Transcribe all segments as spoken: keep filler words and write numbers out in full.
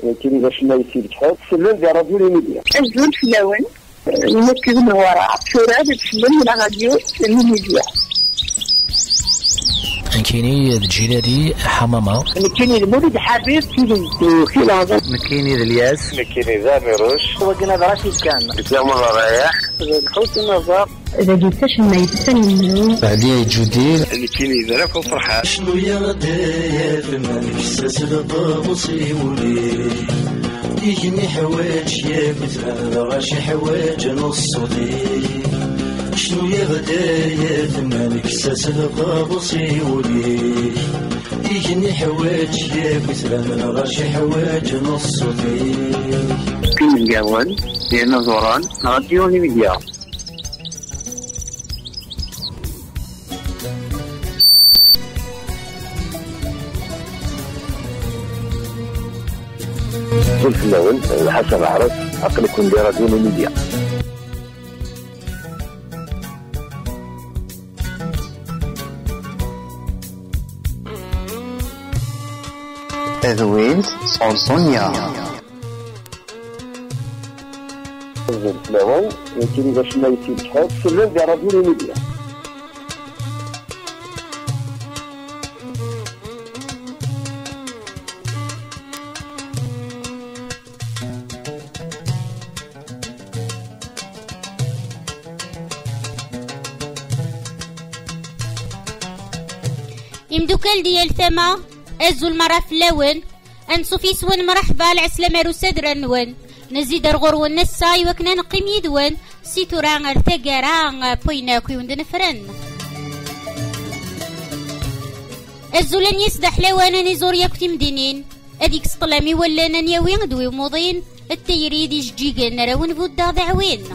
كاين باش ما يصير كحال تسلم في راديو الميديا أزول في اللون يمكن من وراء شوراد تسلم من راديو الميديا. مكيني الجلادي حمامة، مكيني المولد حبيب في في لازم، مكيني الياس، مكيني زاميروش وقنا براشد كان كلام الرياح الحوت النظر إذا جيتش ما يتسلم بعدين جوديل مكيني زرف وفرحة شنو يا غدايا في المنفسس البابوسي ولي يجني حوايج يا مثل راشي حوايج نص ولي شنو يا غدايا في المنفسس البابوسي ولي يجني حوايج يا مثل راشي حوايج نص ولي كاين الجوال ديال زوران راديو الميديا. في اللون حسب عرس أقل يكون دي راديو الميديا. أذوينز صونصونيا في اللون يمكن باش ما يصير كحال تسلم في راديو الميديا. يمدوكال ديال ثما أزو المرا في اللون أنسو في سوان مرحبا العسلامة روسادر نوان نزيد الغرو النساي وكنا نقيم يدوان سيتوران ارتقاران بويناكي وندن فرن أزو لن يسدح لوانا نزور يكتي مدينين أديك سطلامي ولا ننيوين دوي وموضين التيريد يجيقن نراون فودا ضعوين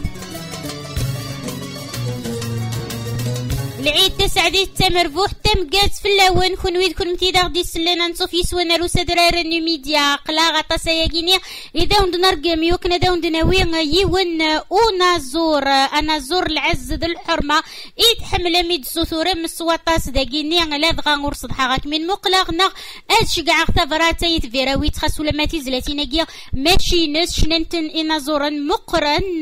العيد تسعدي التمرفوح تم قاس في اللون كون كون متيدا غدي سلينا نصوفي سوانا روسا درار ميديا قلا غطا سياقيني اذا وند نرقم يوكنا دا وند ناوي يون اونا زور انا زور العز ذو الحرمه ايد حمله ميد سوثوره مسواطاس داكيني لا دغا غورصد حاغك من مقلغنا اش كاع ثفرات يتفيراوي تخاس ولا ما تزلاتيناكيا ماشي ناس شننتن انا زورا مقرن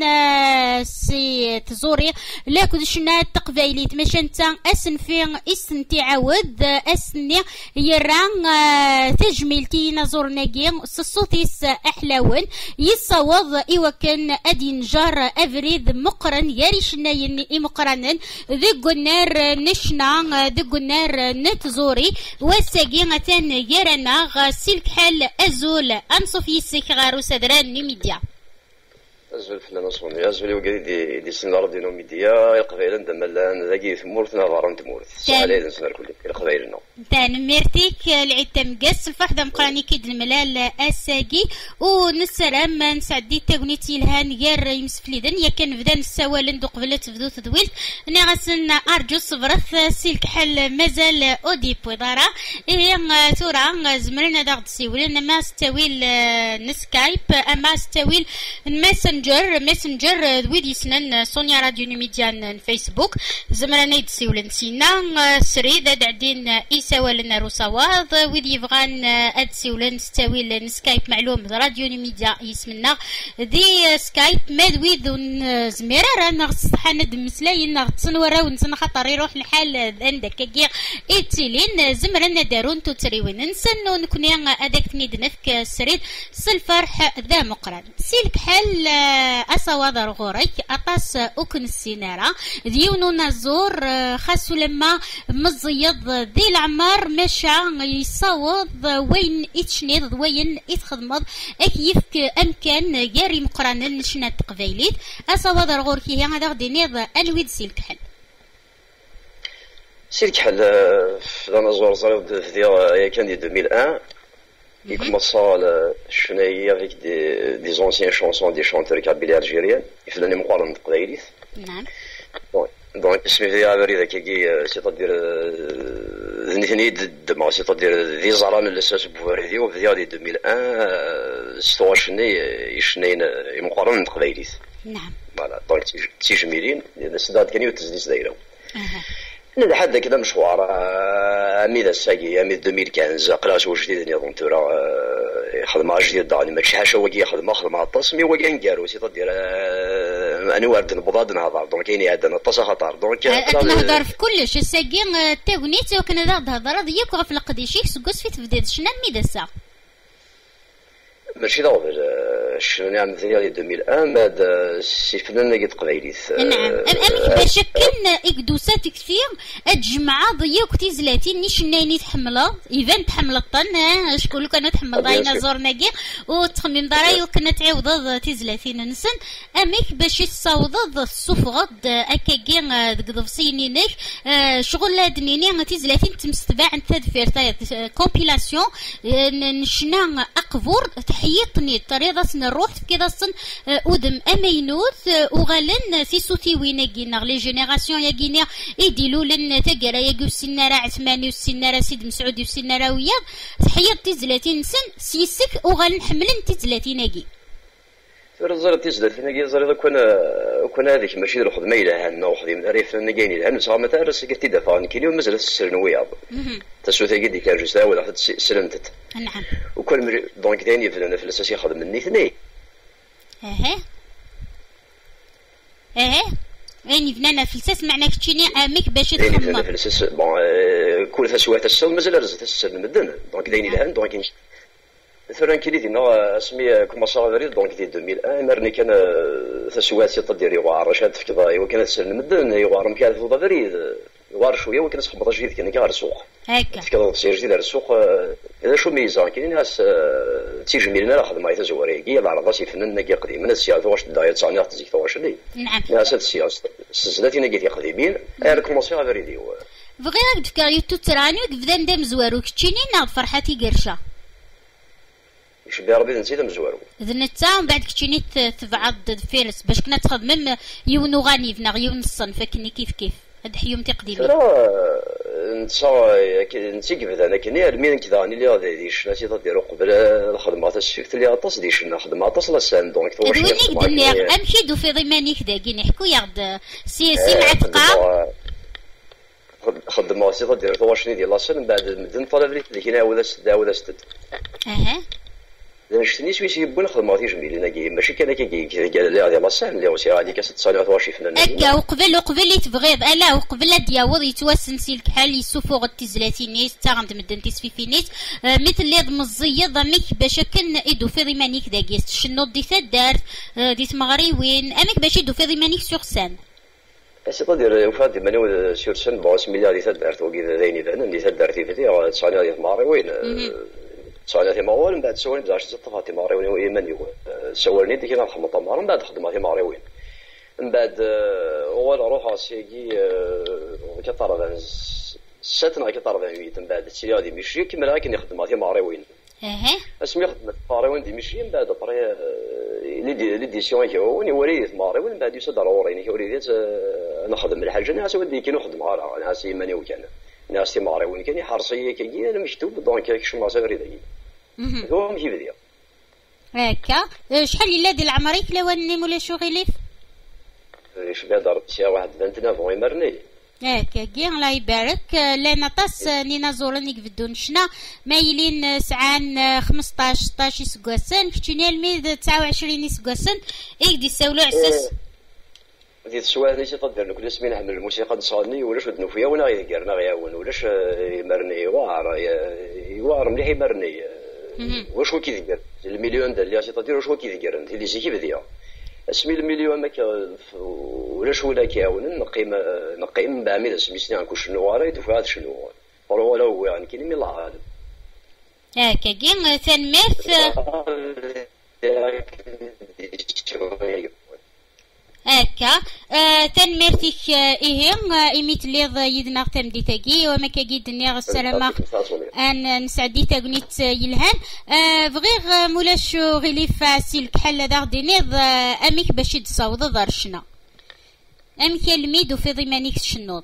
سي تزوري لا كدشنا تقبايليت ماشي أسن فين اسن تعود أسن يران تجميلتي نزور ناقين سصوتيس أحلاون يصوض إيوا كان أدي نجار أفريد مقرن ياريشنا يني مقرنن ذي قنار نشنا ذي قنار نتزوري وساقين تان يرنا سلك حل أزول أنصفي سيكغارو سدران نميديا أزول في النصوني أزول يوجد دي دي سنار دينو ميديا القبائل عندما لان ذاكي ثمورتنا غارن تمورت سالي نسنار كل القبائلنا تان ميرتيك العيد تمقس الفحدة مقراني كيد الملال أساقي ونسلام نسعدي تاغنيتي الهان غير يمسفليدن يا كان بدا نساوال ندو قبل تبدو تدويلت ني غاسن أرجو صبرث سلك حل مازال أودي بويضارا إيه تورا زمرنا داغد سيولن ما ستاويل نسكايب أما ستاويل الماسنجر ماسنجر ويدي سنن سونيا راديو ميديا فيسبوك زمرنا يدسيولن سينا سريد دعدين إيساوالن روساواض ويدي يبغان أدسيولن ستاويل نسكايب معلوم راديو ميديا يسمنا ذي سكايب ماد ويدون زميرة رانا غصحاند مسلاين نغتسن وراو نسن خطر يروح الحال عندك كيغ إتيلين زمرنا دارون توتريوين نسن ونكوني أداك تنيد نفك سريد سالفرح ذا مقرن سيلك حل أصوات الغوريك أطاس أكن السينارة ديونو نزور خاصو لما مزيض ذي العمار مشى يصوض وين يتشنيض وين يتخدمض أكيفك أمكان جاري مقرانا نشنا تقبيليت أصوات الغوركي هذا غدي نيض أنويد سيلك حل سيلك حل في نزور زريض في كان دي ألفين وواحد Il commença à chanter avec des, des anciennes chansons des chanteurs kabyles algériens. Il faisait des mouards de Qdailis. Donc, c'est-à-dire, c'est-à-dire des zarans اللي ساسبوا ريديو في ديال ألفين وواحد ستوا شني يشنين مقارنة قبايليت. نعم. فوالا دونك تيجميلين السداد كانوا تزليس دايره. لحد كذا مشوار امي ذا الساقي امي ألفين وخمسطاش قلاش وجديد نظام تورا خدمه جديد داني ماشي حاجه وكي خدمه خدمه طاس مي وكي نكارو سي تدير انا وارد نبضاد نهضر دونك كاين عندنا طاس خطر دونك نهضر في كلش الساقي تاغنيت وكنا نهضر ديالك غف القديشيك سكوس في تبديد شنو ميدسا ماشي ضرب شنو نعم ديال ألفين وواحد بعد سي فنان قد قبايليت نعم امي باش كان اكدوسات كثير الجمعه ضيوك تيزلاتي نيش نايني تحمله ايفان تحمل الطن شكون كانوا تحمل دايناصور ناقي وتخمم دراي وكنا تعوض تيزلاتي نسن اميك باش تصاوض الصفغد اكاكي دقضفسينينك شغل هادنيني تيزلاتي تمستباع تدفير كومبيلاسيون نشنا اقفور تحيطني الطريقه نروح كذا صن ودم امينوث وغالن في صوتي وين كينا لي جينيراسيون يا كينا يديلوا لنا تقرا يا السناره عثماني والسناره سيد مسعودي والسناره وياض تحيط ثلاثين سن سيسك وغالن حملن ثلاثين ناقي زرت تزلت ناقي زرت كون كون هذيك ماشي الخدمه الى هنا وخدي من ريف ناقيني لها نسا ما تعرس قلت دفان كيلو مازال السرن وياض تسوتي قد كان جوج ولا واحد سلمتت نعم وكل دونك داني في الاساس يخدم مني اثنين اها اها يعني فنانه فلساس معناك تشيني عامك باش تخمم يعني فلساس بون كل فسوات السل مازال رزت السل مدن دونك دايني لها دونك مثلا كي دينا اسمي كما صافري دونك دي ألفين وواحد مرني كان فسوات تدير يوار شاد في كذا وكان السل مدن يوار مكان في ضفري يوار شويه وكان صحبط جديد كان كار السوق هكا في كذا سير جديد على السوق هذا شو ميزان كاين ناس تيجي ميلنا لا خدمه تزوري كي على راسي فنان نقي قديم من السياسه واش داير تصاني تزيك واش لي نعم ناس السياسه سلسلتي نقي قديمين غير كومونسي افري ديو بغينا تفكر يوتو تراني بدا ندم زوارو كتشيني ناض فرحتي قرشه شبي ربي نسيت مزوارو ذنتا ومن بعد كتشيني تبعض فيرس باش كنا تخدم يونو غاني فينا يون الصنف كني كيف كيف هاد حيوم تقديمي لا نتصا نسيك بدا انا كني ارمين كذا اني اللي غادي ديش ناسي تديرو قبل الخدمات السيفت اللي غطاس ديش خدمه تصل السان دونك واش وينيك دنيا امشي دو في ضماني كذا كي نحكوا ياخد سي سي مع تقا خدمه سي تدير واش ديال لاسن من بعد مدن طلب لي اللي كاين ولا سد ولا سد اها اذا شتني سوي سي بون خدمه تيجي ملينا كي ماشي كان كي قال لي غادي لاسن اللي هو سي غادي كاس تصالح واش فنان هكا وقبل وقبل اللي تبغيض الا وقبل دياوض يتوسن سي الكحل يسوفوغ التزلاتينيس تا غندمدن تيسفيفينيس مثل اللي مزيض ميك باش كان يدو في ضمانيك داكيس شنو دي تدار دي تمغري وين امك باش يدو في ضمانيك سور سان سي تدير وفادي مانو سور سان بوس مليار تدارت وكي دايني بان اللي تدارت في فيديو تصاني ماري وين تصاني ما هو من بعد سوالني بزاف تطفاتي ماري وين ويمن سوالني ديك انا خدمه ماري من بعد خدمتي ماري وين من بعد هو روح سيكي كطرف ساتنا كطرف من بعد سيادي مشي كما لكن يخدم في ماري وين اها اسمي خدمت ماري وين دي مشي من بعد بري لي دي لي ديسيون كيوني وريت ماري وين بعد يصدر وريني كوريت انا خدم الحاجه ناس ودي كي نخدم على ناس يمني وكان ناس ماري وين كان حرصيه كي انا مكتوب دونك كيش ما سافري داكي هو ماشي بديا هكا شحال الا ديال العمريك لو اني مولا شغيليف شبيه ضربت شي واحد بنتنا فوق يمرني هكا كي الله يبارك لنا طاس نينا زورنيك في الدونشنا مايلين سعان خمسطاش ستاش سكواسن كتشيني الميد تسعة وعشرين سكواسن ايك دي ساولو عساس ديال السؤال اللي تقدر نقول اسمي نحمل الموسيقى نصادني ولاش ودنو فيها وانا غيرنا غياون ولاش يمرني وار يوار مليح يمرني واش هو كيدير المليون ديال اللي تقدر واش هو كيدير انت اللي كيف ديا اسمي المليون ما ولاش ولا كيعاون نقيم نقيم بعمل اسمي سني نكون شنو واريت وفي هذا شنو ولا هو يعني كاين من الله عالم هكا كاين تنميت هكا آه تنمرتك إيهم إيميت ليض يدنا تمديتاكي وما كاكيدني السلامة أن نسعدي تاغنيت يلهان آه بغير مولاش غليف سيلك حل داغ دينيض أميك باش يتصاوض دارشنا أميك الميد وفي ضمانيك الشنوض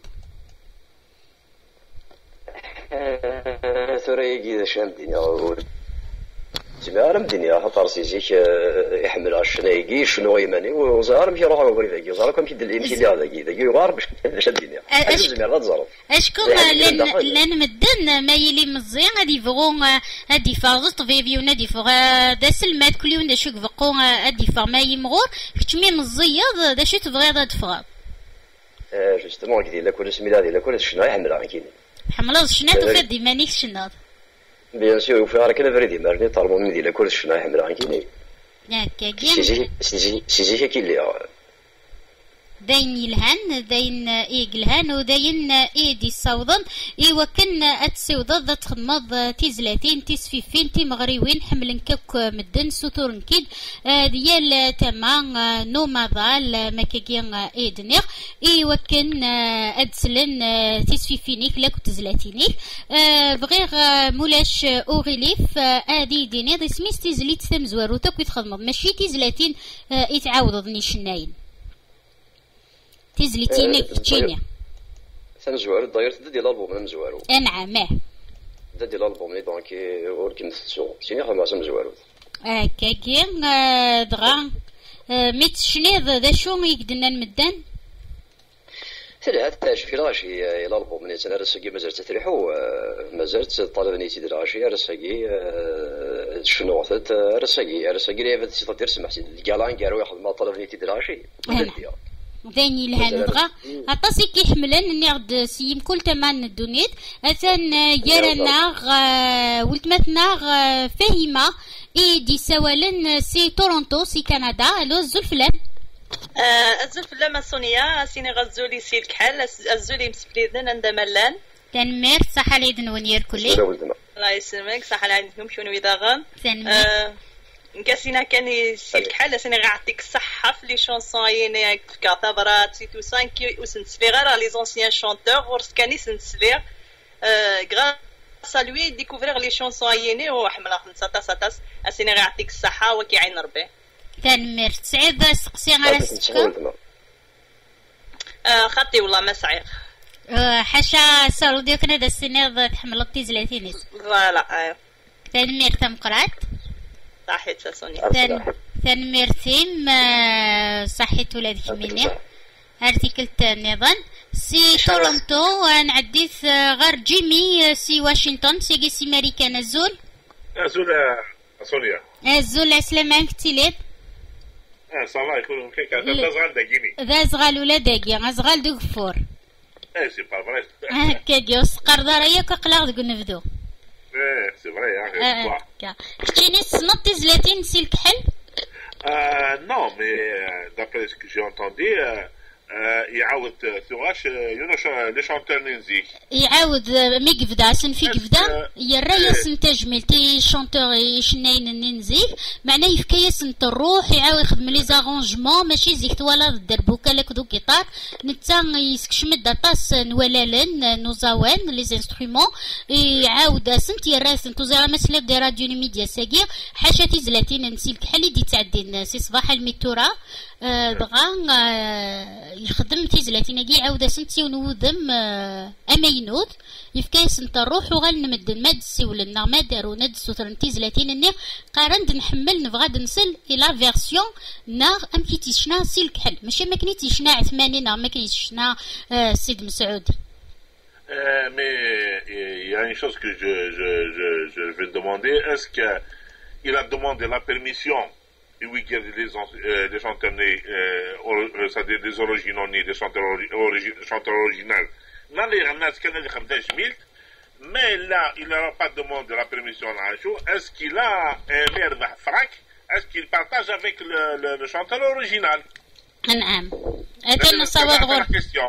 ثرى يجي شامدين زعما مدينيا خاطر سيزيك يحمل الشنايكي شنو يماني وزهر مشي يروح يوري ذاك زهر كم كيدير الامثله هذاك ذاك يغار باش باش الدنيا زعما لا تزرب اشكون لان لان مدن ما يلي مزيان غادي يبغوا غادي يفرضوا طبيبي ونادي فوق دا سلمات كل يوم داش يبقوا غادي يفر ما يمغور كتمي مزيض داش تبغي غادي تفرض اه جوستومون كي لا كل سميله هذه لا كل شنو يحملها كاين حملوا الشنات وفدي مانيك الشناط بيان سور وفي راه كاين فريدي مارني طالبوا مني لا كل شنو يحملها كاين ياك سيزي سيزي سيزي كي اللي داين يلهان داين إيقلهان وداين إيدي الصوضن إيوا كان أتسوض تخمض تيزلاتين تيسفيفين تي مغريوين حملن كوك مدن سطور كيد ديال تما نوماضال مكاكين إيدنيغ إيوا كان أدسلن تيسفيفينيك لاكو تزلاتينيك بغير مولاش أوغيليف آدي ديني دي سميس تيزليت تمزوارو تاكو يتخدمض ماشي تيزلاتين يتعاوض نيشناين تزليتيني كتشينيا سنزوارو داير ديال الالبوم نزوارو نعم اه ديال الالبوم لي دونك وركن نتسو سيني خما سنزوارو اه كاكين دغا ميت شنيض دا شو يقدنا المدان سير هاد تاج في راشي الالبوم اللي انا رسقي مازال تتريحو مازال طالبني تيدير راشي رسقي شنو ثت رسقي رسقي لي فات تيطير سمحتي الكالان كارو ياخذ ما طلبني تيدير راشي داني لهان دغا عطاسي كيحملن اني غد سيم كل تمان الدونيت اثان يرانا ولتمتنا فاهمه اي دي سوالن سي تورونتو سي كندا لو الزلفلام الزلفلام سونيا سيني غزولي سي الكحل الزولي مسفليدن عند ملان تنمير صح لي دنونير كلي الله يسلمك صح لي عندكم شنو يداغن نكاسينا كان سي الكحل سيني غاعطيك الصحة في لي شونسون يني كعتبرات سي تو سان كي وسنسلي غير لي زونسيان شونتور ورس كاني سنسلي غراس ا لوي ديكوفرير لي شونسون يني وحمل خمسة تاس تاس سيني غاعطيك الصحة وكي عين ربي تنمير سعيد سقسي على السكر خطي والله ما صعيغ حاشا صاروا ديك هذا السنة تحمل تيزلاتينيس فوالا تنمير تم قرات صحيت سونيا ثان ثانمير ثيم صحيت ولادك مني ارتيكل نظام سي تورونتو نعديث غير جيمي سي واشنطن سي سي امريكان الزول الزول سونيا الزول السلام عليك تيليب اه صافا يكون كيك هذا زغال داكيني ذا زغال ولا داكي زغال دو كفور اه سي با فري هكا جوس قرداريه كقلاغ دك نفدو اه سي فري اه كتشيني صنط تزلاتين سي الكحل Euh, non, mais euh, d'après ce que j'ai entendu, euh, يعاود ثواش يونش لي شونتور نزيك يعاود مي قفدا سن في قفدا يرا ياسن تجميل تي شونتور يشناين ننزيك معناه يفكا ياسن تروح يعاود يخدم لي زارونجمون ماشي زيك ولا الدربوكا لك دو كيطار نتا يسكشمد طاس نولالن نوزاوان لي انسترومون يعاود سنت يرا سن توزا مسله دي راديو ميديا ساكير حاشا تيزلاتين نسيلك حالي دي تعدين سي صباح الميتورا دغا يخدم تيزلاتين كي عاود سنتي ونودم امينود يفكا سنت نروح وغنمد ما دسولنا ما دارونا دسوتر تيزلاتين ني قارند نحمل نبغى نسل الى فيرسيون نار ام كي تيشنا سي الكحل ماشي ما كني تيشنا عثماني نار ما كني تيشنا سيد مسعودي. Euh, mais il y a une chose que je, je, je, je vais demander, est-ce qu'il a demandé la permission et oui, il y a des, euh, des chanteurs nés, euh, c'est-à-dire des originaux nés, des chanteurs, origi chanteurs originaux. Dans les ramas, mais là, il n'aura pas demandé la permission à Anjou. Est-ce qu'il a un maire de frac? Est-ce qu'il partage avec le, le, le chanteur original? نعم. أتنا صواب غور.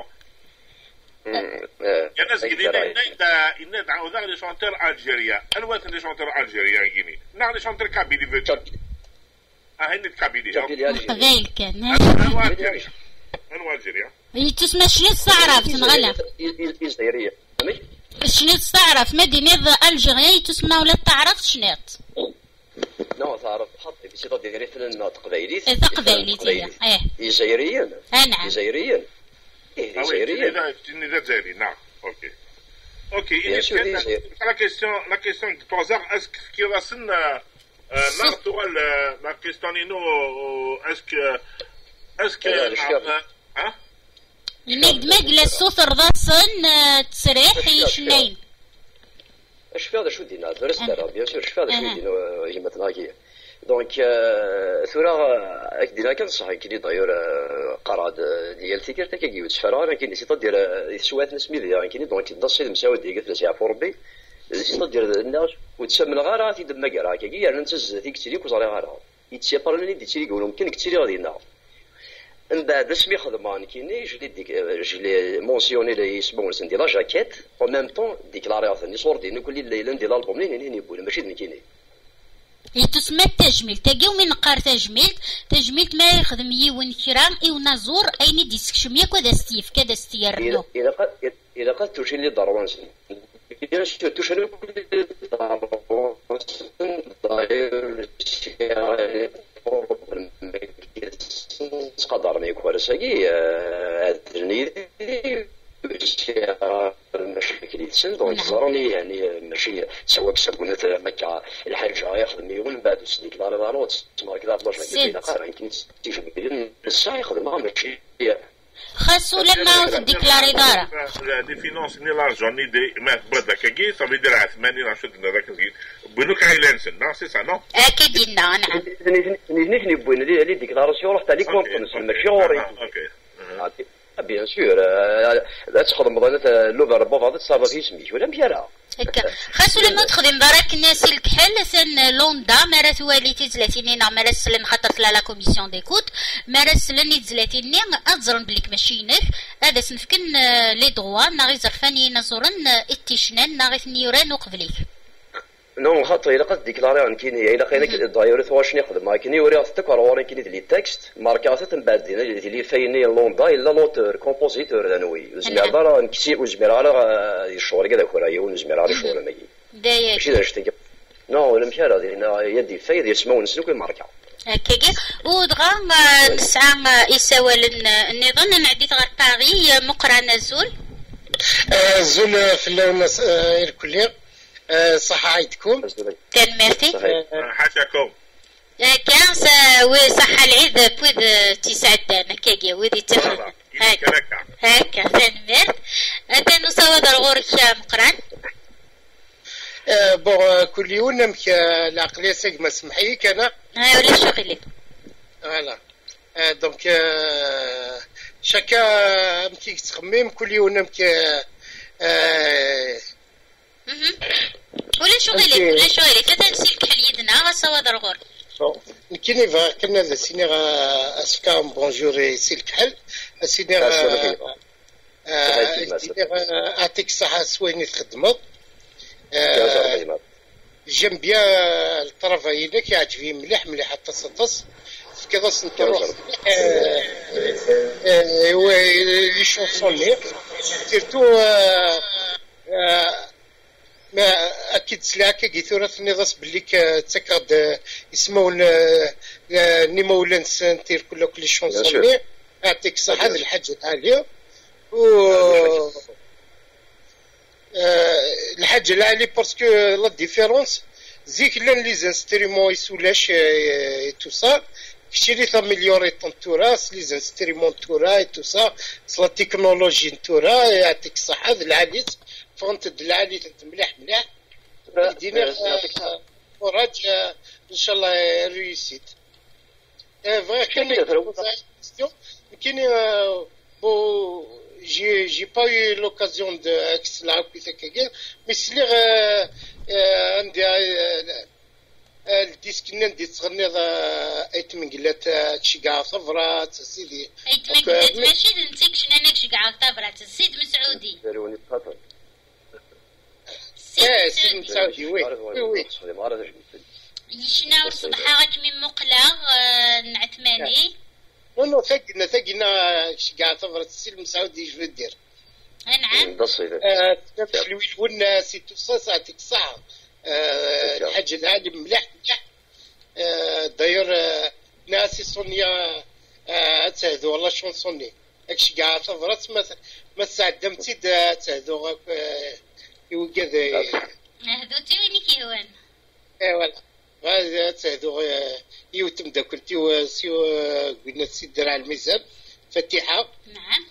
Il y a des gens qui disent que les chanteurs algériens, elles vont être des chanteurs algériens en Guinée. Non, les chanteurs kabyles veulent dire. Ah, ils sont kabyles. غير كان. أنا algérien. أنا algérien. يتسمى شنو استعرف تنغلا. الجزائرية. شنو استعرف مدينة الجزائرية يتسمى ولا تعرف شنو؟ لا تعرف حطي في صيغة ديالي فلان تقبايلي. تقبايلي إيه. الجزائريين. نعم. الجزائريين. Ah oui, tu n'es pas Algérie, non. Ok. Ok, la question, la question que tu poses, est-ce qu'il y a نعرفوا لا كيستانينو اسك اسك ها المقدمق للصوت رضاصن تسريح يشنين اش فيها شو دينا درست راه بيان سور اش فيها شو دينا هي مثلا كي دونك ثورا دينا كان صح كي داير قراد ديال تيكر تا كيجيو تفرار كاين سيطه ديال سوات نسمي ديال كاين دونك داسي مساود ديال قلت لها فوربي سيطه ديال الناس وتسمى غارا في دم كرا كي يعني نتز ديك تيلي كوزاري غارا يتسيبر لي دي تيلي يقولوا يمكن كثير غادي ينا من بعد اسمي خدمان كيني جلي ديك جلي مونسيوني لي يسمون سندي لا جاكيت او ميم طون ديكلاري ني صور ديال كل الليله ندير الالبوم لي ني نقول ماشي كيني يتسمى التجميل تاقيو من قار تجميل تجميل ما يخدم يون كرام اي ونازور ايني ديسكشم ياك ودا ستيف كذا ستيرنو اذا قد اذا قد توشي لي ضروان إذا شو توشي لي ضروان داير تقدر ما يكون رساقي ادرني المشاكل يتسن دونك زراني يعني ماشي سواء بسبونات مكة الحاجة يخدم يقول من بعد سنيك دار داروت تسمى كذا باش ما كاين قارا يمكن تيجي الساعة يخدمها ماشي خاصو لما ديكلاري دارا دي فينونس ني لارجون ني دي ما بدا كاكي صافي دير ثمانين عشرة هذاك بنوك عايلانسن نو سي سا نو اكيد نعم ني ني بوين لي ديكلاراسيون رحت عليك كونفرنس ماشي غوري اوكي بيان سور لا تخدم مضانات لوفر بوفا تصرف في سميت ولا مشارع هكا خاصو لما تخدم دارك ناس الكحل سن لوندا مرا ثواليتي ثلاثين مرا سلن خاطر لا كوميسيون ديكوت مرا سلن ثلاثين ازرن بليك ماشينك هذا سنفكن لي دروا ناغي زرفاني نزورن اتشنان ناغي ثنيوران وقبليك نو خاطر إلا قد ديكلاري عن كيني إلا قينك الدايرة واش نخدم ما كيني وري أصدق ولا وري كيني دلي تكست ماركات من بعد دينا اللي فيني لوندا إلا لوتور كومبوزيتور دانوي وزمير دارا نكسي وزمير على الشغل كذا كوراي وزمير على الشغل ماي دايك ماشي داشتي نو ولا مشى هذه يدي فايد يسمعوا نسلوك الماركة هكاكي ودغا نسعى يساول النظام نعدي غير باغي مقرا نزول زول في اللون الكلية صحة عيدكم كان ميرسي حاشاكم كان وصحة العيد بويد تسعة دانا كاكي ويدي تخل هكا هكا ثان ميرت أنت نصوض الغورك مقران بون كل يوم نمك العقلية سيق ما سمحيك أنا هاي ولا شغلي فوالا دونك شكا مكيك تخمم كل يوم نمك ولا شغلي ولا شغلي كذا نسيلك حل يدنا غصوض الغور كيني فا كنا سينيغ اسكام بونجور سيلك حل سينيغ سينيغ اعطيك الصحة سويني تخدمو جيم بيان الطرافاي هناك يعجبني مليح مليح حتى سطس كذا سنتروح لي شونسون لي سيرتو ما اكيد سلاكه كيثورا ثنيضاس باللي تسكرد يسمون نيمولان سنتير كل كل شونسون يعطيك الصحة هذه الحاجة عالية و الحاجة العالية باسكو لا ديفيرونس زيك لان لي زانستريمون يسولاش تو سا كشري تاميليوري طون توراس لي زانستريمون تورا اي تو سا لا تكنولوجي تورا يعطيك الصحة هذه العالية فهمت العالية مليح مليح دينا وراج ان شاء الله ريسيت فغا كان كاين بو جي جي با يو لوكازيون دو اكس لا كيتاكا مي سليغ عندي الديسك ندي تغني ايت من قلات شي كاع صفرات سيدي ايت من قلات ماشي نتيك شنو انا شي كاع صفرات السيد مسعودي داروني بخاطر ايه سيد مسعودي وي وي شنو صباحك من مقلق نعتماني نو ثقنا ثقنا كاع صفرات السيد مسعودي ايش بدير نعم تلوي لنا سي تو سا ساعتك ساعه الحاجة العالي مليح مليح داير ناسي صونيا تهدو والله شون صوني اكش كاع صفرات ما ما ساعدمتي تهدو يوقف هدوتي ويني كيوان اي ولا هذا تهدو يوتم دا كنتي سيو قلنا سيد درع الميزان فتيحة. نعم.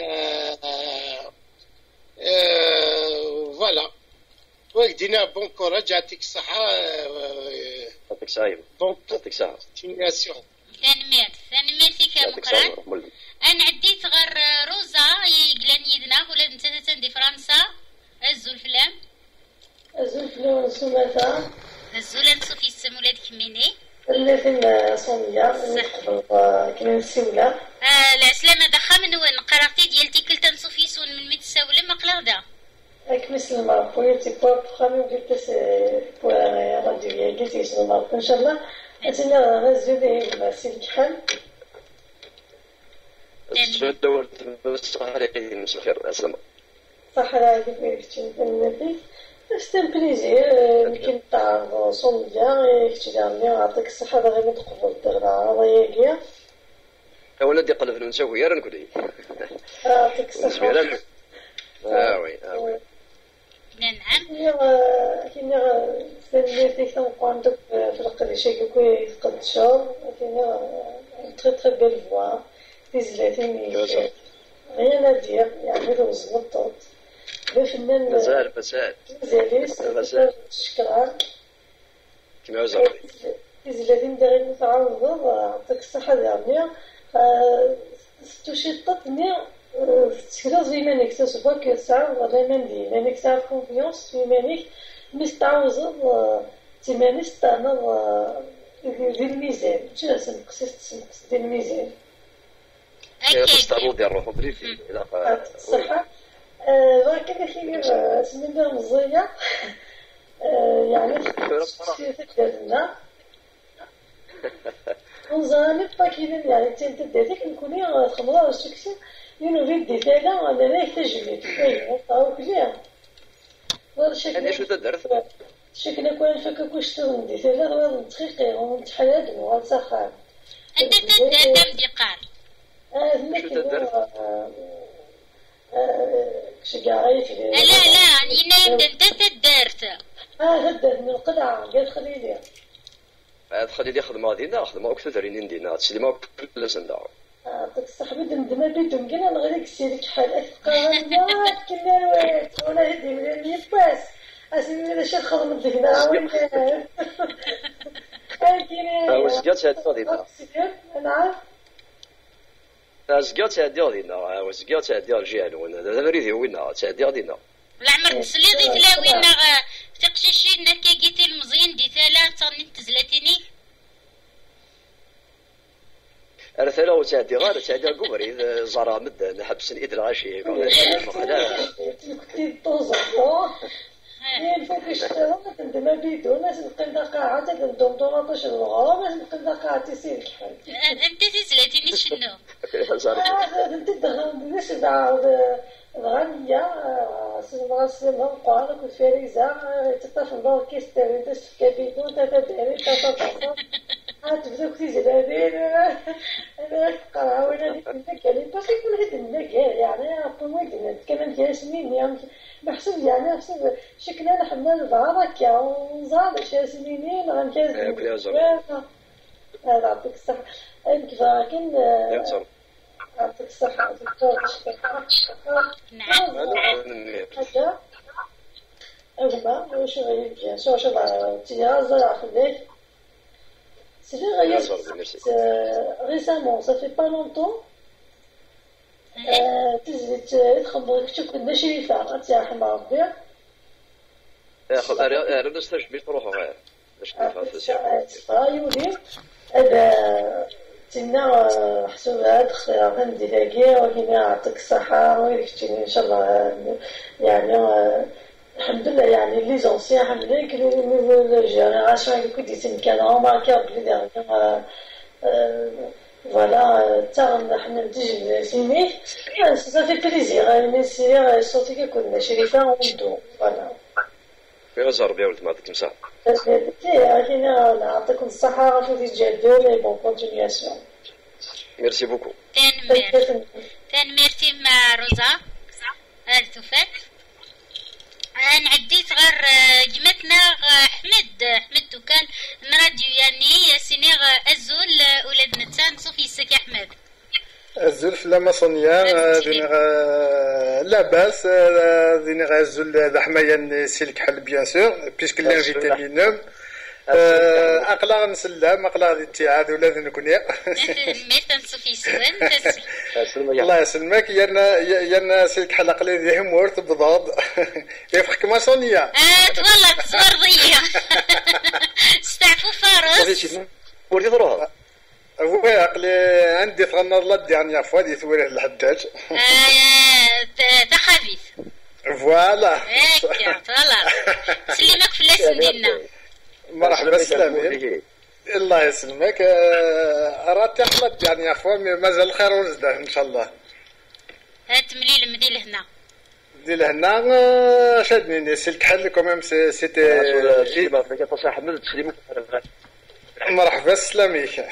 فوالا وقدينا بون كوراج يعطيك الصحة. يعطيك الصحة. بون يعطيك الصحة. كونتينياسيون. ثاني ثاني ميرسي كمقران. أنا عديت غير روزا يقلان يدنا ولا أنت تندي فرنسا الزول فلام. الزول فلام سماتا. الزول أنتو في السم ولاد كميني. اللي صومية نقبل كنا نسولة. آه العسلامة دخا من وين قراتي ديالتي كلتا نسو في سون من ميت الساولة ما قلادا. هاك مسلمة بويتي بواب خامي وقلت بوا راديو يا قلت يسلمة إن شاء الله أتينا غزولي ماسي الكحل. شو دور الصحراء المسخر أسلم. صحراء كيفاش تنبي سي بليزير يمكن تاع صومية يختارني يعطيك الصحة غير ما تقبل الدغرة ضيقية. أولا دي قلب نسوي يا رنقولي. يعطيك الصحة. آه وي آه وي. نعم. كنا كنا سنتي كنقول دوك في القريشة كي يفقد الشهر كنا تري تري بيل فوا تيزلاتين غير نادير يعملوا الزبط بفنان مزال مزال مزاليس مزال شكرا كما وزاري تيزلاتين داير متعوض يعطيك الصحة ديالنا ستوشيطتني تكلا زي مانيك تسبا كتسعى ولا ماندي مانيك تعرف كونفيونس في مانيك مستعوزة تماني ستانا ديال الميزان ماشي سنقصيص تسنقص ديال الميزان أكيد ديال الروح بريفي إلى الصحة ولكن كاين سمينا مزية يعني شي تدارنا ونزاني باكينين يعني تنت داتك نكوني خمرة وشكسي ينوري ديتالا أنا لا يحتاج لي فاهم أو كليا أنا شو تدرت شكلنا كون فكك واش تغن ديتالا غير دقيقة ونتحلاد وغنسخن أنت تدام ديقار شو تدرت شجاعيك لا لا ينام أنت تدرت اه تدرت من القلعة قالت خليلي تخلي لي خدمة دينا خدمة أكثر من دينا تسليما كل سنة. عطيك الصحبة دمدمة بيدهم كنا نغيرك سيرك حالك قارنات كنا ويت ولا هدي من اليباس أسمي هذا شيء خدمة دينا وين كاين وسقات هادي دينا نعم وسقات هادي دينا وسقات هادي الجيل وين هذا مريض وين هادي دينا العمر تسليضي تلاوينا تقشيشين كيجيتي المزيان دي ثلاثة تاني تزلاتيني أرثلا وتعدي غير تعدي قمري زرا مد حبس الإيد العشي لا كنتي توزع يعني فوق الشارع تندم بيدو ناس نقلنا قاعة تندم طوماطوش الغرام ناس نقلنا قاعة تسير الكحل أنت تزلاتيني شنو؟ أنت دخل ليش بعد الغنية سنة سنة قارك وفريزة تطفن دور كيس تاني بس كابيدون تتداري تتطفن هتبدأ تزلادين أنا قرعة وأنا هيك نكالي بس يكون هيك النكال يعني أقوم ويدنا كمان جاسمين يعني بحسب يعني بحسب شكلنا نحنا البعضك يا ونزاد شاسمينين غنكاز هذا عطيك الصحة أنت فاكن يعطيك الصحة دكتور نعم حاجة أغبى وش غير بيان شو شو بعد تيازة يعرفني سيدي غير récemment ça fait pas longtemps تزيد تخبرك تشوف كنا شريفة أنت حما ربي يا خل أنا أنا نسترجع بيت روحه غير باش نفهم يولي هذا تنا حسب هاد خيار عندي لاقي ولكن يعطيك الصحة ويكتشني إن شاء الله يعني الحمد لله يعني لي زونسيان حملين كانوا جينيراسيون اللي كنت يتم كانوا ماركا بلي ديرنا فوالا تا حنا نديج سيني سا في بليزير نسير صوتي كنا شريفة وندو فوالا يا زربي ولد ما عطيك مساحة لكن نعطيكم الصحة غافو تجادو لي بون كونتينياسيون ميرسي بوكو تان ميرسي تان ميرسي مع روزا التفات انا عديت غير جمتنا احمد احمد دوكان من راديو يعني سينيغ ازول ولاد نتان صوفي السك احمد الزول في لاماسونيا ذينغ لاباس ذينغ الزول ذا حمايا سلك حل بيان سور بيسك لان فيتامينوم اقلا نسلم اقلا ذي التعاد ولا ذي نكونيا ميتان صوفي سوان الله يسلمك يانا يانا سلك حلق لي ذي همورت بضاد يفخك ماسونيا اه والله تصور ضيا استعفو فارس ورتي ضروها هو عقلي عندي تغنر لدي يعني عفوا دي ثوره الحداج اه تخافيت فوالا هكا فوالا سلمك في الاسم ديالنا مرحبا سلامي الله يسلمك راتي احمد يعني عفوا مازال الخير ورزده ان شاء الله هات مليل مدي لهنا دي لهنا شادني سلك حل كوميم سيتي مرحبا سلاميك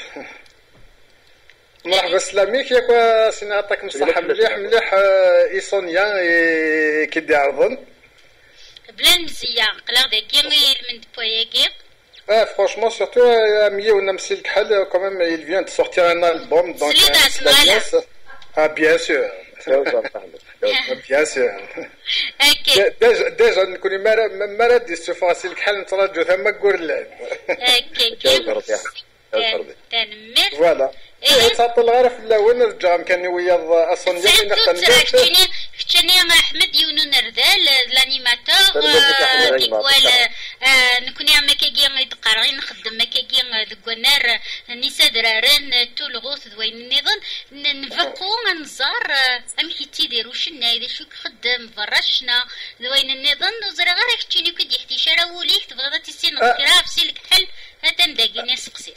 مرحبا سلاميك ياك سينا عطاك مصلحة مليح مليح إيصونيا كي يعرضن بلا مزيان قلا داكي من بوياكي اه فرانشمون سورتو مية ونا مسلك حل كوميم il vient de sortir un album donc ah bien sûr bien sûr اوكي ديجا ديجا نكوني ما رادي السفرة سلك حل نتراجعو ثما كور اللعب اوكي تنمر فوالا ايه تعطل غير في الاول نرجع مكاني ويا اصلا ديالي نختم كاين كاين احمد يونو نردال لانيماتور كيكوال نكون يا مكاكي يدقرغي نخدم مكاكي دكونار نسا درارن تو الغوث دوين النظام نفقو نزار امكي تيديرو شنا اذا شو خدم فرشنا دوين النظام وزرا غير كتشيني كي يحتي شراوليك تبغى تسين نذكرها في سلك حل هذا مداقيني سقسيت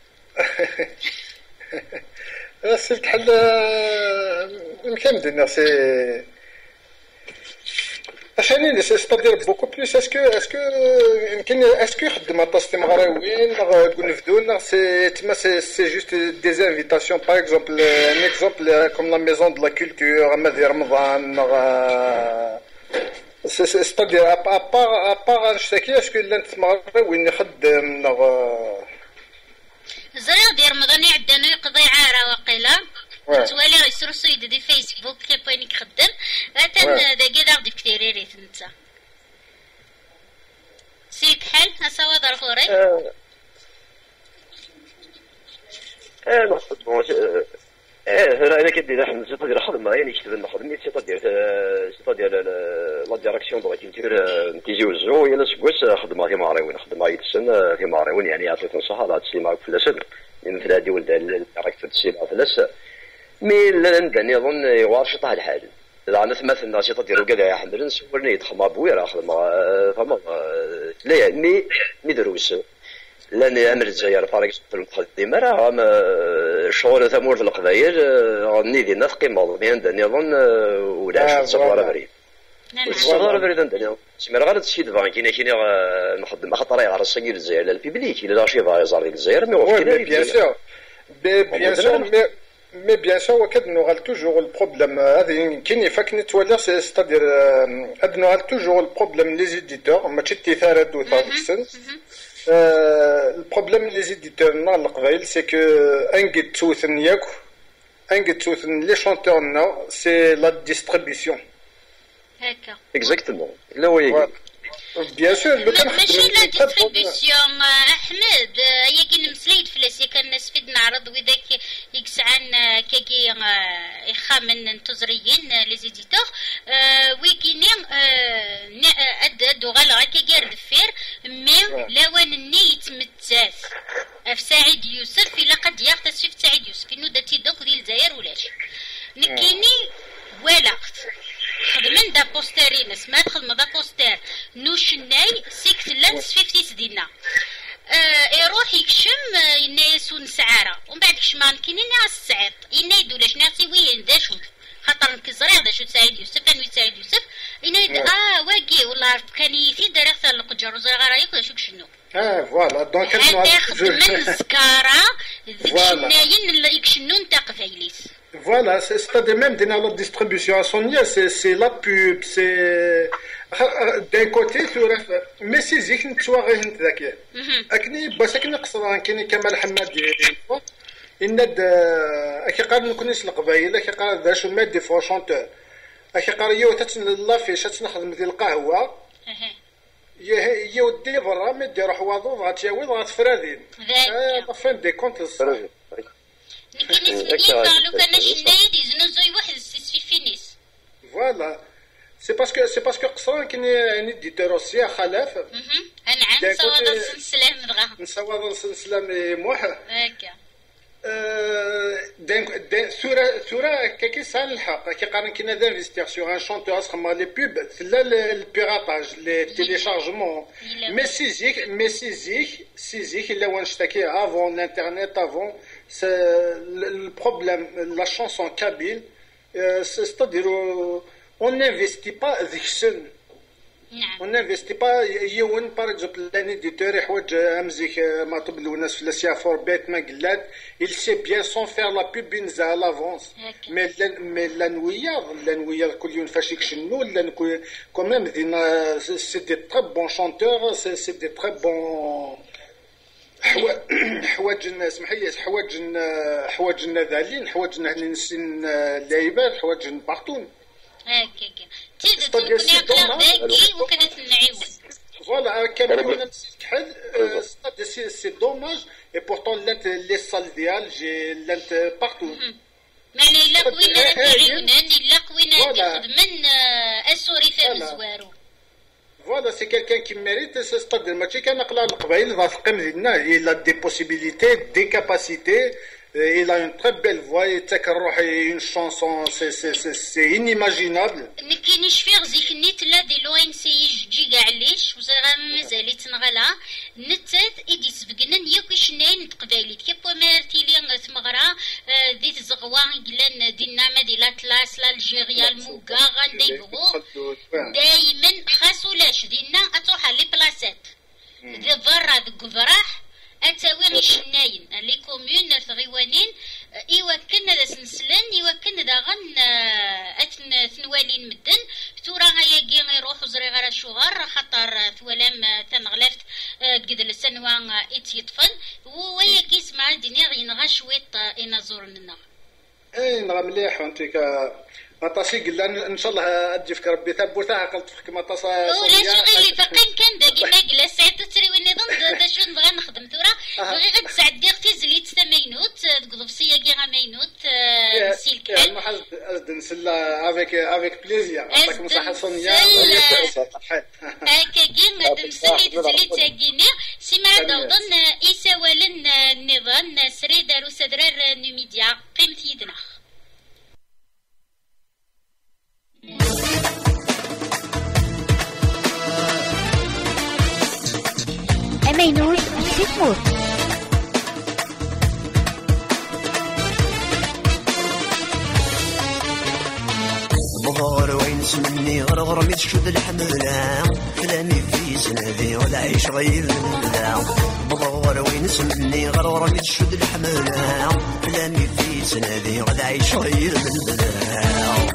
السلك حل يمكن دينا سي عشان ستادير بوكو بليس اسكو اسكو يمكن اسكو يخدم طاستي مغراويين تقول نفدونا سي تما سي سي جوست دي انفيتاسيون باغ اكزومبل ان اكزومبل كوم لا ميزون دو لا كولتور اما ديال رمضان ستادير ابار ابار نشتكي اسكو لا مغراويين يخدم زرير ديال رمضان يعدانو يقضي عاره وقيله توالي غيسرو سويد دي فيسبوك كي بوينك خدم تن داكي داغدي بكتيريريت نتا سيك حل هسا ضرب فوري اه نخدمو اه انا كدير احمد سي تدير خدمه يعني كتب نخدم سي تدير سي تدير لا ديريكسيون دو كولتور تيجي وزو يلا سكوس خدمه في ماراوين خدمه يتسن في ماراوين يعني عطيت نصيحه لا تسلي معاك فلاسن من هادي ولد الديريكتور تسلي فلاس مي لندن يظن يوارش طاح الحال انا مثلا شي تديرو كذا يا احمد نسولني يدخل بويره خدمه فما لا يعني مي مي دروس لان امر الجزائر فارق في المقدمه راه شغل ثمور في القبائل غني دينا قيمه بين دني يظن ولا شي صغار بريد الصغار بريد عندنا سمير غير شي دفان كاين كاين نخدم خاطر غير السيد الجزائر البيبليك الا شي فايزار الجزائر مي وقت بيان سور بيان سور مي مي بيان سور وكاد نوغال توجور البروبليم هذه كاين فاك نتولى ستادير اد نوغال توجور البروبليم لي زيديتور ماشي تيثارد وتاكسن البروبليم لي زيديتور نهار القبايل سي كو ان قد توثن ياكو ان قد توثن لي شونتور نا سي لا ديستريبيسيون هكا اكزاكتومون لا وي بيان سور لو كان ماشي لا ديستريبيسيون احمد هي كاين مسليد فلاسي كان الناس فيد نعرض وذاك يكسعان كاكي يخامن تزريين لي زيديتور ويكيني اد دوغال كاكي الدفير مي لوان النيت متاث في سعيد يوسف الا قد يغتس في سعيد يوسف انو داتي دوك ديال الجزائر ولاش نكيني ولا خدمن دا بوستيرين اسمها خدمه دا بوستير نوشناي سيكت لانس فيفتيس دينا اه يروح يكشم ينايسو نسعاره ومن بعد كشمان كاينين ناس السعيط ينايدو لاش ناسي وين داشو خاطر نكزريغ داشو سعيد يوسف كان سعيد يوسف ينايد اه واقي والله كان يفيد داريخ تاع القجر وزرا غرايك ولا شوك شنو اه فوالا دونك هذا من الزكاره ذكشناين اللي يكشنو نتا قفايليس. Voilà, c'est-à-dire même dans la distribution à son lien, c'est la pub, c'est داي كوتي ثورة ميسي زيك نتسوا غير انت ذاك اكني باش اكني قصران كاين كمال حماد ان اكي قال نكونيش القبايل اكي قال ذا شو مادي فور شونتور اكي قال يو تتن لافيش تنخدم ديال القهوه يا ودي برا ما دير روح واضو غاتياوي غاتفرادين اه فين دي كونت نكني نسمي لو كان شنايد يزنوزوي واحد سي فينيس فوالا سي باسكو سي باسكو قصران كاين يعني ديتور اوسي خلاف نعم نسواد السلسله مدغا نسواد السلسله موح هكا دين دين ثورة ثورة كي سهل الحق كي قارن كي نادر انفستيغ سور ان شونتور اسخما لي بوب لا البيراتاج لي تيليشارجمون مي سيزيك مي سيزيك سيزيك الا ونشتكي افون الانترنت افون البروبليم لا شانسون كابيل c'est-à-dire on n'investit pas ذيك السن on n'investit pas يون par exemple l'un éditeur يحوج امزيك ما طبلوا الناس في الاسيا فور بيت ما قلات il sait bien sans faire la pub نزا à l'avance mais mais l'anouيا l'anouيا كل يوم فاشيك شنو لان quand même دينا c'est des très bons chanteurs c'est des très bons حواج الناس محية حواج حواج النذالين حواج هني نسين لايبات حواج بارتون هكاك تقدر تكون يقلق داكي وكانت النعيوة فوالا كان يقولنا نسيت كحل سي سي دوماج اي بورتون لانت لي سال ديال جي لانت بارتو معني الا قوينا تعاونن الا قوينا خدمن اسوري فهم زوارو Voilà, c'est quelqu'un qui mérite, c'est-à-dire que quand on a القبائل va il a des possibilités, des capacités, il a une très belle voix, et une chanson, c'est inimaginable. نكينيش فيه زيك النيت لا دي لو ان سي جي كاع علاش وزغا مازال تنغلا نتات ايدي سبقنن ياكش ناين تقبايليت كيبو مارتي لي تمغرا دي زغوان قلان دينا ما دي لاطلاس لا الجيريا الموكا غنديبغو دايما خاصولاش دينا اتوحا لي بلاصات دي ضرا دكفراح اتاوي غي شناين لي كومون تغيوانين يوكلنا ذا سنسلن يوكلنا ذا غن اتن ثنوالين مدن تورا غاياكي غيروحو زري غير شوغر خاطر ثوالام تنغلفت قد السنوان اتيطفن وياكي سمع ديني غينغا شويط ينازور لنا اي نغا مليح انتيكا مطاسي قلنا ان شاء الله اديفك ربي ثبوتها عقلت فيك مطاسا ولا شغل اللي فقين كان داكي ما قلا ساعه تسري والنظام دا شو نبغي نخدم تورا بغي غير تسعد ديرتي زليت ثمينوت تقضب سياكي غا مينوت نسيلك حال ما حد ازد نسلا افيك افيك بليزير عطاك مصحه صونيا هكا كي نسليت زليت تاكيني سيما دوضن يساولن النظام سري دارو سدرار نيميديا قيمت يدنا أمينوت سيكمور ظهر وين سمني غرغر ميت شد الحملة كلامي في سنادي ولا عيش غير البلع ظهر وين سمني غرغر ميت شد الحملة كلامي في سنادي ولا عيش غير البلع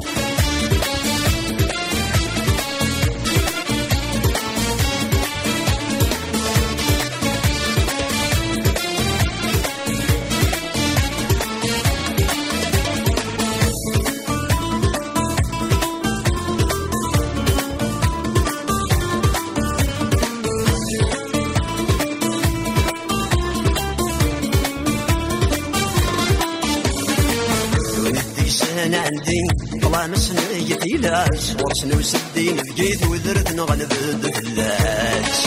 عندي طلع مسنية إلاس ورسن وسدين بقيت وذرت نغلب الدفلات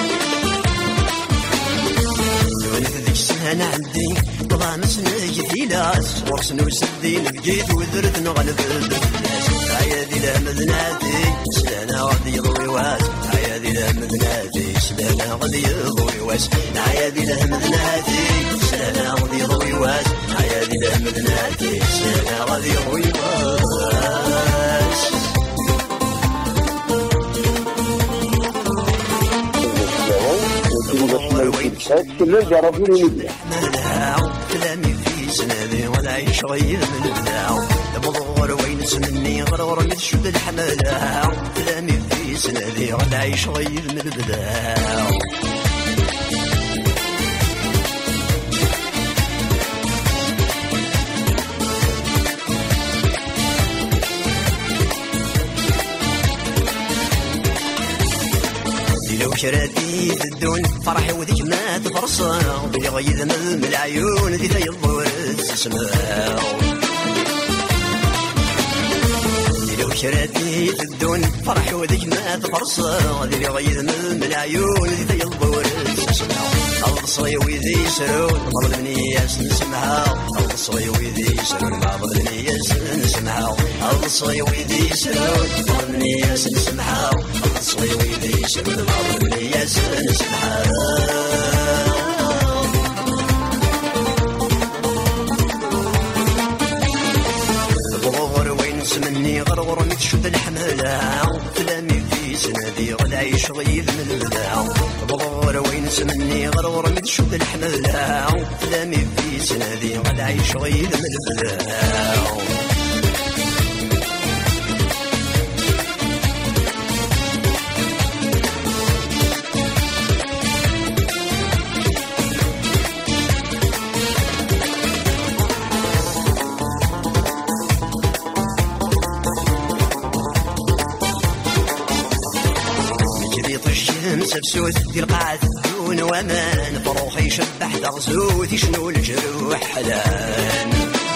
وانا ذيك السنة عندي طلع مسنية إلاس ورسن وسدين بقيت وذرت نغلب الدفلات عيادي لا مذناتي سلانا غادي يضوي واس عيادي لا مذناتي سلانا غادي يضوي واس عيادي لا مذناتي سلانا غادي يضوي واس عيادي لا مذناتي سلانا غادي يضوي واس كلامي في سنادي والعيش غير من البداع المضغور وين سمني غرور متشد الحملة كلامي في سنادي والعيش غير من البداع لو شراتي في الدون فرحي وذيك ما تفرصا بلي غيظ من العيون ذي في الضور تسمع لو شراتي في الدون فرحي وذيك ما تفرصا بلي غيظ من العيون ذي في الضور تسمع الصي وذي يسرون بعض الناس نسمعها الصي وذي يسرون بعض الناس نسمعها الصي وذي يسرون بعض الناس نسمعها الصي وذي يسرون بعض الناس نسمعها الغور وين سمني غرغر متشد الحملة كلامي في سنادي والعيش غيب من البداع الغور وين سمني غرغر متشد الحملة كلامي في سنادي والعيش غيب من البداع سبسوت في القاعة دون ومان فروخي يشبح دغزوت شنو الجروح حلان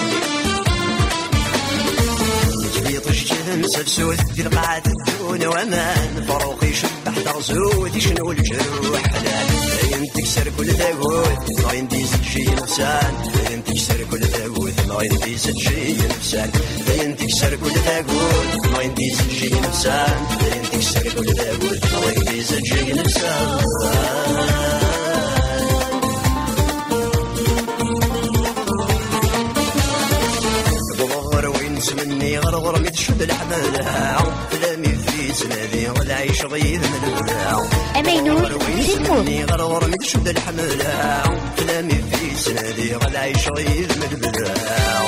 جبيط الشهم سبسوت في القاعة دون ومان فروخي يشبح دغزوت شنو الجروح حلان باين تكسر كل ثاقوت ما ينديز شي نفسان باين تكسر كل ثاقوت ما ينديز شي نفسان باين تكسر كل ثاقوت ما ينديز شي نفسان باين تكسر كل ثاقوت ما ينديز شي نفسان الغور وين سمني غرغر متشد الحملة كلامي في سنادي والعيش غير من البداع أمينو سمني غرغر متشد الحملة كلامي في سنادي والعيش غير من البداع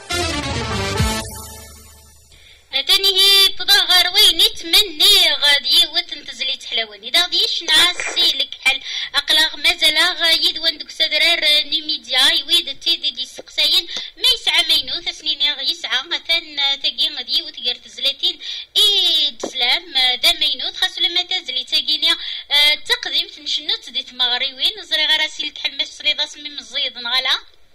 تنهي تظهر وين يتمني غادي وتنتزلي تحلواني إذا غادي يشنع سيلك حل أقلاغ مازال غايد وندك سدرار نيميديا يويد تيدي دي سقساين ما يسعى مينو ثسنين يسعى مثلا تاقي غادي وتقار تزلاتين إي تسلام دا مينو تخاصو لما تزلي تاقيني تقديم تنشنو تدي تمغري وين زري غرا سيلك حل ماش صريضا سمي مزيد نغالا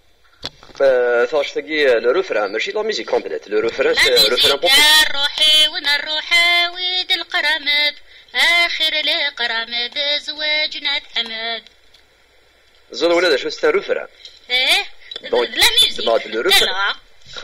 ثاش تاقي لو روفران ماشي لا ميزيك كومبليت لو روفران سي روفران بوبي روحي وانا الروحة ويد القرامد آخر القرامد زواجنا حمد زول ولا شو ستا روفران ايه لا ميزيك لا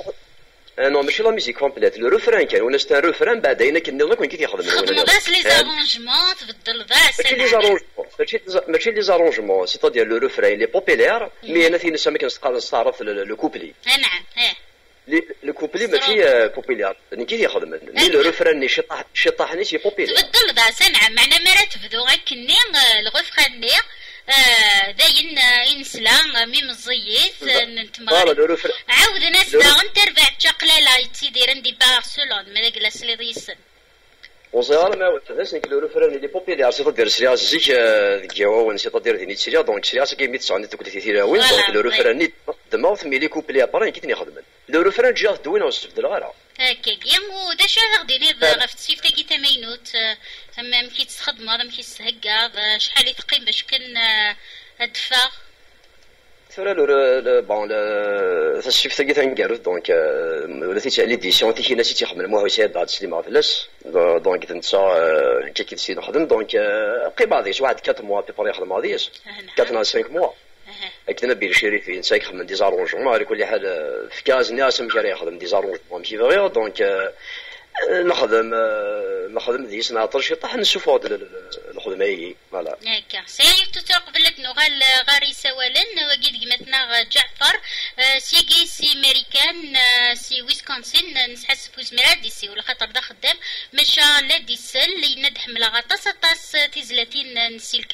نو ماشي لا ميزيك كومبليت لو روفران كان وانا ستا روفران بعدين كندير لك وين كي يخدم خدموا باس لي زارونجمون تبدل باس ماشي لي زارونجمون ماشي لي زارونجمون سيتادير لو روفران لي بوبيلير مي انا في نسمى كنستعرف لو كوبلي نعم ايه لو كوبلي ماشي بوبيلير يعني كي يخدم مي لو روفران شي طاح شي طاحني شي بوبيلير تبدل باس نعم معنا مرا تبدو غاكني الغفخاني داين انسلا ميم الزيت نتمر عاود ناس داغن تربع تشقلالا يتيديرن دي بارسلون ما داكلاس لي ديسن وزيار ما وداس نيك لو روفران لي بوبيلير سي تدير سرياس زيك ديكاو سي تدير دي نيتسيا دونك سرياس كي ميت ساندي تكون تيثيرا وين دونك لو روفران نيت دماغ مي لي كوبلي ابارين كي نخدم لو روفران جا دوينه وستبدل غيرها هكا كيم ودا شا غادي غف تسيف تاكي تمينوت اما مكي تخدم هذا مكي تهكا شحال يتقيم باش كان الدفا ثرا لو بون تسيف تاكي تنقرف دونك ولا تيتي على ديسيون تيكي ناس تيخدم المهم يساعد بعد سليمه فلاس دونك تنسى كي كي تسي نخدم دونك قيباديش واحد أربعة موا بيبار يخدم هاديس أربعة خمسة موا أكتنا بير شريفي نسا يخدم دي زارونجمون على كل حال في كاز ناس مكان يخدم دي زارونجمون ماشي فيغ دونك نخدم نخدم ديس نعطر شي طاح نشوفو هاد الخدمه هي فوالا هكا سير تتقبلت نغال غاري سوالن وقيد قيمتنا جعفر سيجي سي امريكان سي ويسكونسين نسحس فوز مراد ديسي ولا خاطر دا خدام مشى لا ديسل يند حمله غطاس طاس تيزلاتين نسي الكحل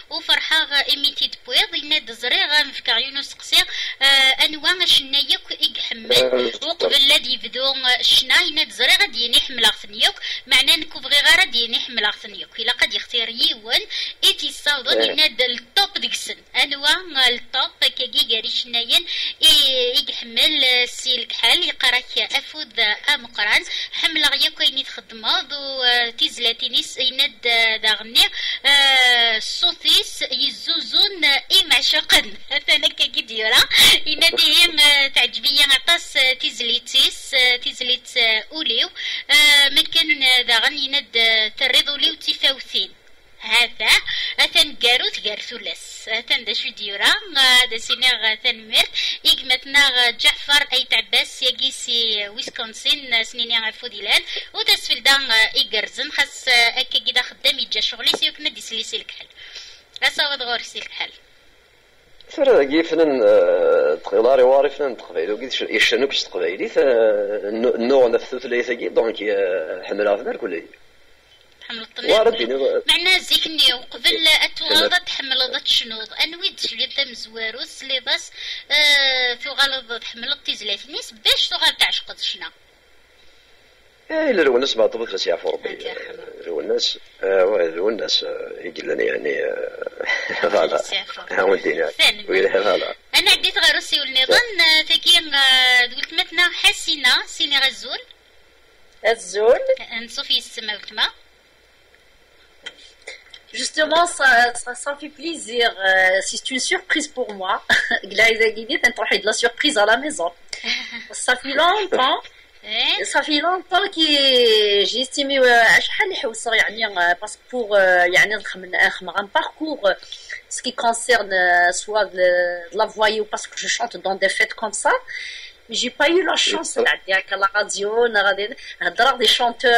وفرحة إيميتي دبويض يناد زريغ مفكر يونس قصير أنواع الشنايك يحمل وقبل لا يبدو الشنا يناد زريغ ديني حمل أغثنيوك معناه نكو بغي غير ديني حمل أغثنيوك إلا قد يختار يوان إيتي صاوضون يناد الطوب ديكسن أنواع الطوب كاكي قاري شناين يحمل سيلك حال يقراك أفوذ أمقران حمل غياك يني تخدمض وتيزلاتينيس يناد داغني الصوتيس يزوزون إي معشقن أنا كاكي ديورا يناديهم تعجبية عطاس تيزليتيس تيزليت أوليو مكان داغن يناد تريضوليو تفاوثين هذا أثن جاروت جارثولس أثن دشو ديورا دا سينيغ أثن مرت إجمتنا جعفر أي تعباس يجيسي ويسكونسين سنيني عفو ديلان وتسفل دان إيجرزن خاص أكا جدا خدام يجا شغلي سيوكنا دي سليسي الكحل أصاود غوري سي الكحل فرا كيفنن تقيلاري واري فنن تقبايلي وكيف يشنوك تقبايلي النوع نفسه ثلاثة كي دونك حملها فنان كلي حمل الطناب معناه زيكني وقبل أتوغلظ تحمل ضد شنوض أنوي تشري دم زواروس لي بس أه تغلظ تحمل التيزلات نيس باش تغلظ تعشق شنا ايه لو الناس ما طبت بس يعرفوا ربي لو الناس لو الناس يقول يعني هذا هاودينا هذا انا عديت غير روسي والنظام تكين قلت مثلا حسينا سيني غزول الزول نصوفي السما والتما. Justement, ça, ça, ça fait plaisir. Euh, c'est une surprise pour moi. De la surprise à la maison. Ça fait longtemps. Ça fait longtemps que j'ai estimé parce que pour un parcours ce qui concerne soit de la voix ou parce que je chante dans des fêtes comme ça. Mais j'ai pas eu la chance à la radio, des chanteurs,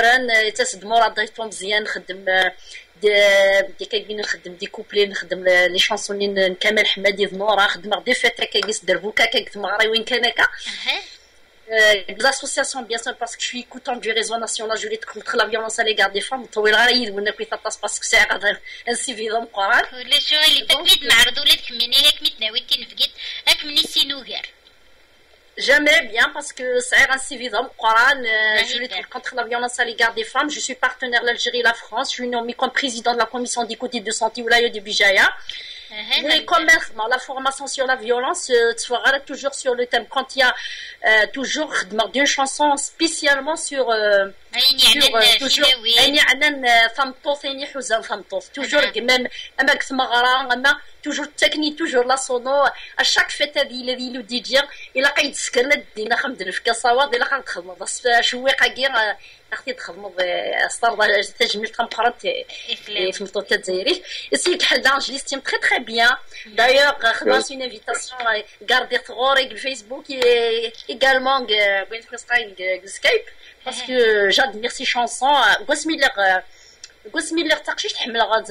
دي كاين نخدم دي كوبلي نخدم لي شانسونين كمال حمادي ذنورا خدم دي فيت كاكيس دربوكا كاك مغري وين كان هكا des associations bien sûr parce que je suis écoutante du réseau national de lutte contre la violence à l'égard des femmes طويل غايد ولا كي تطاس باسكو ساعه انسيفي ذم قران ولا شو اللي تكميد معرض ولا تكميني هيك متناويتين فقيت هاك مني سينوغير. Jamais bien parce que c'est un civil au Coran, je lutte contre la violence à l'égard des femmes. Je suis partenaire de l'Algérie et la France. Je suis nommé comme président de la commission d'écoute de santé ou de Bijaya. Les commerces, la formation sur la violence, tu feras toujours sur le thème. Quand il y a euh, toujours deux chansons spécialement sur euh, sur euh, toujours toujours même toujours technique toujours la sono à chaque fête il est le D J il a قاعد سكنت دينا خمدنا في كصواد il a قاعد تخدم بس شويقه كير اختي تخدم استرضى تجميل قمقرات في مطوطه الجزائري سي كحل جلستي très très bien d'ailleurs خدمت une invitation garder غوري في فيسبوك également بين في سكايب parce que j'admire ces chansons قسمي لك قسمي لك تقشيش تحمل غاد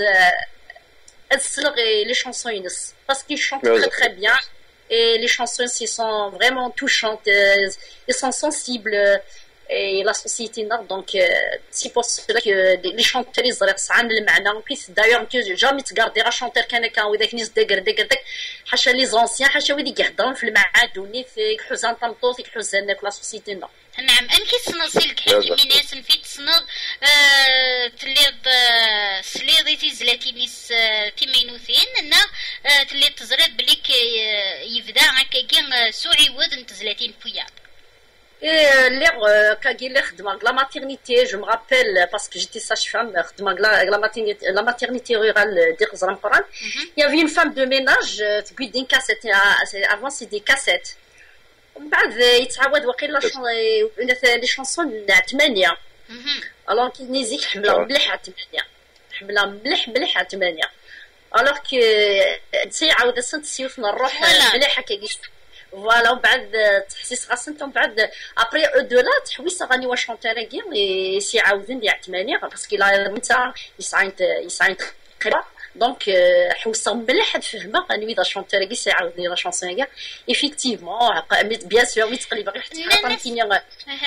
les chansons ينس parce qu'ils chantent très très bien et les chansons ils sont vraiment touchantes ils sont sensibles et la société donc c'est pour cela que les chanteurs ils راسعين المعنى puis d'ailleurs que jamais تقدر un chanteur كان كان وذاك نيس دقر دقر حاشا لي زونسيان حاشا ودي يهضروا في المعادوني في حزن طمطوط في حزن لا سوسيتي نعم أنا كيتصنصيلك حيت ميناس في تصنض تليض سليضي تيزلاتينيس تيمينوثين أنا تليض تزرد بليك يبدا هكا كي سوعي ود تزلاتين فيا. Et l'air كاجي اللي خدمه la maternité je me rappelle parce que j'étais sage-femme خدمه la maternité la maternité rurale de Zram Coran il y avait une femme de ménage تقول دين كاسيت avant c'est des cassettes ومن بعد يتعاود وقيلا لي شونسون تاع ثمانية الوغ كي نيزيك حملها مليح على ثمانية حملها مليح مليح على ثمانية الوغ كي تيعاود السنت سيوفنا الروح مليح هكا فوالا ومن بعد تحسيس غاسنت ومن بعد ابري او دو لا تحويس غاني واش شونتيريكي لي سي عاودين لي على ثمانية باسكو لا نتا يسعين يسعين قرا دونك حوسه مليح تفهمها انوي دا شونتيريكي سي عاودني لا شونسون هكا ايفيكتيفمون بيان سور وي تقلي باغي حتى عطاتيني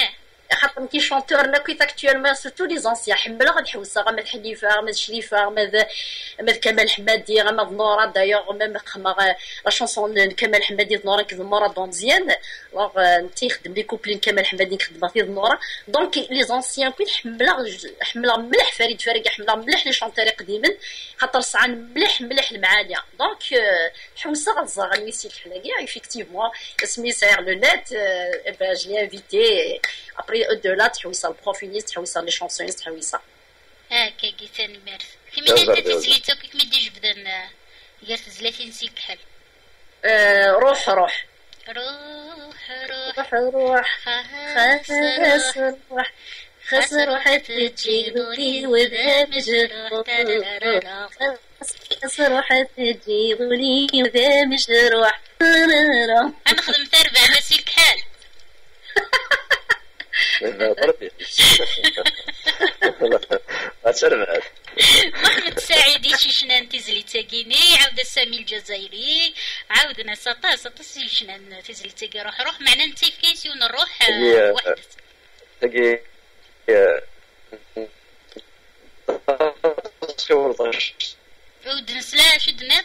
خاطر كي شونتور ناكيت اكطوالمون سورتو لي زونسيان حمله غاد حوسه غا مد حليفه مد شريفه مد مد كمال حمادي غا مد نورا دايوغ ميم خما لا شونسون كمال حمادي نورا كذ نورا دونزيان دونك نتي خدم لي كوبلين كمال حمادي خدمه في نورا دونك لي زونسيان كنت حمله حمله ملح فريد فريق حمله ملح لي شونتوري قديما خاطر سعان ملح ملح المعاليه دونك حوسه غزا غني سي الحلاقي ايفيكتيفمون اسمي سير لو نت با جي انفيتي ابري او دو لا تحويصه البروفينيست تحويصه لي شونسونيست تحويصه هكا قيتاني ميرس كيما انت تزليتو كيما دي جبدان قالت تزلاتي نسيك كحل روح روح روح روح روح خاص روح خاص روح تجيبولي وذا مجروح خاص روح تجيبولي وذا مجروح انا خدمت اربع نسيك كحل ضربي أتسرب محمد سعيد شيشنان تزلي تاقيني عاود سامي الجزائري عاودنا سطا سطا شيشنان تزلي تاقي روح روح معنا نتي في كيسي ونروح وحدة تاقي عود نسلا شدنا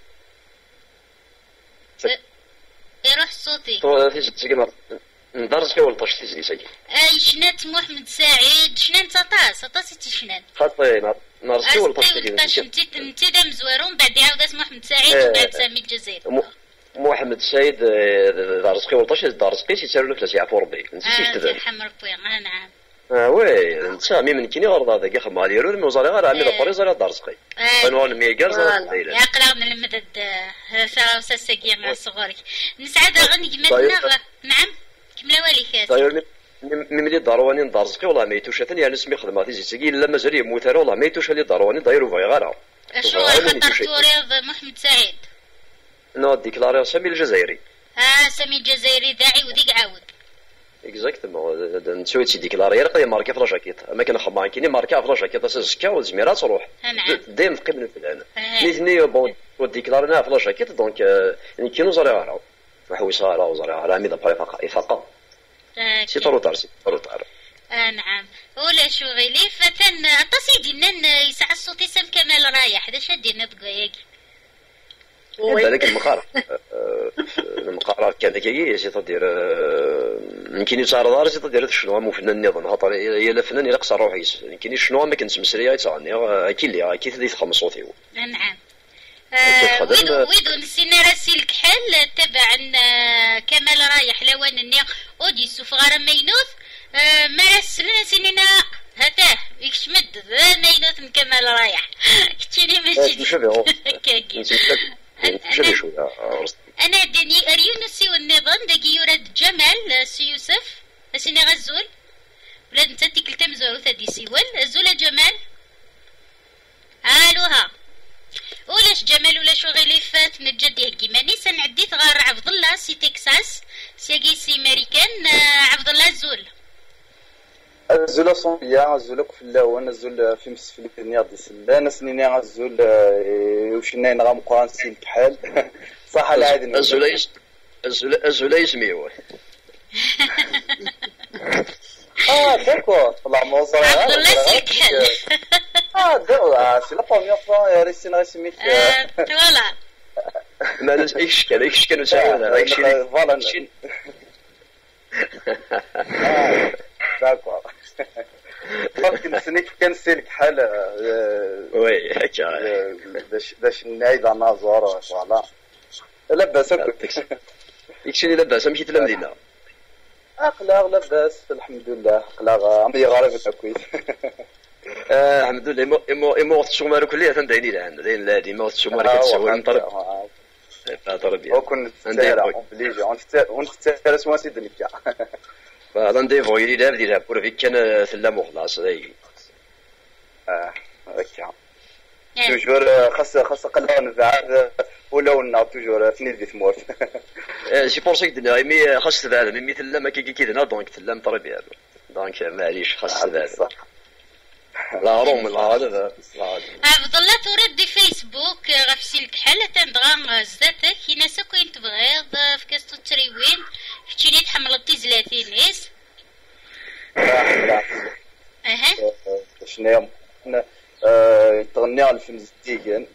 يروح صوتي ندرس كي ولطش تزلي ساكي اي شنات محمد سعيد شنان سطا سطا سيتي شنان خاطي نرس كي ولطش تزلي انتي انتي دام زوارون بعد عاودات محمد سعيد وبعد سامي الجزائري محمد سعيد دارس كي ولطش دارس كي سيسالو لك لا يعفو ربي نسيتيش تبان حمر بويا نعم اه وي انت مي من كيني غرض هذاك خدم على يرو مي وزاري غير عامل طريق زاد دارس قي فنون ميغر زاد يا قلاو من المدد سا ساكي مع صغارك نسعد غني كما نعم كملا والي كاس طيب ملي دارواني دارسقي والله ما يتوش ثاني يعني اسمي خدماتي زيتي الا مازال يموت والله ما يتوش اللي دارواني دايرو فاي غير شنو خاطر توريض محمد سعيد نو ديكلاري سامي الجزائري اه سامي الجزائري داعي وديك عاود اكزاكتومون نسوي تي ديكلاري راه ماركه في لاجاكيت اما كان خدام كاينين ماركه في لاجاكيت زكا والزميره تروح ديم قبل فلان نيتني بون وديكلارينا في لاجاكيت دونك يعني كاينو زاري غير وحويصه راه وزاري راه مي دابا فقط فقط سي طرو طار سي طرو طار اه نعم ولا شو غيلي فتن اطاسي دينا يسعى الصوت يسم كمال رايح هذا شادينا دقايق هذاك المقارع المقارع كان كي سي تدير يمكن يتعرض سي تدير شنو مو فنان نظن خاطر هي لا فنان الا قصر روحي يمكن شنو ما كنت مسريه تاعني اكيد لي اكيد اللي تخمس صوتي نعم ويدو ويدو نسينا راسي الكحل تبع كمال رايح لوان النيق اوديس وفغار مينوث ما راسلنا سنينا هتاه يكشمد مينوث كمال رايح كتشيني ماشي كاكي انا دني اريونسي والنظام داكي يراد جمال سي يوسف سيني غزول ولاد انت تيكلتا مزورو ثادي سيوال زولا جمال الوها ولاش جمال ولاش غيلي فات نجد يهكيماني سنعديت غار عبد الله سي تكساس سياكي سي ماريكان عبد الله زول الزول صوفيا الزول كفلاوان الزول في مسفل النياض يسلان سنيني الزول وشناين غام قران سين كحال صح العادي الزول الزول الزول يسميوه اه داكور طلع موزر عبد الله سي كحال اه دابا سي لا بروميير فوا يا ريسي نغسميت فوالا ما ناس ايش كان ايش كانوا ساعدنا ايش فوالا داكور فكر سنيك كان سلك حال وي هكا باش باش نعيد على نازور فوالا لاباس يكشي لاباس مشيت للمدينه اقلاغ لاباس الحمد لله اقلاغ عمري غارب كويس اه الحمد لله مو مو مو تشومارو كليه تندعيني لهنا داين لا ديما تشومارو كتسوي نطرب طرب وكنت تاع بليجي ونختار اسمها سيد نكا هذا نديفو يلي دار ديرها بور فيك كان سلام وخلاص هاي اه هكا توجور خاص خاص قلبه نفعل ولا النار توجور فني دي تموت سي بور سيك دنا مي خاص تبع مي مثل ما كي كيدنا دونك تلام طربي دونك معليش خاص تبع لا روم لا هذا عبد الله تورد دي فيسبوك غفسي الكحل تندغا زاتك يناسا كوين تبغيض في كاستو تريوين كتشيني تحملطي زلاتين ناس شنو تغني على الفيلم زديقن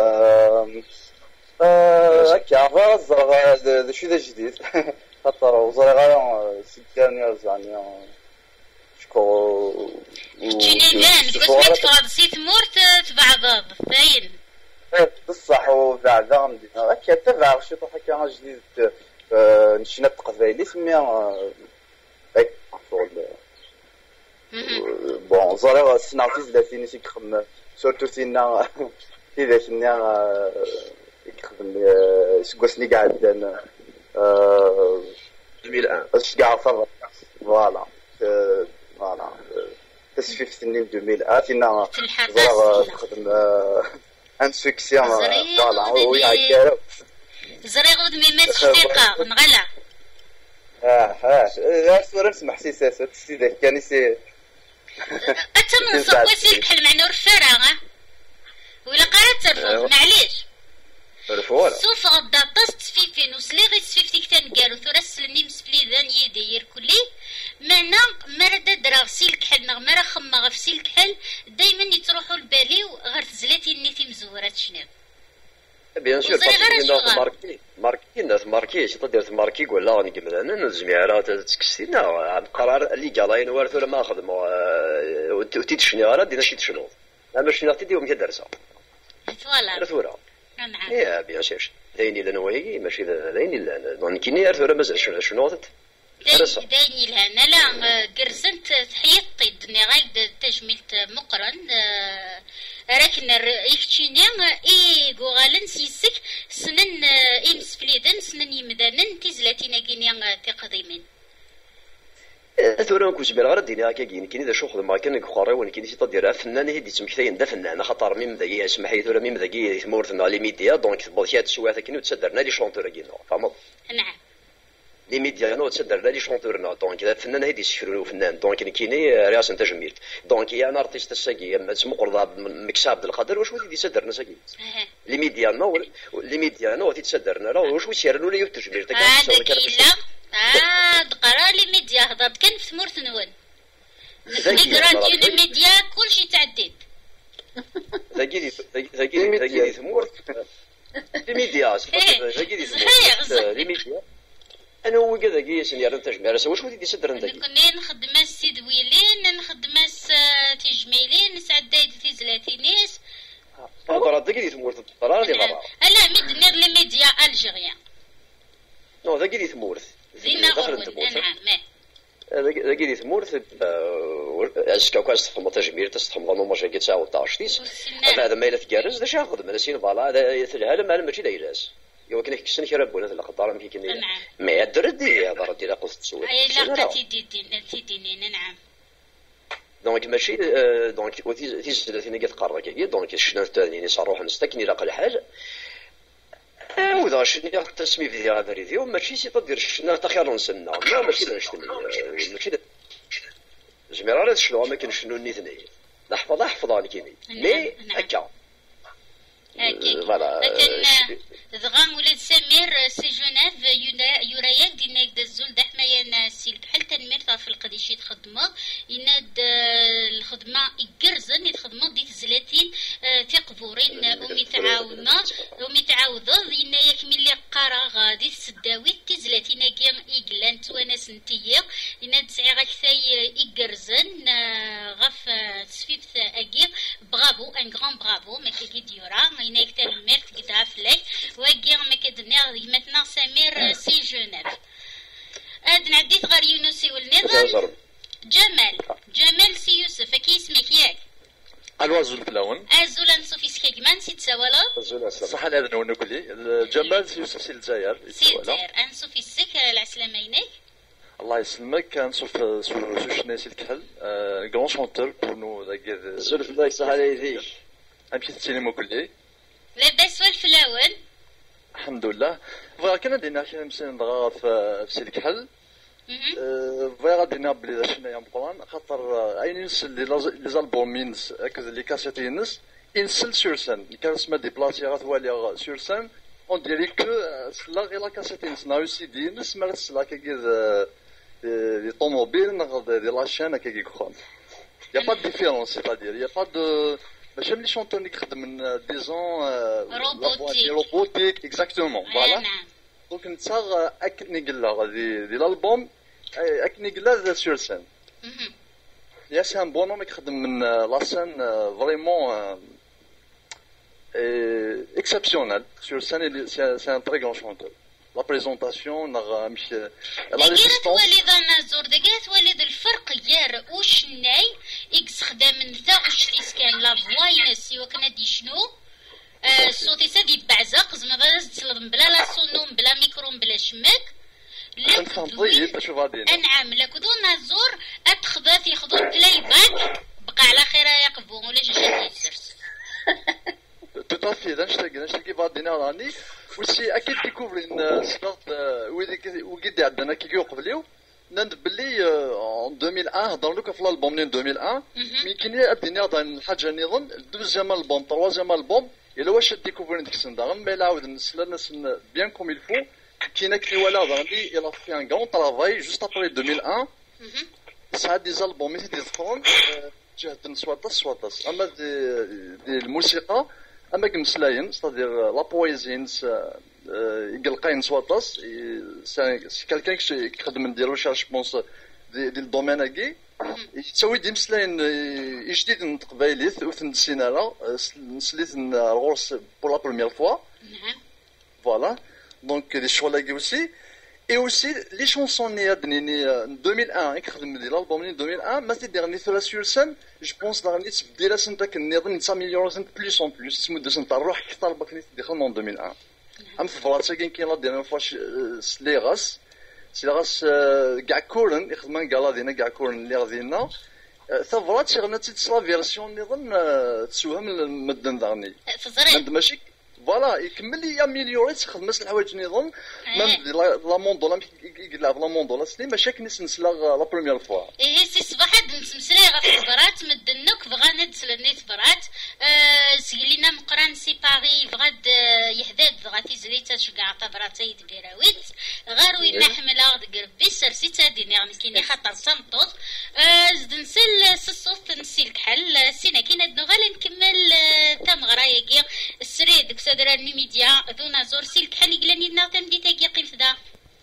هكا غير الزرغ شو ذا جديد خاطر وزرغ غير سيداني يعني شكو تجيني بان بس ما تفاضسي تمورت تبعض باين بصح وبعد هكا تبع شي طرح هكا جديد نشنا القبايلي سميها هيك بون زرغ سنعطي زلاتيني سي كخم سورتو سينا كذا سنا يخدم سكوسني قاعد انا ألفين وواحد اش قاعد صبر فوالا فوالا تسفيف سنين ألفين وواحد فينا زرا تخدم ان سوكسيون فوالا ويا كارو زريغ ودمي ما تشتيقه نغلا اه اه صور نسمح سيسات سيدي كان سي اتنصف وسيل كحل معنا الفراغ ولا قرات ترفض معليش رفولا سوف غدا طست فيفين وسليغي سفيفتي كتان قالو ثورا سلني مسفليدان يدير كلي مانا مردا دراغ سيل كحل نغ مرا خما غف سيل كحل دايما يتروحوا لبالي غير تزلاتي نيتي مزورات شنو بيان سور باسكو ماركي ماركي ناس ماركي شي تدير ماركي ولا غادي نكمل الجميعات تكسينا القرار اللي قالاين وارث ولا ما خدموا وتيت شنو راه دينا شي شنو انا شنو تديو مك درسه فوالا رثوره نعم يا بيان سور دايني لنا وهي ماشي دايني لنا دونك كيني ارث ولا مازال شنو شنو دايني لهنا لا قرزنت تحيطي دني غايد تجميلت مقرن راكن يفتشينا اي غوغالن سيسك سنن امس فليدن سنن يمدانن تيزلاتينا كينيا تقديمين ثورا كوز بير غرديني هكا كاين كاين اذا شوخ ما كان خوري وين كاين شي تدير فنان هي تمكثين دا فنان خاطر ميم داكي يسمح لي ثورا ميم داكي ثمورتنا لي ميديا دونك بوشات شويه كاين تصدرنا لي شونتور كاين فهمت نعم لي ميديا نو تصدر لي شونتورنا دونك اذا فنان هيدي يشفروا فنان دونك كايني رياس تجميل دونك يا انا ارتيست الساقي اسمو قرضه مكساب القدر واش ودي يصدرنا ساقي لي ميديا نو لي ميديا نو تتصدرنا راه واش يسيروا لي التجميل تاع اه دقرا لي ميديا هضرت كان في ثمورت نون نقرا ديال الميديا كلشي تعديت ذاكي ذاكي ذاكي ثمورت لي ميديا ذاكي لي ميديا انا هو كذا كيس نيرن تجميل واش ودي يصدر انت كنا نخدم السيد ويلين نخدم تجميلين نسعد دايد في زلاتينيس هضره ذاكي ثمورت القرار اللي ضرا لا ميد نير لي ميديا الجيريان نو ذاكي ثمورت زينا غرون نعم ذاكي ثمورت اسكا كاس تخدم تجميل تستخدم نو ماجا كي تساوي طاش تيس هذا ما الا تكرز دا شاخذ من سين فوالا هذا في العالم انا ماشي دايراس يو كاين كيسن كيربونا لا قدر ما كاين ما يدر دي هضره ديال قصه تسوي اي لا تيدي تيدي نعم دونك ماشي دونك تيز ثلاثين كتقرا كي دونك شنو الثاني صاروح نستكني لاقل حاجه وذا شنو التسميه في هذا الفيديو ماشي سي تدير شنو تخير نسنا لا ماشي نشتم ماشي جميع راه شنو ما كاين شنو نيتني نحفظ احفظ انا كيني مي هكا فوالا لكن ضغام ولاد سمير سي جونيف يوراياك ديناك دزول دحمايا سيل بحال تنمير في القديشي تخدموا يناد الخدمه يقرزن يتخدموا ديك زلاتين في قبورين امي تعاونه امي تعاوض يناياك ملي قرا غادي تسداوي تزلاتين كي يقلان تواناس نتيا يناد سعي غاكثاي يقرزن غف تسفيفت اكير برافو ان غران برافو ما كي ديورا ينايك تنمير تقدها فلاك واكير ما كدنا مثلا سمير سي جونيف هاد نعديت غير يونسي والنظام جمال جمال سي يوسف كي اسمك ياك الوا زول فلاون ازول انصوفي سكيكمان سي تساولا زول صح هذا نو كلي جمال سي يوسف سي الجزائر سي الجزائر انصوفي السك العسلامه ينايك الله يسلمك كنصوف سو شناسي الكحل كرون شونتور بور نو ذاك زول فلاك صح عليك امشي السينما كلي لاباس والفلاون الحمد لله فغا كان عندنا شي مسين دغا في سيد الكحل فغا غادينا بلي شنايا مقران خاطر عين ينسل لي زالبومينز هكذا لي كاسيتينس ينسل سور سان كنسمع دي بلاصي غاتوالي سور سان اون ديري كو سلا غير لا كاسيتينس ناو سي دي نسمع سلا كي لي طوموبيل نغ دي لاشين كي كخون يا با دو ديفيرونس سيتادير يا با دو ماشي ملي شونتور اللي يخدم من ديزون روبوتيك روبوتيك اكزاكتومون فوالا دونك انت اكني قلا دي دي الالبوم اكني قلا سور سين يا سي ان بون ميك يخدم من لا سين فريمون اكسبسيونيل سور سين سي ان تري غران شونتور لا بريزونطاسيون نغ مش لا ريزيستونس وليد نازور داكات وليد الفرق يار واش ناي اكس خدام نتا واش تيسكان لا فواينس وكنا دي شنو الصوتي سادي بعزق زعما باش تسلم بلا لا سونوم بلا ميكرو بلا شماك انعم لا كدو نازور اتخذات ياخذوا بلاي باك بقى على خير يقبو ولا جا يسرس tout à fait نشتاق نشتاق بعدين راني وسي اكيد ديكوفرين سلطات ويدي وقد عندنا كي يقبليو نند بلي ان ألفين وواحد هضر لك في الالبوم من ألفين وواحد مي كاين الدنيا هضر الحاجه نظن دوزيام البوم تروازيام البوم الا واش ديكوفرين ديك السنه غير لا عاود نسلا ناس بيان كوم يلفو كاين كي ولا هضر لي الا في ان غون طرافاي جوست ابري ألفين وواحد ساعات دي زالبوم مي دي زخرون جهد سواطس سواطس اما دي, دي الموسيقى اما كمسلاين ستادير لا بويزينز يقلقين سواطس سي كالكان كيخدم ندير ريشيرش بونس دي دي الدومين هاكي يسوي دي مسلاين جديد نطق بايليث وثن السينارا نسليت نغورس بور لا بروميير فوا فوالا دونك دي شغل هاكي اوسي اي اوسي لي شونسون ني دنيني ألفين وواحد كيخدم دي الالبوم ني ألفين وواحد ما تيديرني ثلاث سورسن جو بونس دارني تبديلا سنتك النظام تساميليورا سنت بليس اون بليس تسمد سنت الروح كثر باك دخل من ألفين وواحد ام في فرنسا كاين كاين لا دير فاش سليغاس سليغاس كاع كورن يخدم كاع لا دينا كاع كورن اللي غادينا ثفرات شي غنا تيتصلا فيرسيون نظن تسوها من مدن دارني فزرين ماشي فوالا يكمل لي اميليوري تخدم نفس الحوايج نظن ميم لا موندولا يلعب لا موندولا سلي ماشي كنيس نسلا لا بروميير فوا اي سي صباح نتمسلي غتخبرات مدنك بغا نتسلني تبرات سيلينا مقران سي باغي بغاد يحداد غاتي زليتا شكاع طبرات يديراويت غير وين حمله دير بيسر سي تاديني يعني كاين خطر صمطوط زد نسل الصوت نسيل كحل سينا كاين دنو غالي نكمل تم غرايا السريد كسادرا ميديا ذو نازور سيل كحل يقلاني لنا تمدي تاكي قيف ذا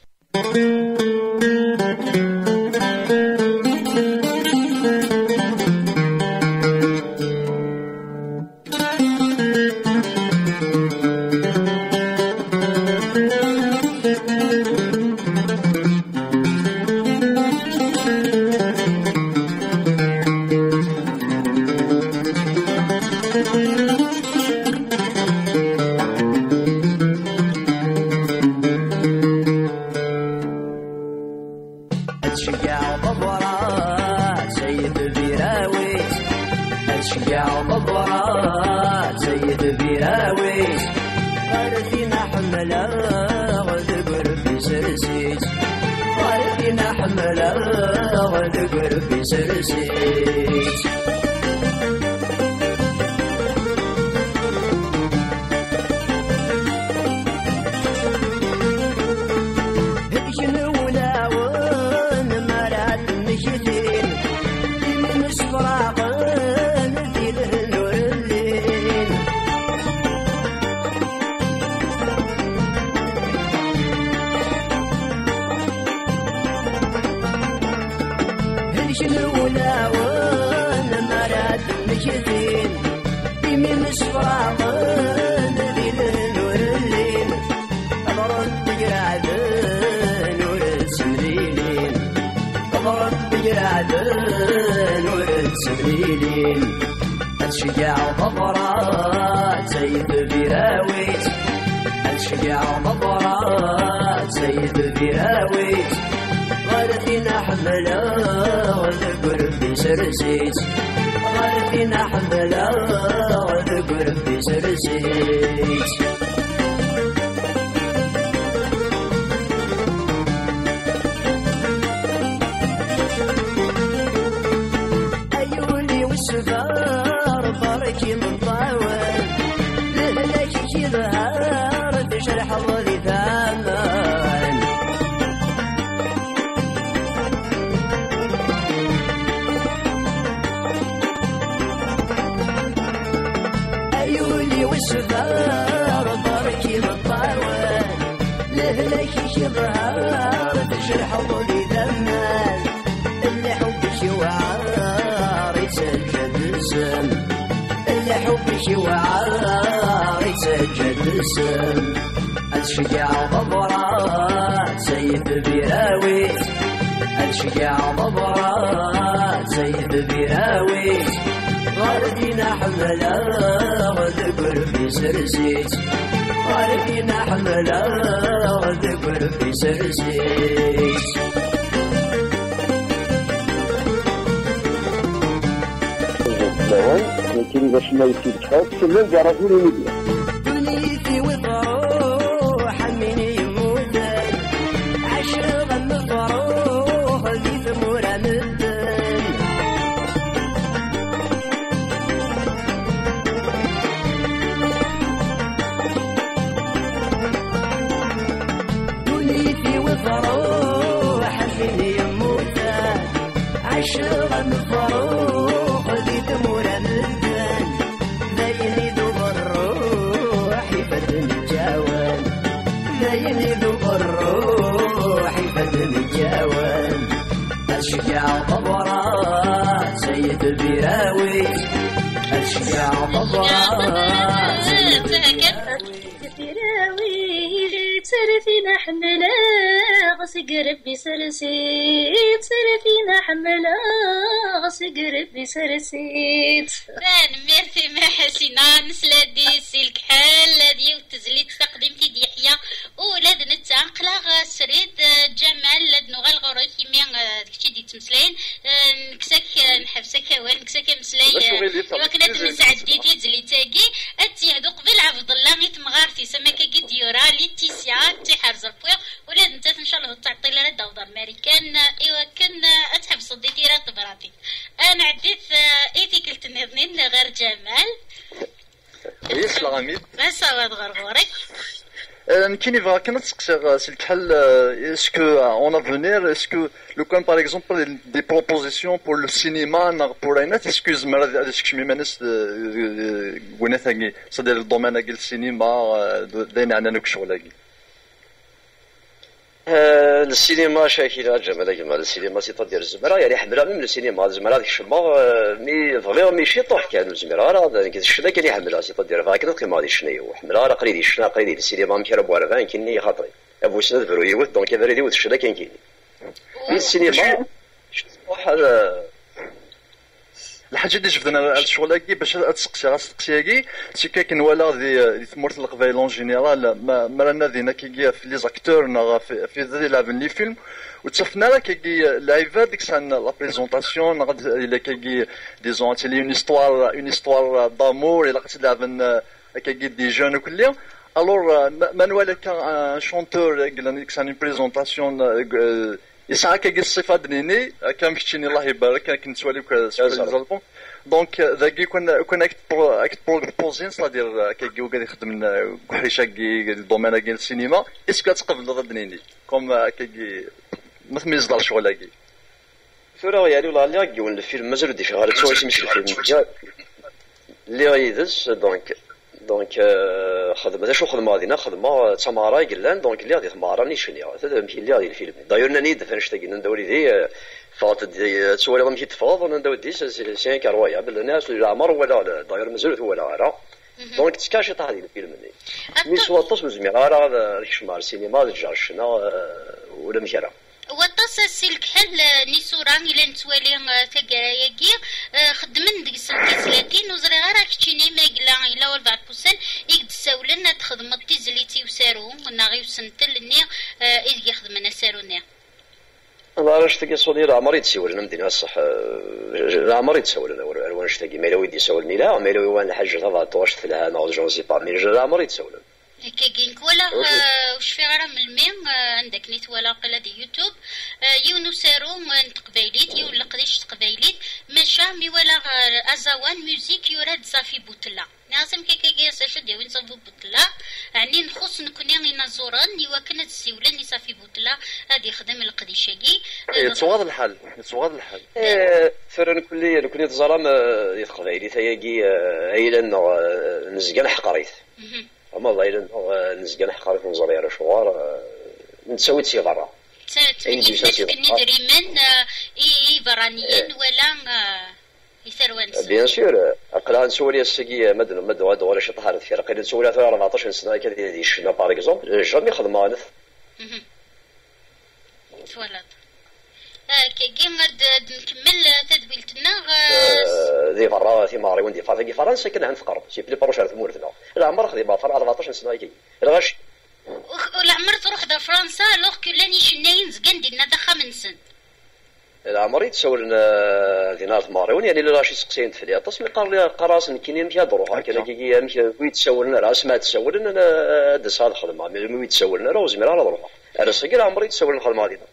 الشجاع ضبرات سيد فيراويت الشجاع ضبرات سيد فيراويت غارتنا حملا وذكر في سرسيت غارتنا حملا وذكر في سرسيت الظهر بركي بالطاول لهلك شظهر تشرح ضلي دمان اللي حب شوار يسجد السم اللي حب شوار يسجد السم الشجاع ضبرات سيد بيراويس الشجاع ضبرات سيد بيراويس غاردينا حملا غدقر في سرسيس غاردينا حملا غدقر في سرسيس لكن باش ما يصير حاجة كلهم بيعرفوا لي مدير دنيتي وفروح مني يموت عشر غم فروح ذي ثمورة مدن دنيتي وفروح مني يموت عشر غم فروح ذي ثمورة مدن ذيني ذو الروح يفدن الجوان ذيني ذو الروح يفدن الجوان الشجاع ضبرات سيد البيراوي الشجاع ضبرات سيد البيراوي تسرفينا حملا غسق ربي سرسيت سرفينا حملا غسق ربي سرسيت فان ميرسي ما حسينا نسلادي سلك حال دي وتزليت تقديم في ديحيا ولاد نتانقلا سريد جمال لاد نغال غروكي مين كشي دي تمسلين نكسك نحبسك وين نكسك مسلاي وكنا نسعد دي دي زليتاكي اتي هذو قبل عبد الله غيت مغارتي سماكا قد يورا ليتيسيا تي حرز البويا ولاد انت ان شاء الله تعطي لنا الدوضه امريكان ايوا كان اتحب صديتي راه طبراتي انا عديت ايتي قلت اثنين غير جمال يس العميد بس هو غرغوري كاين يبغى كنا تسقسي سي الكحل اسكو اون افونير اسكو لو كان باغ اكزومبل دي بروبوزيسيون بور لو سينما نا بور اينات اسكو زعما هذا الشيء ميمانس وناثاكي صدير الدومين ديال السينما داين عندنا نك شغلاكي السينما شاكينا جمال جمال السينما سي تدير الزمرة يعني حملها من السينما الزمرة ديك الشمار مي فغير مي شي طوح كان الزمرة راه كي الشنا كان يحملها سي تدير فهاك تقيم هذه الشنيو حملها راه قريدي الشنا قريدي السينما مكرب ولا فان كيني خاطري ابو سند فرو يوت دونك فريدي يوت الشنا كان كيني السينما واحد الحاجه اللي شفتنا الشغل هكي باش تسقسي راه تسقسي هكي سي كاين ولا دي ثمورت القبائل اون جينيرال ما رانا دينا كي في لي زاكتور نا في في ذي لعبن لي فيلم وتصفنا لك كي لايفا ديك سان لا بريزونطاسيون الا كي ديزون تي اون هيستوار اون هيستوار دامور الا كتلعبن كي دي جون وكل الور مانويل كان شونتور ديك سان اون بريزونطاسيون يسعى كي الصفات دنيني كان كتشيني الله يبارك كنت سوالي كالزالبون دونك ذاكي كنا كنا اكت بروبوزين صادير كي وقاعد يخدم كحريشه كي الدومين ديال السينما اسكو تقبل دنيني كوم كي مثل ما يصدر شغل كي فورا يعني والله اللي كيقول الفيلم مازال دي شغال تسوي ماشي الفيلم اللي غيدز دونك دونك خدمه شو خدمه هذينا خدمه تمارا قلان دونك اللي غادي تمارا نيشني هذا يمكن اللي غادي الفيلم داير ناني فاش تاكينا ندوري دي فات دي تسوالي ماشي تفاض انا ندور دي سي كاروايا بالناس العمر ولا داير مازال ولا راه دونك تكاشي طاح هذه الفيلم مي سوا تص مزمير راه ريش السينما الجرشنا ولا مشارع وطاس السلك حل نيسوران إلى نتوالي تقراياكي خدمن ديك سنتي ثلاثين وزري غير كتشيني ما قلا إلا والبعض بوسن يقد ساولنا تخدمتي زليتي وسارو ناغي وسنتل ني إذ يخدمنا ساروني أنا راه شتاقي صولي راه عمري تسول نمدينا الصح راه عمري تسول أنا وأنا شتاقي ما يلوي يدي سولني لا ما يلوي وأنا حاجة تضع طوش في لها نوض جونسي با مي راه عمري تسول كاين ولا واش في غير من الميم عندك نيت ولا قلا دي يوتيوب يونو سارو من تقبايليت يون لقديش تقبايليت ما ماشا مي ولا ازوان ميوزيك يورد صافي بوتلا لازم كي كي ساشد وين صافي بوتلا يعني نخص نكوني نزوران ني وكنت سيولني صافي بوتلا هذه خدم القديشاكي تصواد الحل تصواد الحل فرن كلي نكوني تزرام يتقبايلي ثياقي هيلا نزقان حقريت اما الله الا نزقان حقريت نزري على شوار نسوي تسي برا تمني ندري من اي برانيين ولا يثروان بيان سور اقلا نسولي السقي مدن مدن هذا ولا شي طهاره في رقيل نسولي أربعطاش سنه كذا ديال الشنا باغ اكزومبل جامي خدمه انا فوالا كي غاد نكمل تدويلتنا ذي برا في ماري وندي في فرنسا كنا نفقر سي بلي بروش في مورتنا العمر خدمه فرا أربعطاش سنه كي الغاش العمر تروح دا فرنسا لوغ كو لاني شناين زكان ديالنا دا خمس العمر يتسول لنا دينار ماريون يعني لا شي سقسين في الطاس قال لي قراص كاينين كيهضروا هكا كي كي يتسول لنا راه سمعت تسول لنا دس هذا الخدمه ملي يتسول لنا راه زمير على ضروها على السكير العمر يتسول الخدمه ديالنا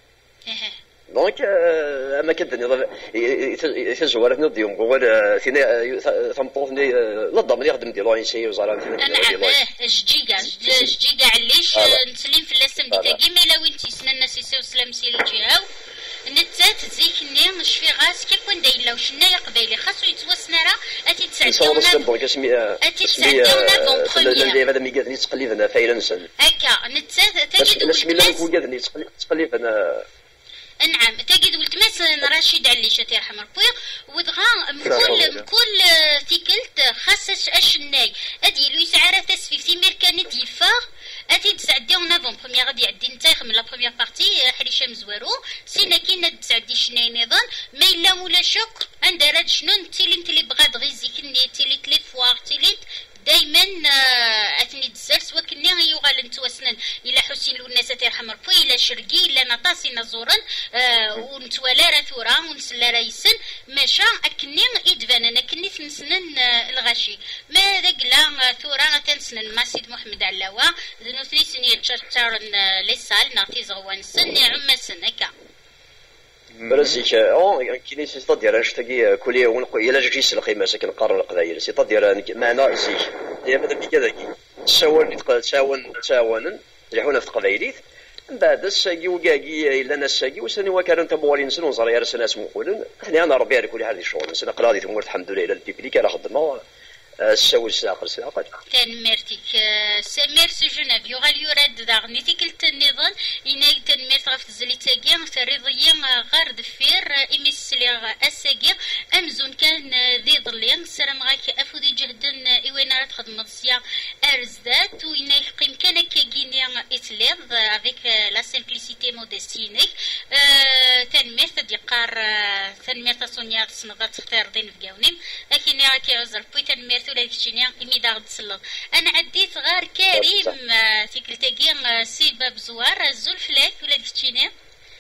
دونك اما كدني يتزور في اليوم قول ثاني ثمطوثني لا ضمن يخدم ديالو ينسي وزاره نعم جيجا جيجا علاش نسلم في اللسم ديتاكي مي لا وين تيسنا الناس يساو سلام سيلي جاو نتات زيكني شفي غاس كيف كون داير لو شنايا قبيلي خاصو يتوسنا راه اتي تسعدونا اتي تسعدونا بون بروميير هذا مي قالني تقليبنا فايلا نسال هكا نتات تجد بسم الله كون قالني تقليبنا نعم تجد ولتماس رشيد عليش تيرحم ربي ودغا مكل مكل تيكلت خاصش اشناي ادي لو يسعر تسفيف في ميركان ديفا اتي تسعدي اون افون بروميير غادي يعدي نتا من لا بروميير بارتي حريشه مزوارو سينا كاين تسعدي شناي نظام ما الا ولا شوك عند راد شنو نتي اللي بغا دغيزي كني تيلي تلي فوار تيلي دائما اثني تزرس وكني يغال نتوسنن الى حسين الناس تيرحم ربي الى شرقي الى نطاسي نزورن ونتوالا راه ثورا ونسلا رايسن ماشا اكني يدفن انا كني تنسنن الغاشي ما ذاك لا ثورا تنسنن ما سيد محمد علاوه ذنوثني سنيه تشارن لي سال نعطي زغوان سن عما سن هكا براسيك اون كاين سي تدير اشتكي كل يوم الا جيت سلقي مساكن قرر القضايا سي تدير معنا زيك هي ماذا بك كذا تساون تساون تساون ريحونا في القبايليت من بعد الساقي وكاكي الا انا الساقي وسني وكانوا انت موالين سنون صار راه ناس مقولين حنا انا ربي على كل حال الشغل سنه قراضي تمور الحمد لله الى البيبليك راه خدمه الساوي الساقر ساقر كان ميرتيك سميرسي جناب يغال يراد داغني تيكلت النظام إناك تنميرت غف الزليتاكي تريضيا غار دفير إميسلي أساقي أمزون كان ذي ظلين سلام غاك أفودي جهدن إوينا راه تخدم مضسيا أرزدات وإناك قيم كان كاكيني إتليض افيك لا سيمبليسيتي مودستينيك تنميرت ديقار تنميرت سونيا تصنضات تختار دين في قاونيم لكن راكي عزر بوي تنميرت ولا كشينيا إمي داغ تسلط أنا عديت غار كريم تيكلتاكي سيباب زوار الزلفلاك ولا كشينيا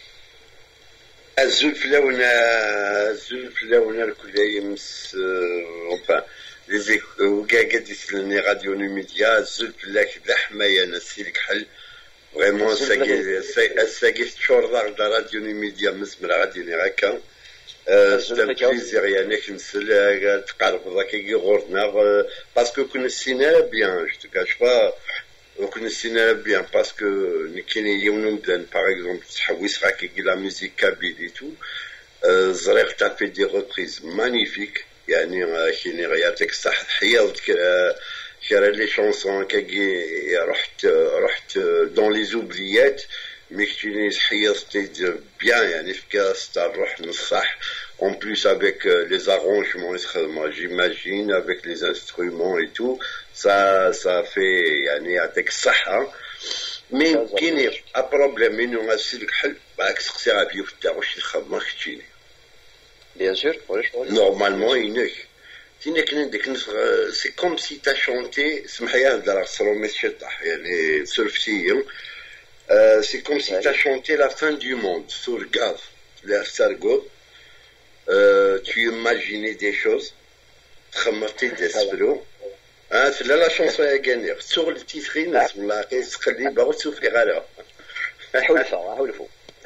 الزلفلاونا الزلفلاونا الكل يمس enfin les وكاكا ديسلني راديو نيميديا الزلفلاك لحمايا نسيلك حل فريمون ساكي ساكي شورضار دا راديو نيميديا مسمر غادي هكا سي ان بليزير يعني كنسل تقارب ذاك غورنا باسكو كنسينا بيان جو تو كاش با وكنسينا بيان باسكو كاين يوم نبدا باغ اكزومبل تحويس راكي لا ميوزيك كابيلي تو زريق تافي دي ريبريز مانيفيك يعني كاين يعطيك الصحة حياوت كرا لي شونسون كاكي رحت رحت دون لي زوبليات مي كاين حياوتي بيان يعني فيك تروح نصح en plus avec euh, les arrangements moi j'imagine avec les instruments et tout ça ça fait يعني avec صحة mais كاين un problème انه غاسلك حل باك تسقسي غابي وتا واش الخدمة كتجيني bien sûr normalement ينك تينا كاين ديك سي كوم سي تا شونتي سمحيا هضر صرومي الشطح يعني سولفتي سي كوم سي تا شونتي لا فان دو موند سور غاف لا سارغو Euh, tu imaginais des choses, تخمرتي ديسبلو اه في لا شونسون يا غانير سور التيترين والله قيس خلي باغي تشوف لي غالا حولفه حولفه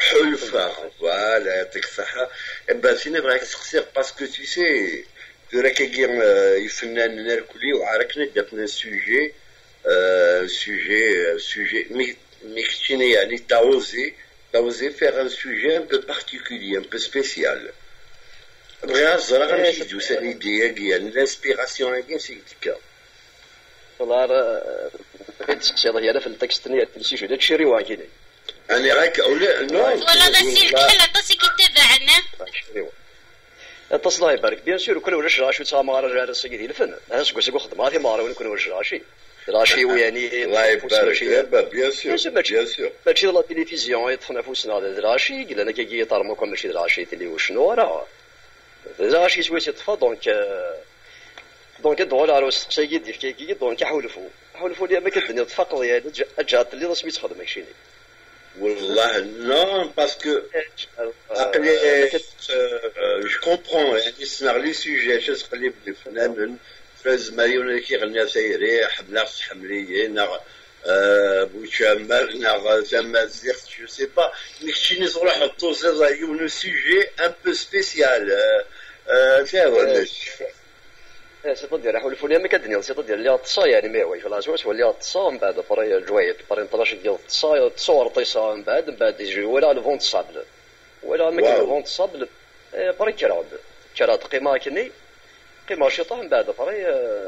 حلفة فوالا يعطيك الصحة. با سينا بغيت نسقسيك باسكو تو سي راك كي يفنان نركلي وعاركنا دافنا سوجي سوجي سوجي مي مي كنتينا يعني تاوزي تاوزي فيغ ان سوجي ان بو بارتيكولي ان بو سبيسيال. بغيت نزرع غير شي دوسه ليديا يعني لانسبيراسيون هادي سيكا والله بغيت نسقسي ديالها في التكست نيا السوجي هذا الشيء ريوان كاين أنا راك أولا نو والله بس الكحل عطاسي كيتابعنا اتصل يبارك بيان سور كل ولا شراشي تسامى على السيدي الفن انا سكو سكو خدمه هذه مارا وين كل ولا شراشي راشي ويعني الله يبارك بيان سور بيان سور ماشي لا تلفزيون يطفنا فوسنا هذا راشي قال انا كي يطرمو كون ماشي راشي اللي وشنو راه راشي سويت يطفى دونك دونك دول على السيد ديال كي دونك حولفوا حولفوا لي ما كدني تفقد يا جات اللي سميت خدمه ماشي والله نو باسكو عقلي جو كومبرون يعني سمع لي سوجي شاش قليب الفنان فاز مليون كي غنى سايري حبنا حمليه نا بوشامر نا زعما زيخ جو سي با مي كنتي نروح نحطو زعما يون سوجي ان بو سبيسيال تا هو سيتادير حولفوا لي ما كدني سيتادير اللي تصا يعني ما هو في لازوس ولا تصا من بعد بري الجوايد بري نطلاش ديال التصا تصور طيصا من بعد من بعد يجي ولا الفون صابل ولا ما كاين الفون صابل بري كراد كراد قيمه كني قيمه شيطه من بعد بري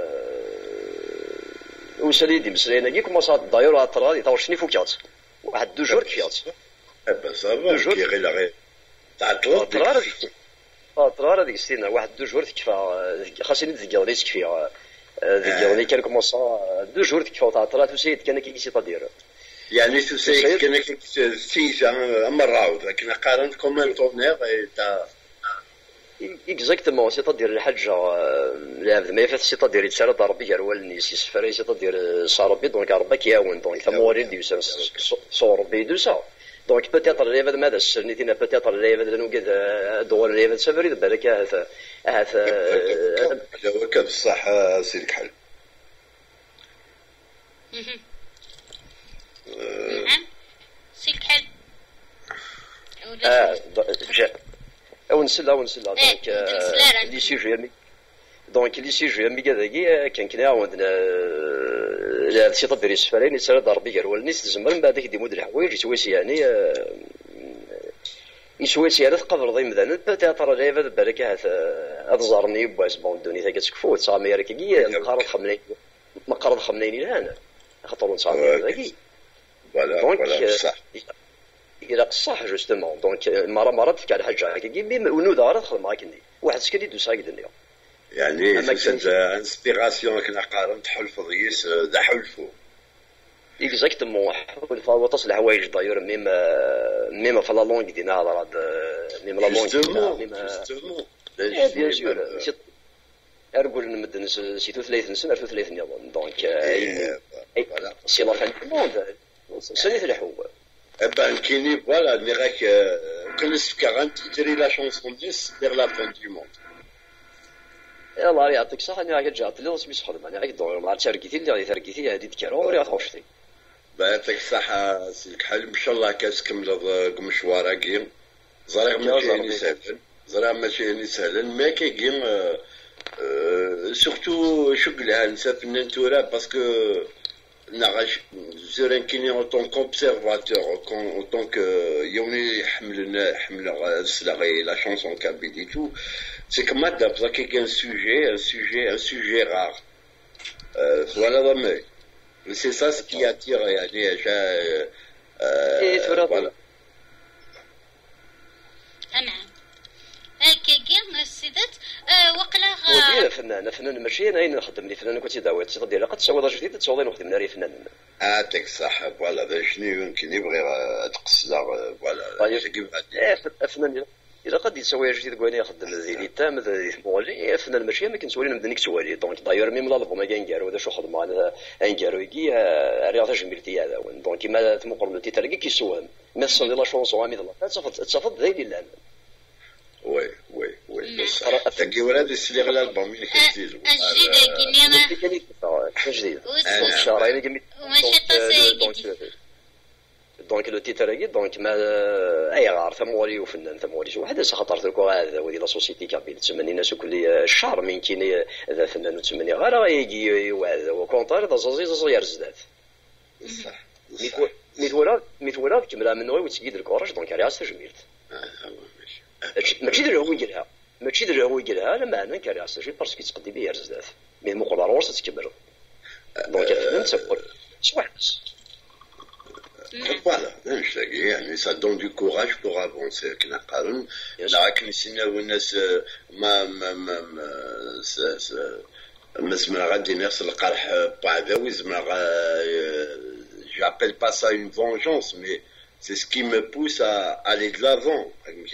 وساليدي مسلينا كي كومونسا داير على الطراد يطورشني فوكات واحد دو جور كيات با صافا كي غير غير تعطلت طرار هذيك السنه واحد دو جور تكفى خاصني تذكر لي تكفي تذكر لي كان كومونسا دو جور تكفى تاع طرات وسيد كان كي سي طادير يعني سوسيد كان كي سي امراو لكن قارنت كومون طونير تاع اكزاكتومون سي طادير الحاجه لا ما فات سي طادير يتسرى ضربي ولني سي سفري سي طادير صاربي دونك ربك ياون دونك ثموري دي صور بي دو سا دونك بوتيتر اللي هذا ماذا السنتين بوتيتر اللي هذا نوجد دول اللي هذا سفري بالك هذا هذا هذا كان بصح سيدك حل نعم سيدك حل اه جاء او نسلا او نسلا دونك لي سيجي دونك لي سيجي مي كذاكي كان كنا عندنا لا سي طبيري سفرين يسرى ضربي غير ولنيس الزمر من بعدك ديمود الحوايج يسويس يعني يسويس يعني تقبر ضي مثلا بتاطر ليفا بالك هذا زارني باس بون دوني تا كتكفوت صامي راك كي مقارض خمنين مقارض خمنين لهنا خاطر صامي ذاكي فوالا فوالا بصح الى صح جوستومون دونك مره مره تفكر على حاجه كي بيم ونوض راه تخدم معاك ني واحد سكري دوسا الدنيا يعني سيت انسبيراسيون كنا قارن تحل في ضيس دا حلفو اكزاكتومون حلفو وتصل حوايج داير ميم ميم في لا لونغ دينا هضره ميم لا لونغ دينا ميم جوستومون بيان سور ارجل نمد سيتو ثلاثين سنه في ثلاثين يوم دونك سي لا فان دو موند سنه الحو ابا كيني فوالا مي راك كنس كارنت تري لا شونسون ديس دير لا فان دو موند الله يعطيك الصحة. أنا راك جات لي رسمي صحاب أنا راك دور مع تركيتي اللي تركيتي هذه تكرو وريا خوشتي يعطيك الصحة سيدك حل إن شاء الله كتكمل مشوارك كيم زريغ ماشي سهل زريغ ماشي سهل ما كيم سورتو شغلها نسى فنان تورا باسكو نعرف زورين كيني أون طونك أوبسيرفاتور أون طونك يوني يحملنا حمل السلاغي لا شانسون كابيدي تو c'est comme madame, ça qu'il y a un sujet, un sujet, un sujet rare. Euh, voilà, mais c'est ça ce qui attire, يعني euh, euh, voilà. نعم. كي السيدات وقلا ودي فنان فنان ماشي انا نخدم لي فنان كنت داوي تصدي لا قد تصاوض جديد تصاوض نخدم ناري فنان عاتك صح فوالا باش شنو يمكن يبغي تقصد فوالا فنان إذا قد يسوي جديد قواني يخدم ذي لي تام ذي مولي فنان ماشي ما كنسولي نبدا نكسوالي دونك داير ميم لا لبو ما كنجارو هذا شو خدم انا انجارو يجي رياضه جميلتي هذا دونك كيما تمقرن تيترقي كيسوهم ما تصلي لا شونسو عامي الله تصفت تصفت ذي لي لا وي وي وي بصراحه تلقي ولاد يسلي غير البوم اللي كيتيجو الجديد كيني انا جديد شهرين جميل وماشي طاسي دونك لو تيتر دونك ما اي غار ثموري وفنان ثموري واحد خاطر تركو هذا ودي لا سوسيتي كابيل تسمني الناس كل الشهر من كاين هذا فنان تسمني غير يجي وهذا وكونتر هذا زازي زازي يرزدات صح ميتولا ميتولا كملا من نوي وتسقيد الكوراج دونك على استجميرت ماشي درو يقولها ماشي درو يقولها لا معنى كاري استجميرت باسكو تقدي بيه يرزدات مي مو قدر ورث تكبر دونك الفنان تسقل شي واحد Voilà, يعني ça donne du courage pour avancer. كنا قارن لكن سنا والناس ما ما ما ما زعما غادي نفس القرح بعدا زعما j'appelle pas ça une vengeance mais c'est ce qui me pousse à aller de l'avant.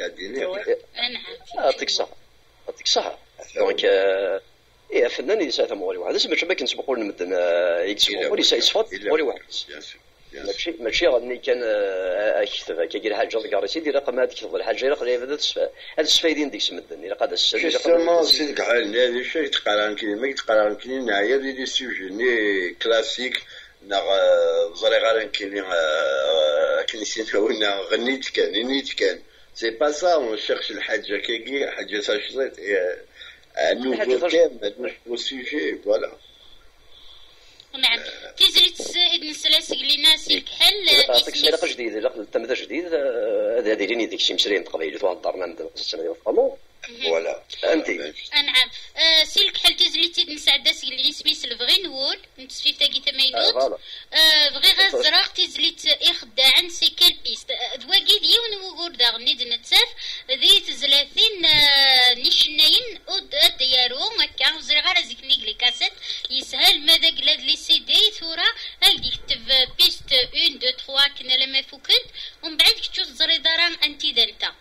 يعطيك الصحة يعطيك الصحة دونك إيه فنان يسا ثموري واحد اسمه شباب كنسبقوا للمدن يكسبوا وليس يصفط موري واحد ماشي ماشي غادي كان كيكتب كيدير حاجه ديال سيدي رقم هذيك الحاجه الا قريبه هذا هذا السفايدين ديك سمدن الا قاد السجل justement سي كاع هذا الشيء يتقرا كاين ما يتقرا كاين نعيا ديال لي سوجي ني كلاسيك نا زري غير كاين كاين شي حوايج غنيت كان نيت كان سي با سا اون شيرش الحاجه كي حاجه ساشيت نوفو تيم نوفو سوجي فوالا نعم تزري تساعد نسلاس قلنا سي الكحل اسمي سياق جديد لا التمثيل جديد هذا دايرين ديك شي مسرين قبيله واحد الدار من السنه ديال القانون فوالا انت نعم سي الكحل تزري تنساعد قلنا سميس الفغي نول نتسفي تاكي تماينوت فغي غازراق تزري يخدعن سي كال بيست دواكي ديون وغور داغني دنتساف ذي تزلاثين نيشناين ود ديارو هكا زري غير زيك نيكلي كاسيت يسهل ماذا قلاد لي سي دي ثورة هايدي كتب بيست اون دو تخوا كنا لما فوكنت ومن بعد كتشوف زري داران انتي دانتا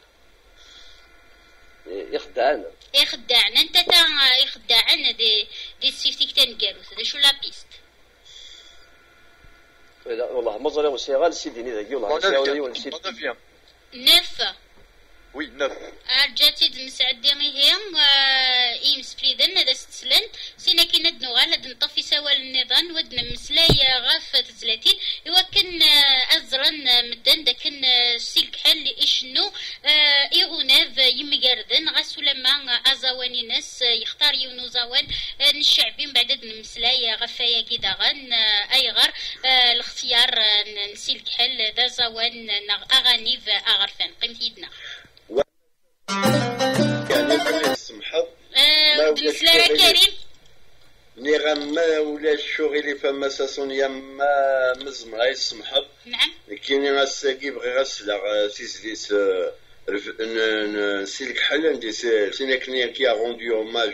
يخدعنا يخدعنا انت تا يخدعنا دي دي سيفتيك تنقالو هذا شو لا بيست والله ما زري وسيغال سيديني ذاك والله سيغال ونسيت نف وي نف رجعتي نسعدي غيهم إيمس فريدن هذا ستسلن سينا كي ندنو غال هاد نطفي سوا النظام ودنا مسلايا غاف تزلاتين إوا كان أزرن مدن داكن سيلك حل إشنو إيغوناف يمقردن غاسو لما أزواني ناس يختار يونو زوان نشعبين بعد مسلايا غفايا كيدا غن أيغر الاختيار نسيلك حل دا زوان أغاني أغرفان قيمت يدنا يعني بني السمحة بالنسبة كريم ني غما ولا الشغل اللي فما ساسونيا ما مزمرا يسمحة نعم كاين غاساكي بغي غاسلا سيسليس نسيلك حل عندي سينا كنيا كي روندو هوماج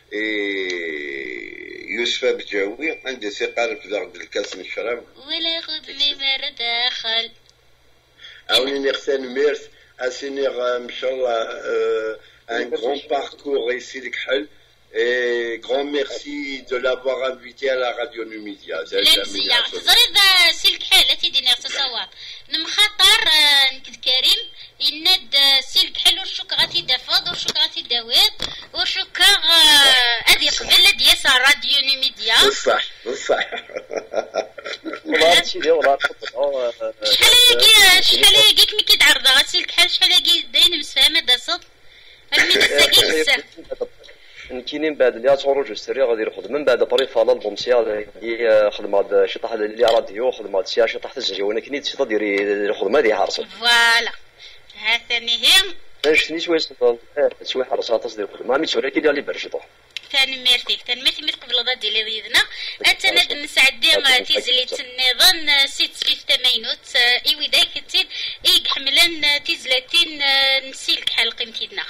يوسف بجاوي عندي سي قارب داخل الكاس نشرب ولا ياخذ لي مار داخل عاوني نختار ميرث assainir, Inch'Allah, euh, un grand parcours ici de Khal. Et grand merci de l'avoir invité à la radio Numidia. تزريد سلك حل تيدي نفس الصواب نمخاطر نكد كريم يند سلك حل ورشوك غاتي دافض ورشوك غاتي داويد ورشوك هذه قبل ديال راديو نيميديا صح صح والله سيدي والله شحال هي شحال هي كيك ملي كيتعرض سلك حل شحال هي داين مسفهمه دا صوت الميد الساكن بزاف كاينين بعد اللي تخرج السري غادي ياخذ من بعد طريق فالا البومسيا خدمه شي طاح اللي راديو خدمه سيا شي طاح الزجاجه كاين شي طا ديري الخدمه ديال حرص فوالا ها ثاني هي شني شويه شويه حرص تصدير الخدمه مي تشوري كيدير لي برشطه ثاني ميرتي ثاني ميرتي ميت قبل غادي لي ريدنا اتنا نسعدي تيزليت النظام سيت سيف تماينوت ايوي داك تيد اي حملان تيزلاتين نسيلك حال قيمتينا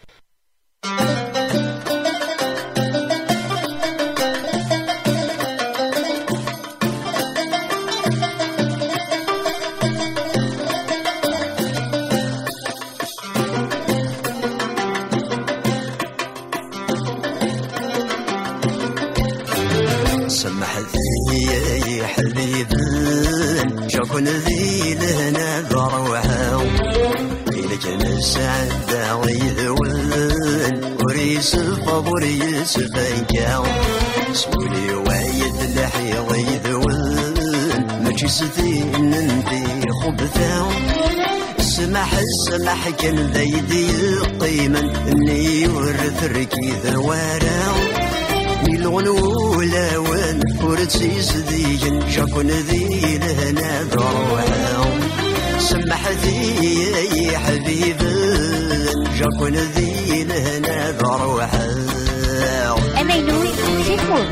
يا حبيبي شكون ذي لهنا بروحه إلى كان السعادة ويذول وريس فضريس فانكاو سولي وعيد لحي ويذول ماشي جسدين ندي خبثا سمح السمح كان ذا يدي قيما اني يورث ركيذ وارا الغنولا وين فرتي صديق جاكون ذي لهنا ذروها سمح ذي يا حبيب جاكون ذي لهنا ذروها أمينوي سيفور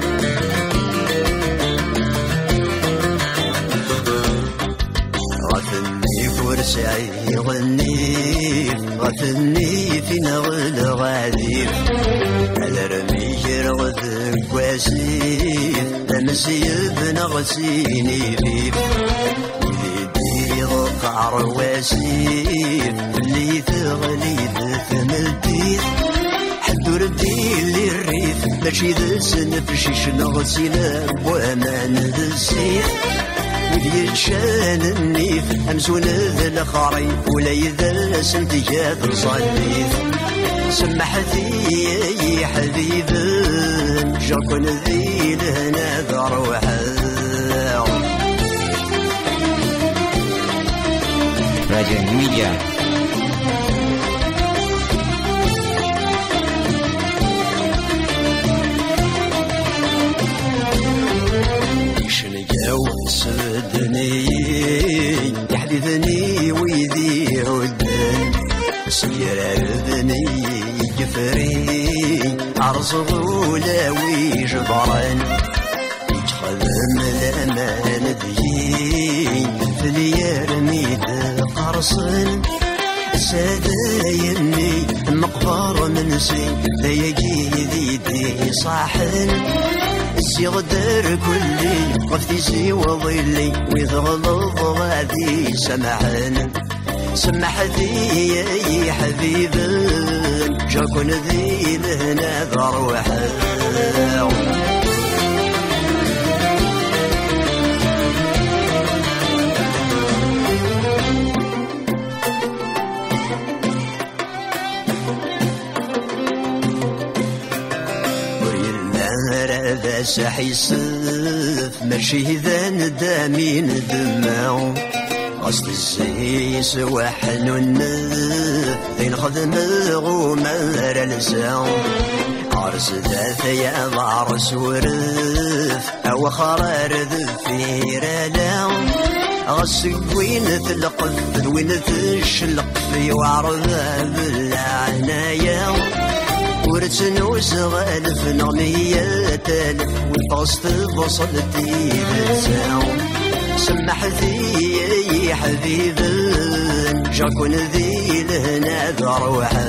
غثني فرسعي غني غثني في نغل غادير الرمي يرغذ كواسيف تمسيب نغسيني بيب يدي ضقع رواسيف اللي تغلي ثملتيث حدو ردي اللي الريف ماشي ذا سنفشيش نغسيل بوامان ذا السيف يتشان النيف أمسون ذا الخريف ولا يذا سنتجات صليف سمحتي يا حبيب جاكون ذي لهنا ذروها راديو ميديا شنقاو سدني يحدثني ويذي عدن سير ردني جفري أرصغ لاوي جبران يتخذم الأمان دي في اليرميد قرصن سادا يمني مقبر من سي لا يجي ذي صاحن يغدر كلي وقتي زي وظلي ويغلظ غادي سمعان سمحتي يا حبيب جاكون ذي لهنا ذروحا سحي صف ماشي ذا ندامين دماو قصد الزيس وحن النف ذين خدم غمار الزاو عرس ذات يا ضعرس ورف او خرار ذفير لاو غسق وين تلقف وين تشلق في وعرض بالعنايا ورتنوس غالف نغنية تالف والفغصت بصلتي ذاتاو سمحتي يا حبيب جاكون ذي لهنا ذروحا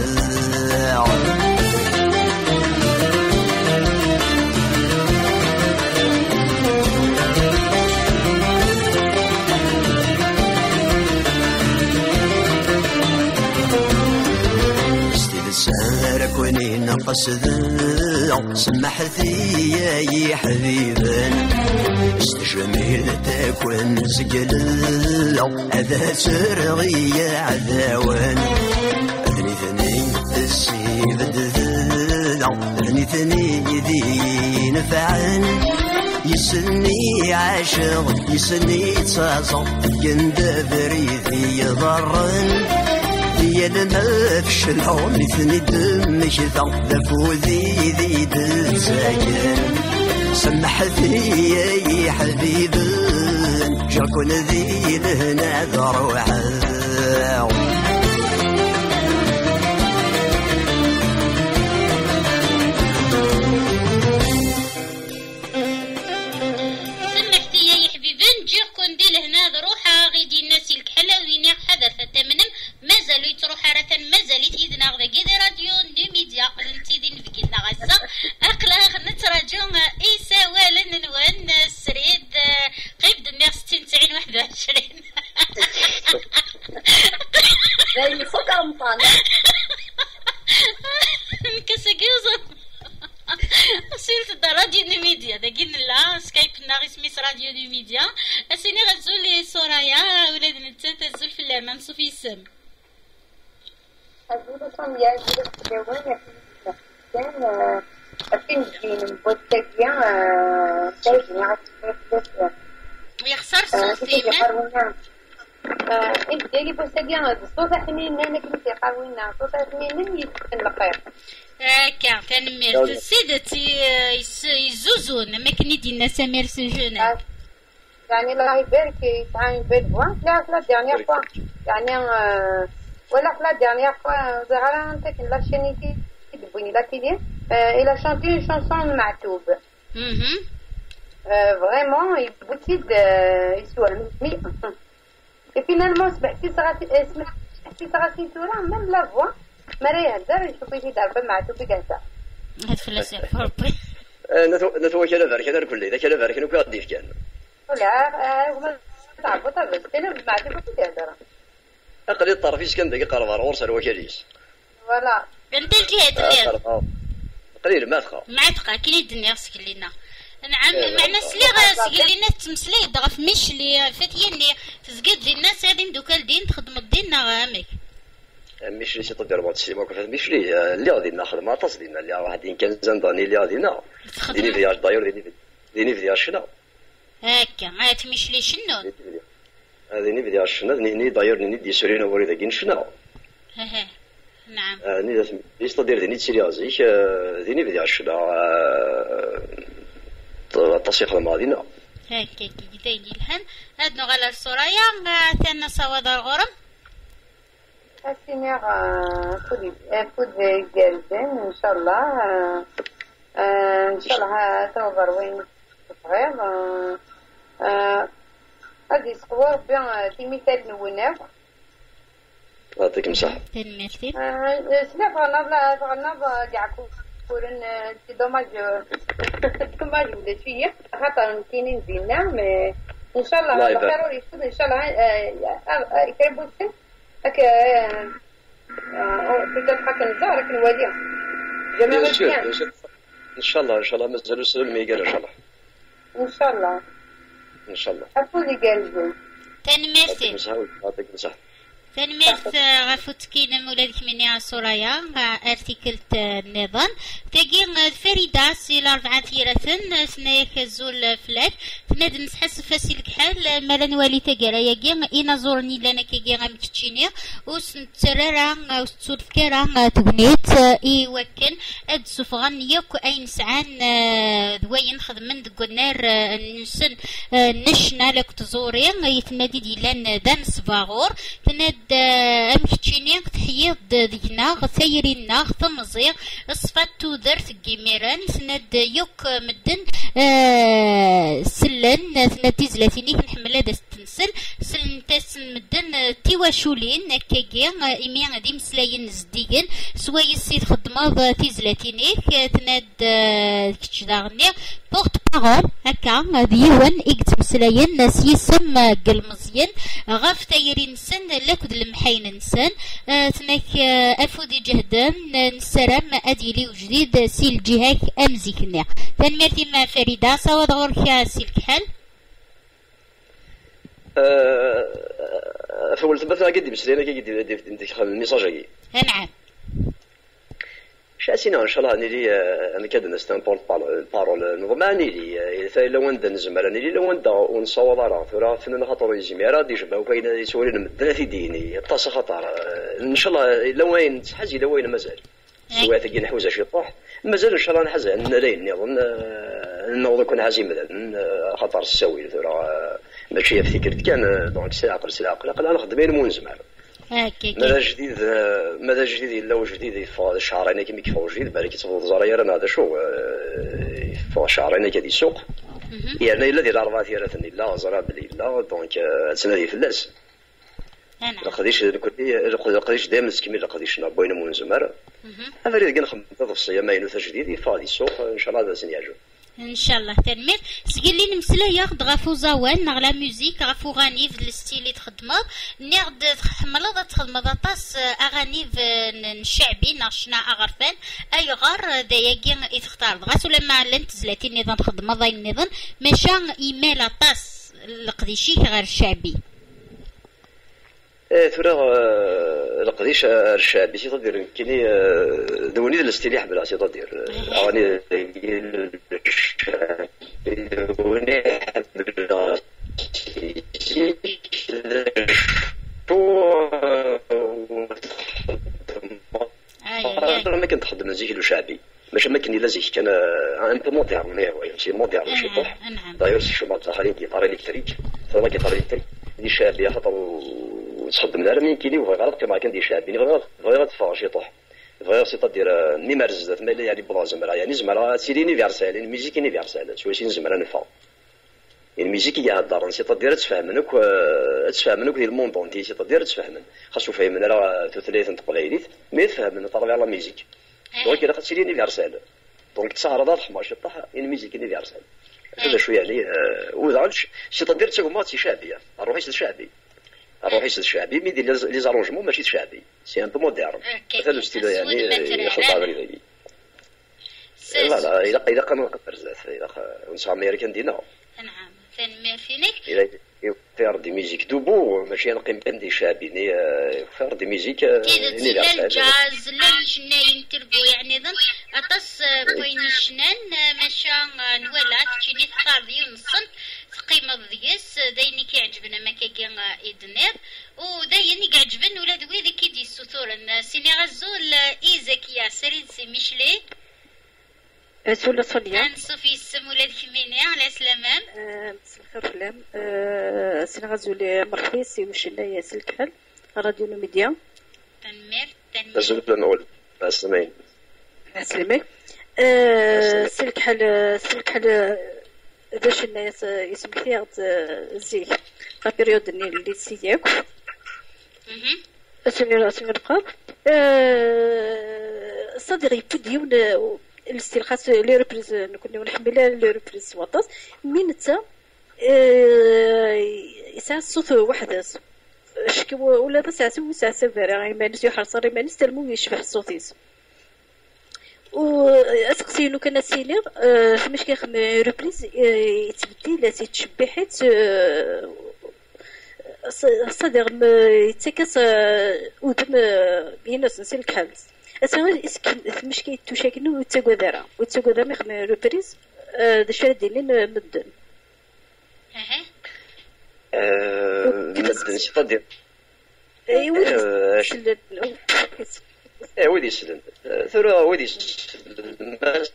كوني نقص ذا سمحتي يا حبيبا استجميل تكون سجل هذا سرغي يا عذاوان اذني ثني السيب ذل اذني ثني ذي نفعان يسني عاشق يسني تصاصق يندبري ذي ضرن يا لما فشلهم مثني دم شذا ذفوذي ذي دزاجن سمحتي يا حبيب جاكون ذي لهنا ذروحا مازالوا يتروح عرفا مازالت إذنا غدا كذا راديو نو ميديا نتيدين في كنا غزة أقلاغ نتراجو إيسا والن نوان سريد قيب دميغ ستين تسعين واحد وعشرين زي فوق أمطانة كساكيوزا سيرت راديو نو ميديا داكين لا سكايب ناغي سميس راديو نو ميديا أسيني غزولي سورايا ولاد نتات الزول في الأمان صوفي السم أقول لكم يا جلس اليوم كان أفين جين بوتكيا تاجي عطف يخسر صوتي انت ديالي بوستاكيا الصوت حنين انا كنت قاوينا صوت حنين يتكن لقير هكا تنمير سيدتي يزوزون ما كني دينا سمير سجنا يعني الله يبارك يتعاون بالبوان لا لا ديرنيير فوا يعني ولا لا ديرنيير فوا زغرا انت لا شينيتي تبوني لا تيلي il a chanté une chanson معتوب فريمون يبوتي يسوى مي et finalement سمعتي صغاتي سمعتي صغاتي تورا من لا فوا مرا يهدر يشوفي في دار معتوب كاسا هاد فلاسي فربي نتو كلا فارك هذا الكل اذا كلا فارك نكو غاديف كان لا هما تعبوا طبعا انا معتوب في دار اقل الطرفيس كان دقيقه قرب ورس الوكاليس فوالا انت الجهه قليل ما تخا ما تخا كاين الدنيا سكلينا نعم معنا سلي سكلينا تمسلي ضغف مش لي فاتيه اللي تزقد لي الناس هذين دوكا الدين تخدم الدين غامك مش لي سي تدير بعض السيما كيف مش لي اللي غادي ناخذ ما تصدينا اللي واحد كان زنداني اللي غادي نا ديني فياج داير ديني ديني فياج شنو هكا عاد مش لي شنو ديني فياج شنو ديني داير ديني دي سورينا وريدا كين شنو ها نعم ني ليش تدير ديني سيريازيك ديني بدي عشنا التصيق الماضينا هكا كي دايني الهن هاد نغال السرايا ثنا صواد الغرم اسينير فود فود جالدين ان شاء الله ان شاء الله توبر وين صغير هادي صور بيان في مثال نوناف يعطيك مساحة. تنمرتي. سلا فانا بلا فانا كاع كورن سي دوماج دوماج ولات فيا خاطر كاينين زينا مي ان شاء الله بخير ويفوت ان شاء الله كيبوسن هكا تقدر حكا نزار لكن وادي جماعة ان شاء الله ان شاء الله مازالو سلم ما يقال ان شاء الله ان شاء الله ان شاء الله افوزي قالوا تنمرتي. يعطيك مساحة. تنميت غفوت كين مولادك مني سورايا ارتيكلت النظام تاقي فريدة سي الأربعة ثيرثن سنايك الزول فلاك تناد نسحس فاسي الكحال مالا نوالي تاقرا ياقي إنا زورني لنا كيقي غام تشيني وسنترارا وستسولفكارا تقنيت إيوكن أد سفغان يوك أي نسعان دوين خدمن دقنار نسن نشنا لك تزوري يتنادي ديلان دان سفاغور تناد أمشتيني تحيض دينا غثيري ناغ تمزيغ صفات تودر تقيميران سند يوك مدن آه سلن سند زلاتيني نحمل هذا تنسل سلن تسن مدن تيواشولين كاكي إمي دي مسلاين زديقن سواي السيد خدمة تيزلاتيني تناد كتشداغني بورت باغول هكا ديوان إكت مسلاين ناس يسم قلمزين غاف تايرين نسن لكد المحين نسن تنك أفودي جهدا نسرم أديلي وجديد سيل جهاك أمزيكنا تنمرتي مع فريدة صواد غورك سيل كحل فولت مثلا قدي مسلينا كي قدي ندخل الميساج نعم شاسينا ان شاء الله نيلي انا كاد نستان بول بارول نورمال نيلي اذا لو ند نزمر نيلي لو ند ونصوض راه ثرا فنن خاطر يزميرا دي جبا وكاين يسولين مدنا في ديني طاس خطر ان شاء الله لو وين تحاجي لو وين مازال سواء تجي نحوزه شي طاح مازال ان شاء الله نحزن نرين نظن نوض يكون عزيمه خطر السوي ثرا ماشي فكرت كان دونك سي عقل سي عقل عقل انا خدمين منزمر ماذا جديد ماذا جديد الا جديد يفوا شهرين كيما كيفوا جديد بالك يتفضل زراير انا هذا شو يفوا شهرين كدي سوق يعني الا ديال اربعه ثيرات لا زرا بلي لا دونك السنه دي فلاس انا قديش الكليه قديش دائما كيما قديش نبوينا منزمر افريد كنخدم تفصيل ما ينو تجديد يفوا دي سوق ان شاء الله هذا سنياجو ان شاء الله تنمير سقلي نمسلا ياخد غافو زوان نغلا ميوزيك غافو غاني في الستيل تخدمه نيغد تحمل تخدم طاس اغاني الشعبي ناشنا اغرفان اي غار داياكي يتختار غاسو لما لنت زلاتي النظام خدمه ضاي النظام ماشا ايميل طاس القديشي غير الشعبي ثورة القديش الشعبي سي تدير كيني دوني الاستيلاح بلا سي تدير اغاني الشعبي دوني ما كنت نخدم زيك شعبي باش ما كان لازم كان انت موديرن مي شي موديرن شي طح داير شي ما تاخرين جيتار الكتريك فما جيتار الكتريك دي شعبي خاطر وتصدم لها من كيلي وغير كما كان دي شعبي غير غير تفرج شي طح غير سيتادير مي مرزت ما يعني بلا زمرا يعني زمرا سي لينيفرسال الميوزيك يونيفرسال شويه شي زمرا نفا الميوزيك هي هضر سيتادير تفهمنك تفهمنك ديال الموند اونتي سيتادير تفهمن خاصو فهمنا راه ثلاثه تقليديت مي فهمنا طلع على الميوزيك دونك الا خاص يونيفرسال دونك تسهر حمار شي طح الميوزيك يونيفرسال هذا شويه يعني وزعلش سيتادير تما سي شعبيه روحي شعبي روحي شعبي مي دير لي زارونجمون ماشي شعبي سي ان بو موديرن هذا الستيل يعني يخلط غير لا لا الا الا كانوا بزاف الا ونسى امريكان دينا نعم ثاني ما فينك الا فير دي ميوزيك دوبو ماشي نقيم بين دي شعبي فير دي ميوزيك لا الجاز لا الشناين تربو يعني ظن اطس بين الشنان ماشا نولا تشيني طاردي ونصن قيمة ديس دايني كيعجبنا ما كاين إدنير ودايني كيعجبن ولاد ويدي كيدي السطور سيني غزول إيزاكيا سريد سي ميشلي سولا صليا نصفي السم ولاد كميني على سلامان مساء الخير فلام سيني غزول مرحبا سي مشنا سلكحل راديو نوميديا تنمير تنمير أزول نقول أسلمين أسلمي سلكحل سلكحل باش الناس يسمح فيها زيك لا بيريود اللي سياك اها اسمي اسمي القاب صديق يبديون الاستلخاص لي ريبريز كنا نحملها لي ريبريز وطاس من تا ساعه الصوت وحده شكو ولا تسعه ساعه سفر ما نسيو حصري ما نستلمو يشبح صوتيس و اسقسينو كان سيلير فاش كيخدم ريبريز يتبدل لا تشبي حيت صدر يتكاس ودم بيناس نسيل الكحل اسمع اسكن مش كيتوشاكنو وتاكودارا وتاكودارا يخدم ريبريز داش ديالين مدن اها مدن سي طدير ايوا ايه ويدي سلم ثرى ويدي سلم بس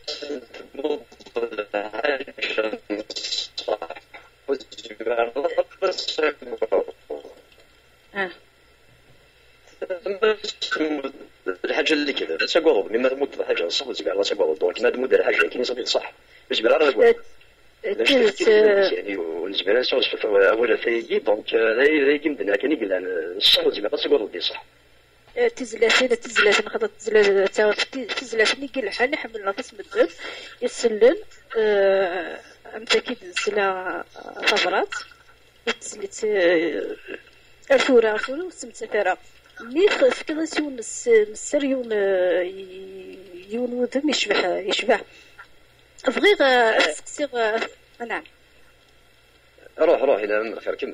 الحاجه اللي كذا لا تقول مما تمد الحاجه صح وتبع لا تقول دونك ما تمد الحاجه كاين صافي صح باش بلا راه نقول يعني والجبال صوت اول فايقي دونك لا يمكن كان يقول انا الصح وتبع لا تقول دي صح تزلاتي لا تزلاتي نخدم تزلات تزلاتني كل حال حملنا قسم الدب يسلل متاكد نسلا طبرات تزلت الفورة الفورة وسمت سفارة مي في كذا سيون السر يون يون ودم يشبه يشبه فغير سكسير نعم روح روح إلى خير كمل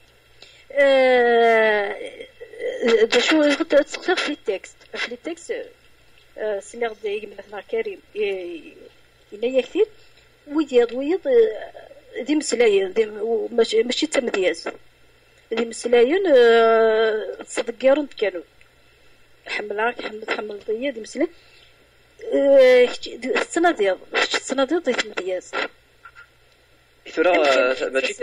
دا شو غد تسقسر في التكست في التكست سنير دايق من أثناء كريم إنا كثير ويض ويض دي مسلاين دي ماشي تمدياز دي مسلاين تصدقارون كانوا حملاك حمل حمل ضيا دي مسلا الصناديق الصناديق دي تمدياز ثرى ماشي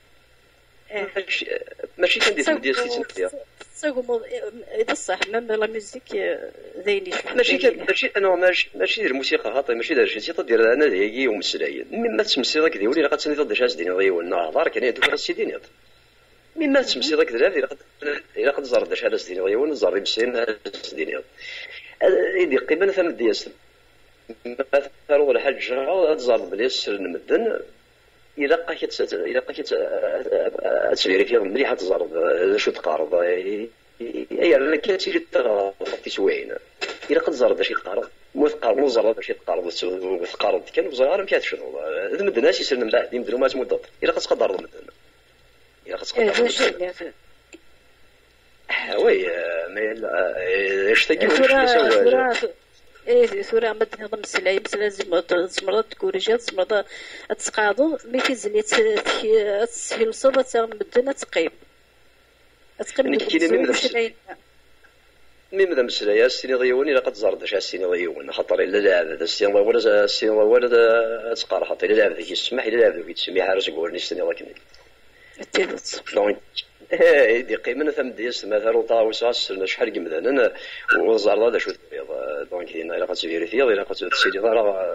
ماشي كندير تمدياز في تمدياز صاغو اذا صح مام لا ميوزيك زيني ماشي ماشي انا ماشي ماشي دير الموسيقى خاطر ماشي دير شي تدير انا ديالي ومسلاين مما تمسي داك ديولي راه غاتسني داك اش ديني غير النهار كان يدوك راه سيديني مما تمسي داك ديال الا الا قد زرد اش هذا ديني غير نزرب سين ديني يدي قيمه ثمن ديال مثلا ولا حاجه تزرب بليس نمدن إلا لقيت إلا لقيت أتسيري فيها مليحة تزرب شو تقارب أي أنا كتير في سوين إلا قد زرب شي تقارب مو تقارب مو زرب شي تقارب وتقارب كان وزغار ما شنو هذا مد الناس يسلم من بعد يمدلو ما تمدد إلا قد تقدر مدن إلا قد تقدر وي ما ايش تجي ايه ثورة عمد نظام السلايم لازم تزمرض تكوريجات تزمرض تسقاضو مي كيزلي تسهيل صوبة تاع مدنا تقيم تقيم كاين من مي ماذا مسلايا السيني ضيون إلا قد زرد اش السيني ضيون خاطر إلا لاعب السيني ولا السيني ولا تقار حتى إلا لاعب ذيك يسمح إلا لاعب ذيك يسمي حارس يقول السيني ضاك دونك دي قيمة ثم ديس مثلا وطاوس عسل شحال قمدان وزار هذا شو دونك هنا إلا قد تسيري فيه إلا قد تسيري ضرا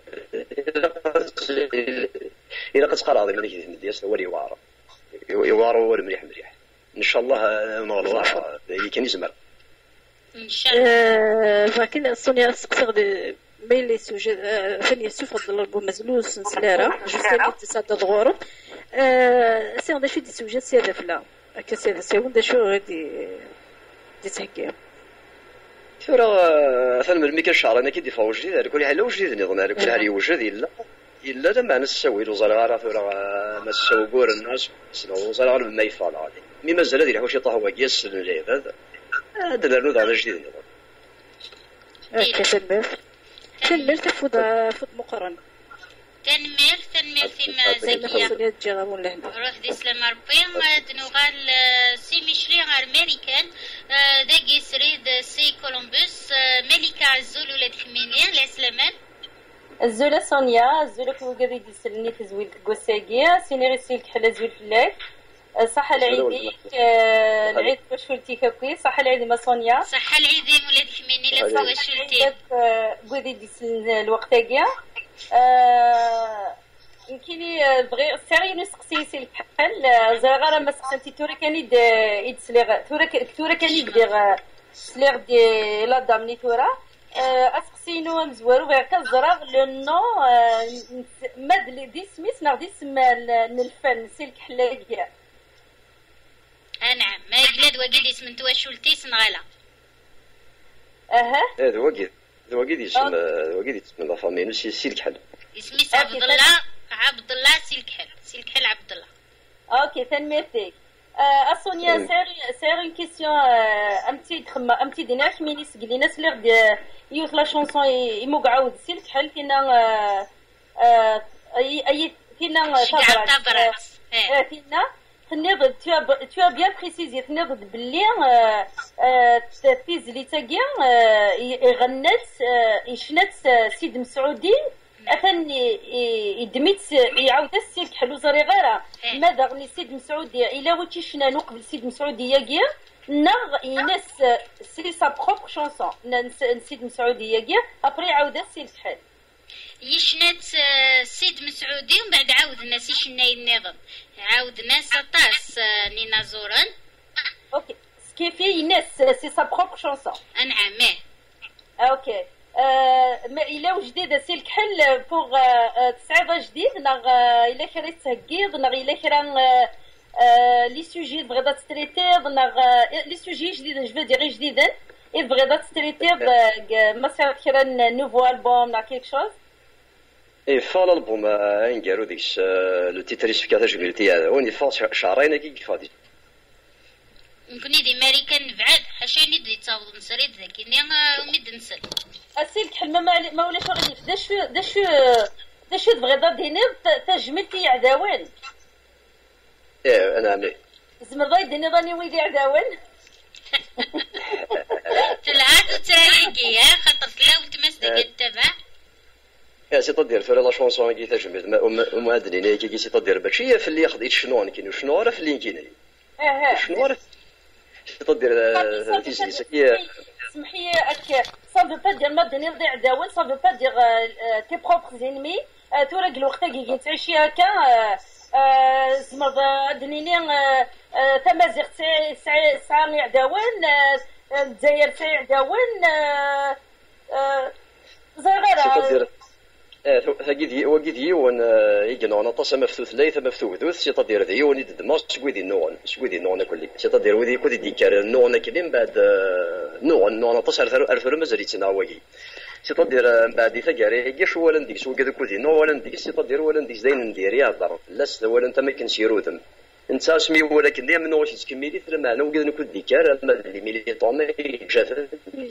إلا قد تقار هذا من ذيك ديس هو اللي يوارى يوارى هو مليح مليح إن شاء الله نغلط يمكن يزمر إن شاء الله. لكن سونيا سقسر ميل لي سوجي فين يسوف الألبوم مزلوس نسلارة جوستاني تسعة ضغورب سي عندها شي دي سوجي سيادة فلا هكا سيادة سيون دا شو غادي دي تهكي ثورة ثم الميكا الشعر أنا كيدي فاو جديد على كل حال لو جديد نظن على كل حال يوجد إلا إلا لما نسوي وزارة ثورة ما نسوي بور الناس وزارة ما يفعل هذه مي مازال هذه الحوش يطهو وقيس الجيب هذا هذا الرنود على جديد نظن اوكي تنمير تنمير تفوض فوض مقارنة تنمير تنمير فيما زكية روح دي سلام ربي دنوغال سي ميشلي أمريكان داكي سريد سي كولومبوس ملكة عزول ولاد خمينية العسلامان الزولة سونيا الزولة كوكادي دي سلني تزويل كوساكيا سيني غيسيل كحلا زويل فلاك صحة العيدي العيد وشولتي كاكوي صحة العيدي ما سونيا صحة العيدي ولاد خميني لا وشولتي كوكادي دي سلن الوقتاكيا يمكنني بغي سيري نسقسي سي الكحل زغاره ما سقسنتي تورا كاني يدسليغ تورا تورا كاني دير سليغ دي لا دامني تورا اسقسينو مزوارو غير كزراغ لو نو ماد لي دي سميس ناغ دي سما الفن سي الكحلاكيا نعم ما يقلد وقيد اسم نتوا شولتي سنغالا اها هذا وقيد وقيد اسم وقيد اسم لا فامي نسي سي الكحل اسمي عبد الله عبد الله سي الكحل سي الكحل عبد الله اوكي تنميرتك اسونيا سير سير اون كيسيون امتي دخما امتي دينا خميني سقلينا سليغ دي يوث لا شونسون يمو قعود سي الكحل فينا اي اي فينا تبرع فينا تنيض tu as bien précisé تنيض باللي تفيز لي تاكيا يغنت يشنت سيد مسعودي أثن يدميت يعاود السيد حلو زري غيره ماذا غني سيد مسعودي إلا وتي شنا نقبل سيد مسعودي ياكيا نغ ينس سي سا بروبر شونسون سيد مسعودي ياكيا أبري عاود السيد حل يشنت سيد مسعودي ومن بعد عاود الناس يشناي النظام عاود ناس طاس نينا زوران اوكي سكيفي ينس سي سا بروبر شونسون نعم اوكي ما إلا جديد سي الكحل بوغ تسعيضة جديد نغ إلا كرا يتهكيض نغ إلا كرا لي سوجي بغيضا تستريتيض نغ لي سوجي جديد جو دير جديدا إذ بغيضا تستريتيض ما صار كرا نوفو ألبوم نغ كيك شوز اي فال البوم انقالو ديك لو تيتريسفيكات جبلتي هذا وني فال شهرين كي كفادي يمكن دي امريكان بعد حاشاني دي تصاوب نسريد ذاك اني مد نسل اسيل كحل ما ما ولاش غادي داش داش داش تبغي ديني تجملتي عداوان ايه انا عمي زمر ضاي ديني ضاني ويدي عداوان تلعب تايقي خاطر تلاو تمسدك التبع يا سي تدير في لا شونسون كي تجمد ومعدنين كي كي سي تدير باش في اللي خديت شنو كاين شنو راه في اللي كاين اه شنو راه تدير تيجي كي سمحي اك سا فو با دير ما دني ضيع داون سا فو با دير تي بروبر زينمي تورق الوقت كي تعيشي هكا زمر دنيني تمازيغ ساعه ساعه داون الجزائر ساعه داون زغيره ثقيدي وقيدي ون يجنا انا طاسه مفتوث ليث مفتوث ذوث سي تدير ذي وني دماغ سكويدي نون سكويدي نون كل سي تدير ودي كودي ديكار نون كلين بعد نون نون طاسه ارثر مازال يتناوي سي تدير بعد ثقاري كاش ولا نديك سو كذا كودي نو ولا نديك سي تدير ولا نديك زين ندير يا ضر لاس ولا انت ما كنسيرو ذم انت اسمي ولكن ديما منو واش تكملي ثم انا وكذا نكون ديكار ما لي ميلي طومي جات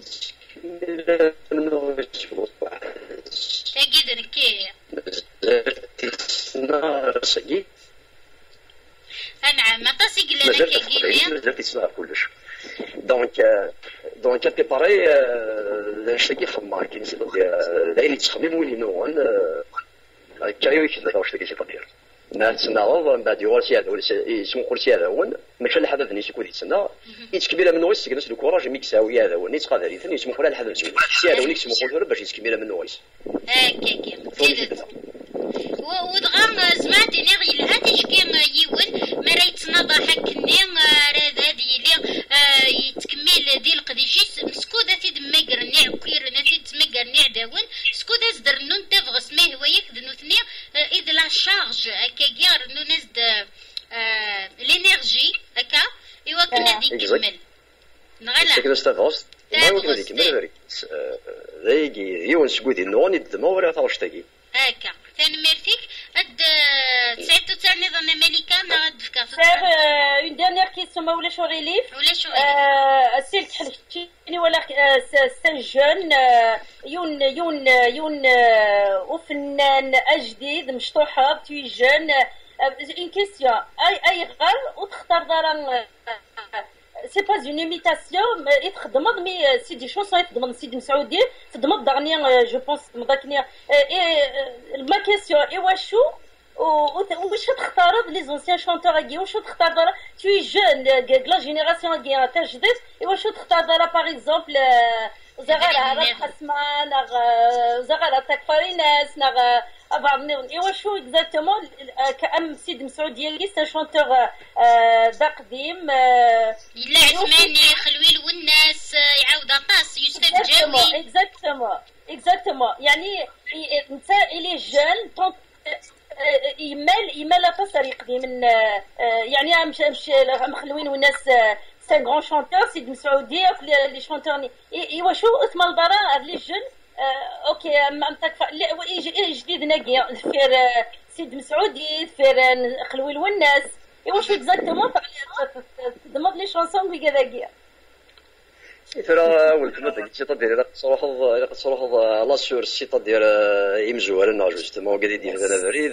تجد نكية نار سجي أنا ما تصيق لنا كجيمة مازال تسمع كلش دونك دونك كابي باري شتاكي خمار كاين سي داير يتخمم وين نوغن كاريو كذا واش تاكي تطير ما تسناوض من بعد يغرسي هذا ولا يسمو قرسي هذا هو ماشي لحد هذا نيس يكون يتسنى يتكبير من نويس كنس الكوراج ميكساوي هذا هو نيت قادر يثني يسمو فلان لحد نسوي سي هذا ونيك يسمو قول باش يتكبير من نويس هكاك ودغا زمات ني غير هادي شكي يون ما راه يتناضى حكني راه هادي لي يتكمل ديال القديشيس مسكوده تيدما كرني عكير نتي تمكرني عداون سكوده زدرنو انت فغس ما هو ياك دنوثني اذ لا شارج هكا كير نو نزد لينيرجي هكا ايوا كنا ديك كمل نغلا كنا استغوص ما هو كنا ديك كمل ريغي يون سكودي نوني دما ورا تاوشتاكي هكا ثاني ميرتيك اد ساعتو تاع نظام امريكا ما غادفكا سير اون ديرنيير كيسيون ما ولاش ريليف ولاش سيل تحلفتيني ولا سان جون يون يون يون وفنان اجديد مشطوحه تي جون اون كيسيون اي اي غال وتختار دارا سي با اون ايميتاسيون يتخدمض مي سي دي شونسون يتخدمض سيدي مسعودي تخدمض دغني جو بونس داكني ما كيسيون ايوا شو واش تختار لي زونسيان شونتور كي واش تختار دارا توي جون لا جينيراسيون كي تاع جديد واش تختار دارا باغ اكزومبل زغير هذا حسمان زغير تاع فاريناس نغ ابعضني ايوا شو اكزاكتومون كأم سيد مسعود ديالي سا شونتور دا قديم الا عثماني خلويل والناس يعاود طاس يوسف جاوي اكزاكتومون اكزاكتومون يعني انت الي جون يمال يمال طاس يقدم من يعني مش مخلوين والناس سان غران شونتور سيد مسعودي لي شونتور ايوا شو اسم البرا لي جون اوكي امتك جديد ناقي فير سيد مسعودي فير خلويل والناس ايوا شو اكزاكتومون تضمض لي شونسون كي كذاكيا ترى والفيلم تاع السيطه ديال صراحه الا صراحه لا سور السيطه ديال يمزوها لنا جوستومون قاعد يدير انا بريد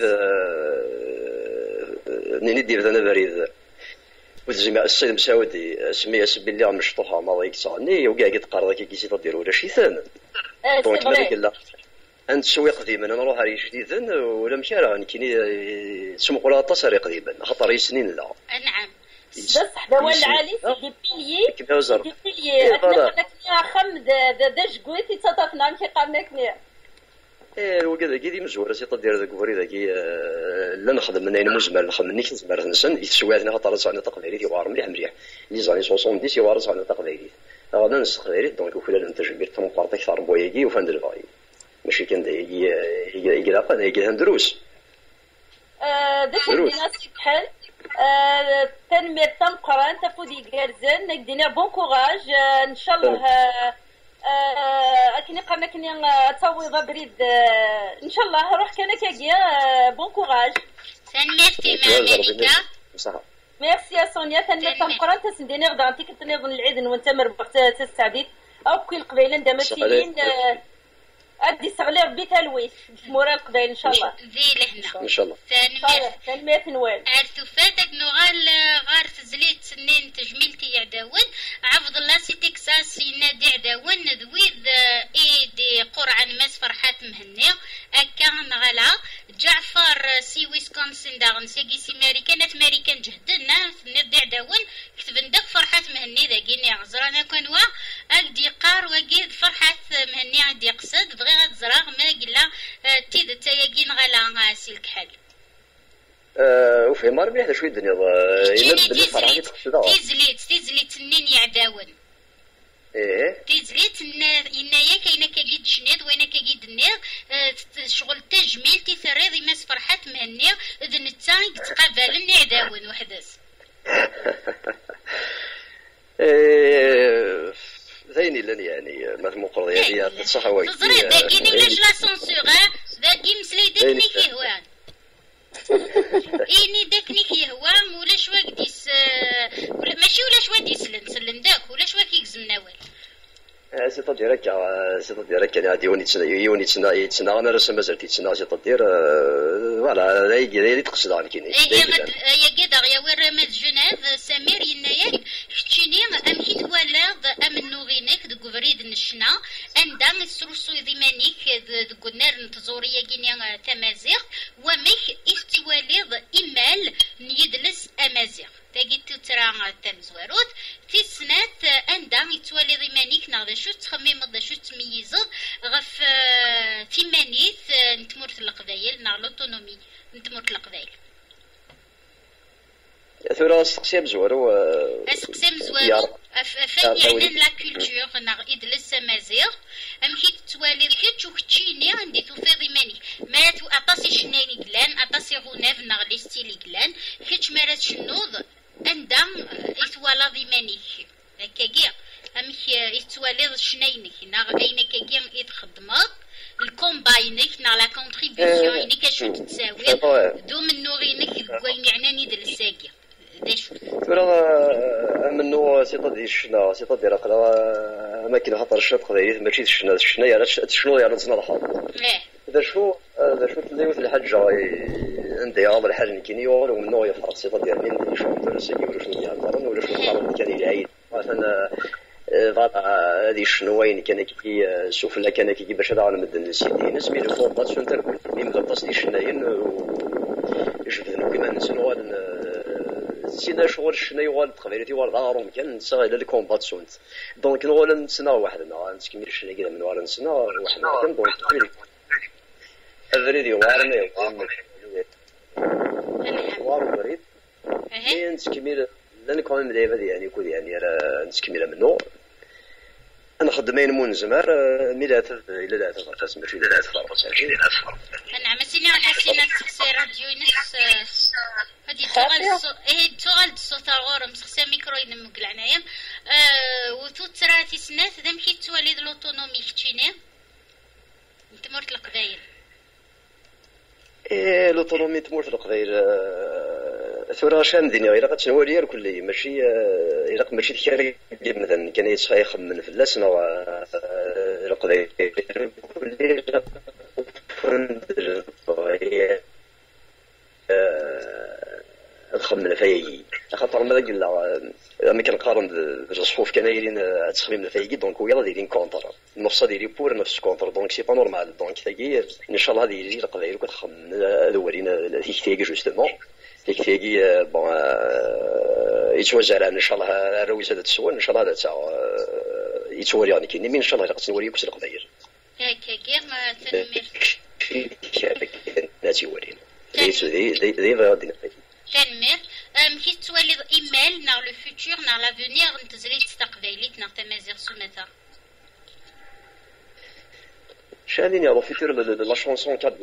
نيني دير انا بريد وزعما السيد مسعودي سميه سبي اللي مشطوحه ما يكسعني وكاع يتقرا كي كيسيطه ديال ولا شي ثان دونك ملي قال لا انت سوي قديما انا نروح على جديدا ولا مشى راه كاين سمقوا لها التصاري قديما خاطر سنين لا نعم بصح دوا العالي دي بيلي كيما وزر دي بيلي انا خمد داش قويتي تصطفنا نكي قامناكني ايه وكذا كي مزوره سي طدير ذاك وري ذاك لا نخدم من اين مزمر نخدم نيك نزمر نسن يتسوى لنا خاطر صاني تقديري تيوار مليح مليح لي زاني سبعين يوار صاني تقديري غادا نستقديري دونك وكلا انت جبير تنقارط اكثر بوياكي وفندل باي ماشي كان هي هي هي لاقا هي دروس اه داك الناس بحال تنمير تنقران تفودي كارزن نقدينا بون كوراج ان شاء الله اكني قرنا كني تصويضه بريد ان شاء الله روح كان كاكيا بون كوراج تنميرتي مع امريكا ميرسي يا سونيا تنمير تنقران تسنديني غدا انت كنت نظن العيد وانت مربحت تستعديد او كل القبيله ندمتين ادي صغلي ربي تلويت مورا القبائل ان شاء الله ذي لهنا ان شاء الله تنمية نوال ارتفاتك نغال غار تزليت سنين تجميلتي يعداون عبد الله سي تكساس ينادي عداون ذويذ ايدي قرعن مس فرحات مهني اكا نغلا جعفر سي ويسكونسن داغن سيكي سي ماريكانات ماريكان جهدنا نادي عداون كتب ندك فرحات مهني ذاكيني عزرانا كنوا اكدي قار وكيد فرحات مهني عندي قصد بغي غتزراغ ما قلا تيد تاياكين غلا سلك حال اه وفي مار مليح شويه الدنيا الا بدات فرحتي تيزليت تيزليت سنين يعداون ايه تيزليت انايا كاينه كاكيد شنيد وينا كاكيد النير شغل تجميل تيثريض ماس فرحات مهني اذ نتا تقابلني عداون وحداس ايه زين لن يعني ما مقرض هي تصح وايد تزري داكيني ولاش لا سونسور داكي مسلي داكني كيهوان إني داكني كيهوان ولا شوا قديس ولا ماشي ولا شوا ديسلن سلن داك ولا شوا كيكزم نوال سي تدير هكا سي تدير هكا يعني يوني تسنا يوني تسنا يتسنا انا رسم مازال تسنا سي تدير فوالا هاي هاي تقصد على كاين هي هي كذا يا وين رمز جنيف سمير ينايا كتشيني أمكي توالد أمن نوغينك دقو بريد النشنا أندام السروسو ذيمانيك دقو النار نتزورية جينيا تمازيغ وميك إستوالد إيمال نيدلس أمازيغ تاقيتو ترى تمزوروت تسنات أندام يتوالد إيمانيك ناغدا شو تخمي مضا شو تميزد غف تيمانيث نتمورت القبايل ناغ لوتونومي نتمورت القبايل ثورة سقسيم زورو سقسيم زورو فين يعني لا كولتور ناغ إدلس مازيغ أمكي تتوالد كتشو كتشيني عندي توفيض إيماني ما تو أطاسي شنيني قلان أطاسي غناف ناغ لي ستيلي قلان كتش مارات شنوض أندام يتوالد إيمانيك هكاكيا أمكي يتوالد شنينك ناغ أينك كاكيا يتخدمات الكومباينك ناغ لا كونتريبيسيون إنك شو تتساوي دوم النوغينك كوين يعناني دل الساقيا ترى منو سيطادي الشنا سيطادي رقلا أماكن خطر الشنا قضية ماشي الشنا الشنا يعني شنو يعني تصنع الحظ إذا شو إذا شو تلاقي مثل الحاجة عندي هذا الحاجة اللي كني ولا منو يفرق سيطادي يعني اللي شو عم ترسل ولا شو يعني قارن ولا شو قارن كان يعيد مثلا ضاط هذه شنوين كان كي شوف لا كان كي باش على مدن السيدين اسمي الفوضات شنو تركب من غطاس دي شناين جبدنا كما نسنوا سينا شغل شناي وال تقبيلتي وال دارهم كان نسال الكومباتسيون دونك نقول نسنا وحدنا نسكمل شناي كذا من ورا نسنا وحنا كان دونك الفريدي وارنا وارو بريد نسكمل لان كون مديفه يعني كود يعني نسكمل منه انا خدمين منزمر ميلات الى لا تفرس ماشي لا تفرس ماشي لا تفرس انا عمسيني حسينا تسخسي راديو نفس هادي تغال ايه تغال الصوت الغور مسخسي ميكرو ينمك العناية أه وتو تراتي سنات دمكي تواليد لوتونومي كتشيني انت مرت القبايل ايه لوتونومي تمورت القبايل ثورة شام دينيا إلا قد تنوري الكلية ماشي إلا ماشي تكاري مثلا كان يتخيخ من فلاس نوع القضية كلية الخم الفايقي خاطر ماذا قلنا لما كنقارن بالصحف كنايرين التخميم الفايقي دونك ويلا دايرين كونتر النفس ديالي بور نفس كونتر دونك سي با نورمال دونك تاكي ان شاء الله هذه يجي القضايا كتخمم الاولين هيك تاكي جوستومون هيك تاكي بون يتوزع ان شاء الله الرويس هذا السؤال ان شاء الله هذا يتوري يعني كاين مين ان شاء الله غادي نوري كل القضايا هكا كاع ما تنمر ناتي ورينا دي دي دي غادي تنمر كي تولي ايميل نار لو فيتور نار لافونيغ نتزري تستقبليت نار تمازيغ سونتا شانين يا فيتور لا شونسون تاع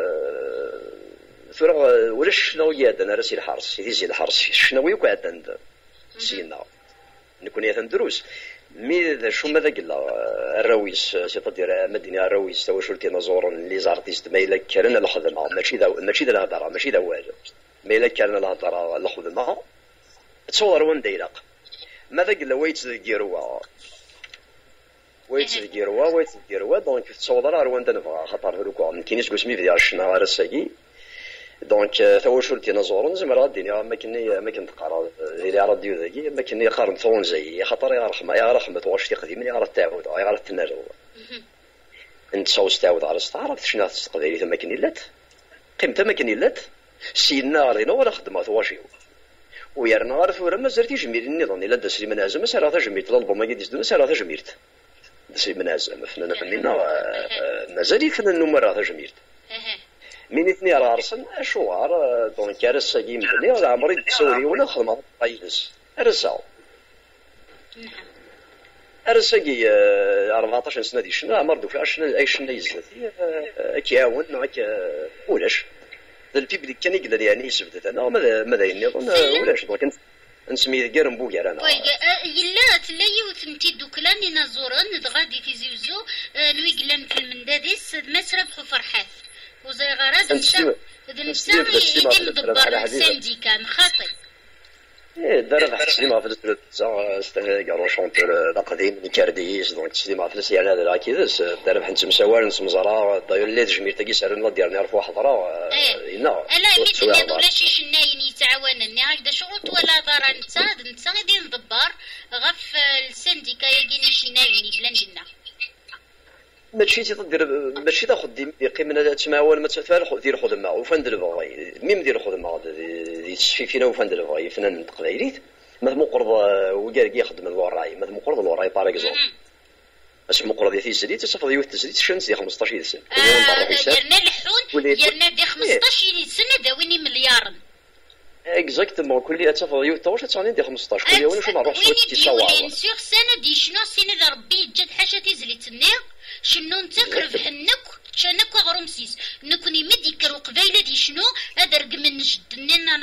ثورة ولا شنو ياد انا راسي الحرس سيدي زي الحرس شنو يقعد عند سينا نكون يا دروس مي شو ماذا قلنا الرويس سيتدير مدينه الرويس تو شرتي نزور لي زارتيست ما الا كان الخدمه ماشي ذا ماشي ذا الهضره ماشي ذا والو ما الا كان الهضره الخدمه تصور وين دايرق ماذا قلنا ويت ديروا ويت ديروا ويت ديروا دونك تصور وين نبغى خاطر هذوك ما كاينش كسمي في الشنا راسكي دونك تو شرتي نزور نزمر الدنيا ما كني ما كنت قرا الى راديو ذاكي ما كني قارن ثون زي خاطر يا رحمه يا رحمه واش تقديم يا راه تعاود يا راه تنرو انت صوص تعاود على عرفت شنو تستقبلي ثم كني لات قيمتها ما كني لات سينا رينا ولا خدمات واشيو ويرنا عارف ولا ما زرتي جميل النظام الا دسري منازم سير هذا جميل طلبوا ما يديز دون سير هذا جميلت دسري منازم فنان فنينا مازال فنان نمر هذا جميلت من اثنين راه رسن اشوار دونك راه كي مبني ولا عمري تسوري ولا خدمه طايس رساو نعم رساكي أربعطاش سنه دي شنو عمر دوك شنو اي شنو يزد كيعاون معك ولاش البيبليك كان يقدر يعني يثبت انا ماذا ماذا ينظن ولاش دونك نسمي كير مبوكر انا وي يلا تلاي وثمتي دوكلاني نزورن غادي تيزيوزو نوي قلان في المنداديس ما تربحوا فرحات وزي غرض نسا نسا يدي مدبر السنديكا خاطئ ايه دار واحد السينما في الفلوس استهلاك شونتور القديم الكارديس دونك السينما في السيال هذا راه كيدس دار بحال مسوار نسمزرا داير اللي تجمير تاكي سير لا دير نعرف واحد راه لا ميت ولا شي شناين تعاونني هكذا شروط ولا ضرر نتا نتا غادي ندبر غف السنديكا يجيني شنايني بلا ندنا ماشي تدير ماشي تاخذ ديقي من تماول ما تفعل دير خدمه وفند البغاي ميم دير خدمه دي تشفي فينا وفند البغاي فنان تقبايليت ما مقرض وكاركي يخدم الوراي ما مقرض الوراي باغ اكزومبل اش مقرض في سيدي تصفى يوث تسديد شنس دي خمسطاش سنه يرنا الحون يرنا دي خمسطاش سنه داويني مليار اكزاكتومون كل اللي تصفى يوث واش تعني دي خمسطاش كل يوم شنو نروح وين ديولين سيغ سنه دي شنو سنه ربي جد حاجه تزلي تنير شنو انت كرف حنك شنك غرمسيس نكوني مديكر وقبيله دي شنو هذا رقم نشد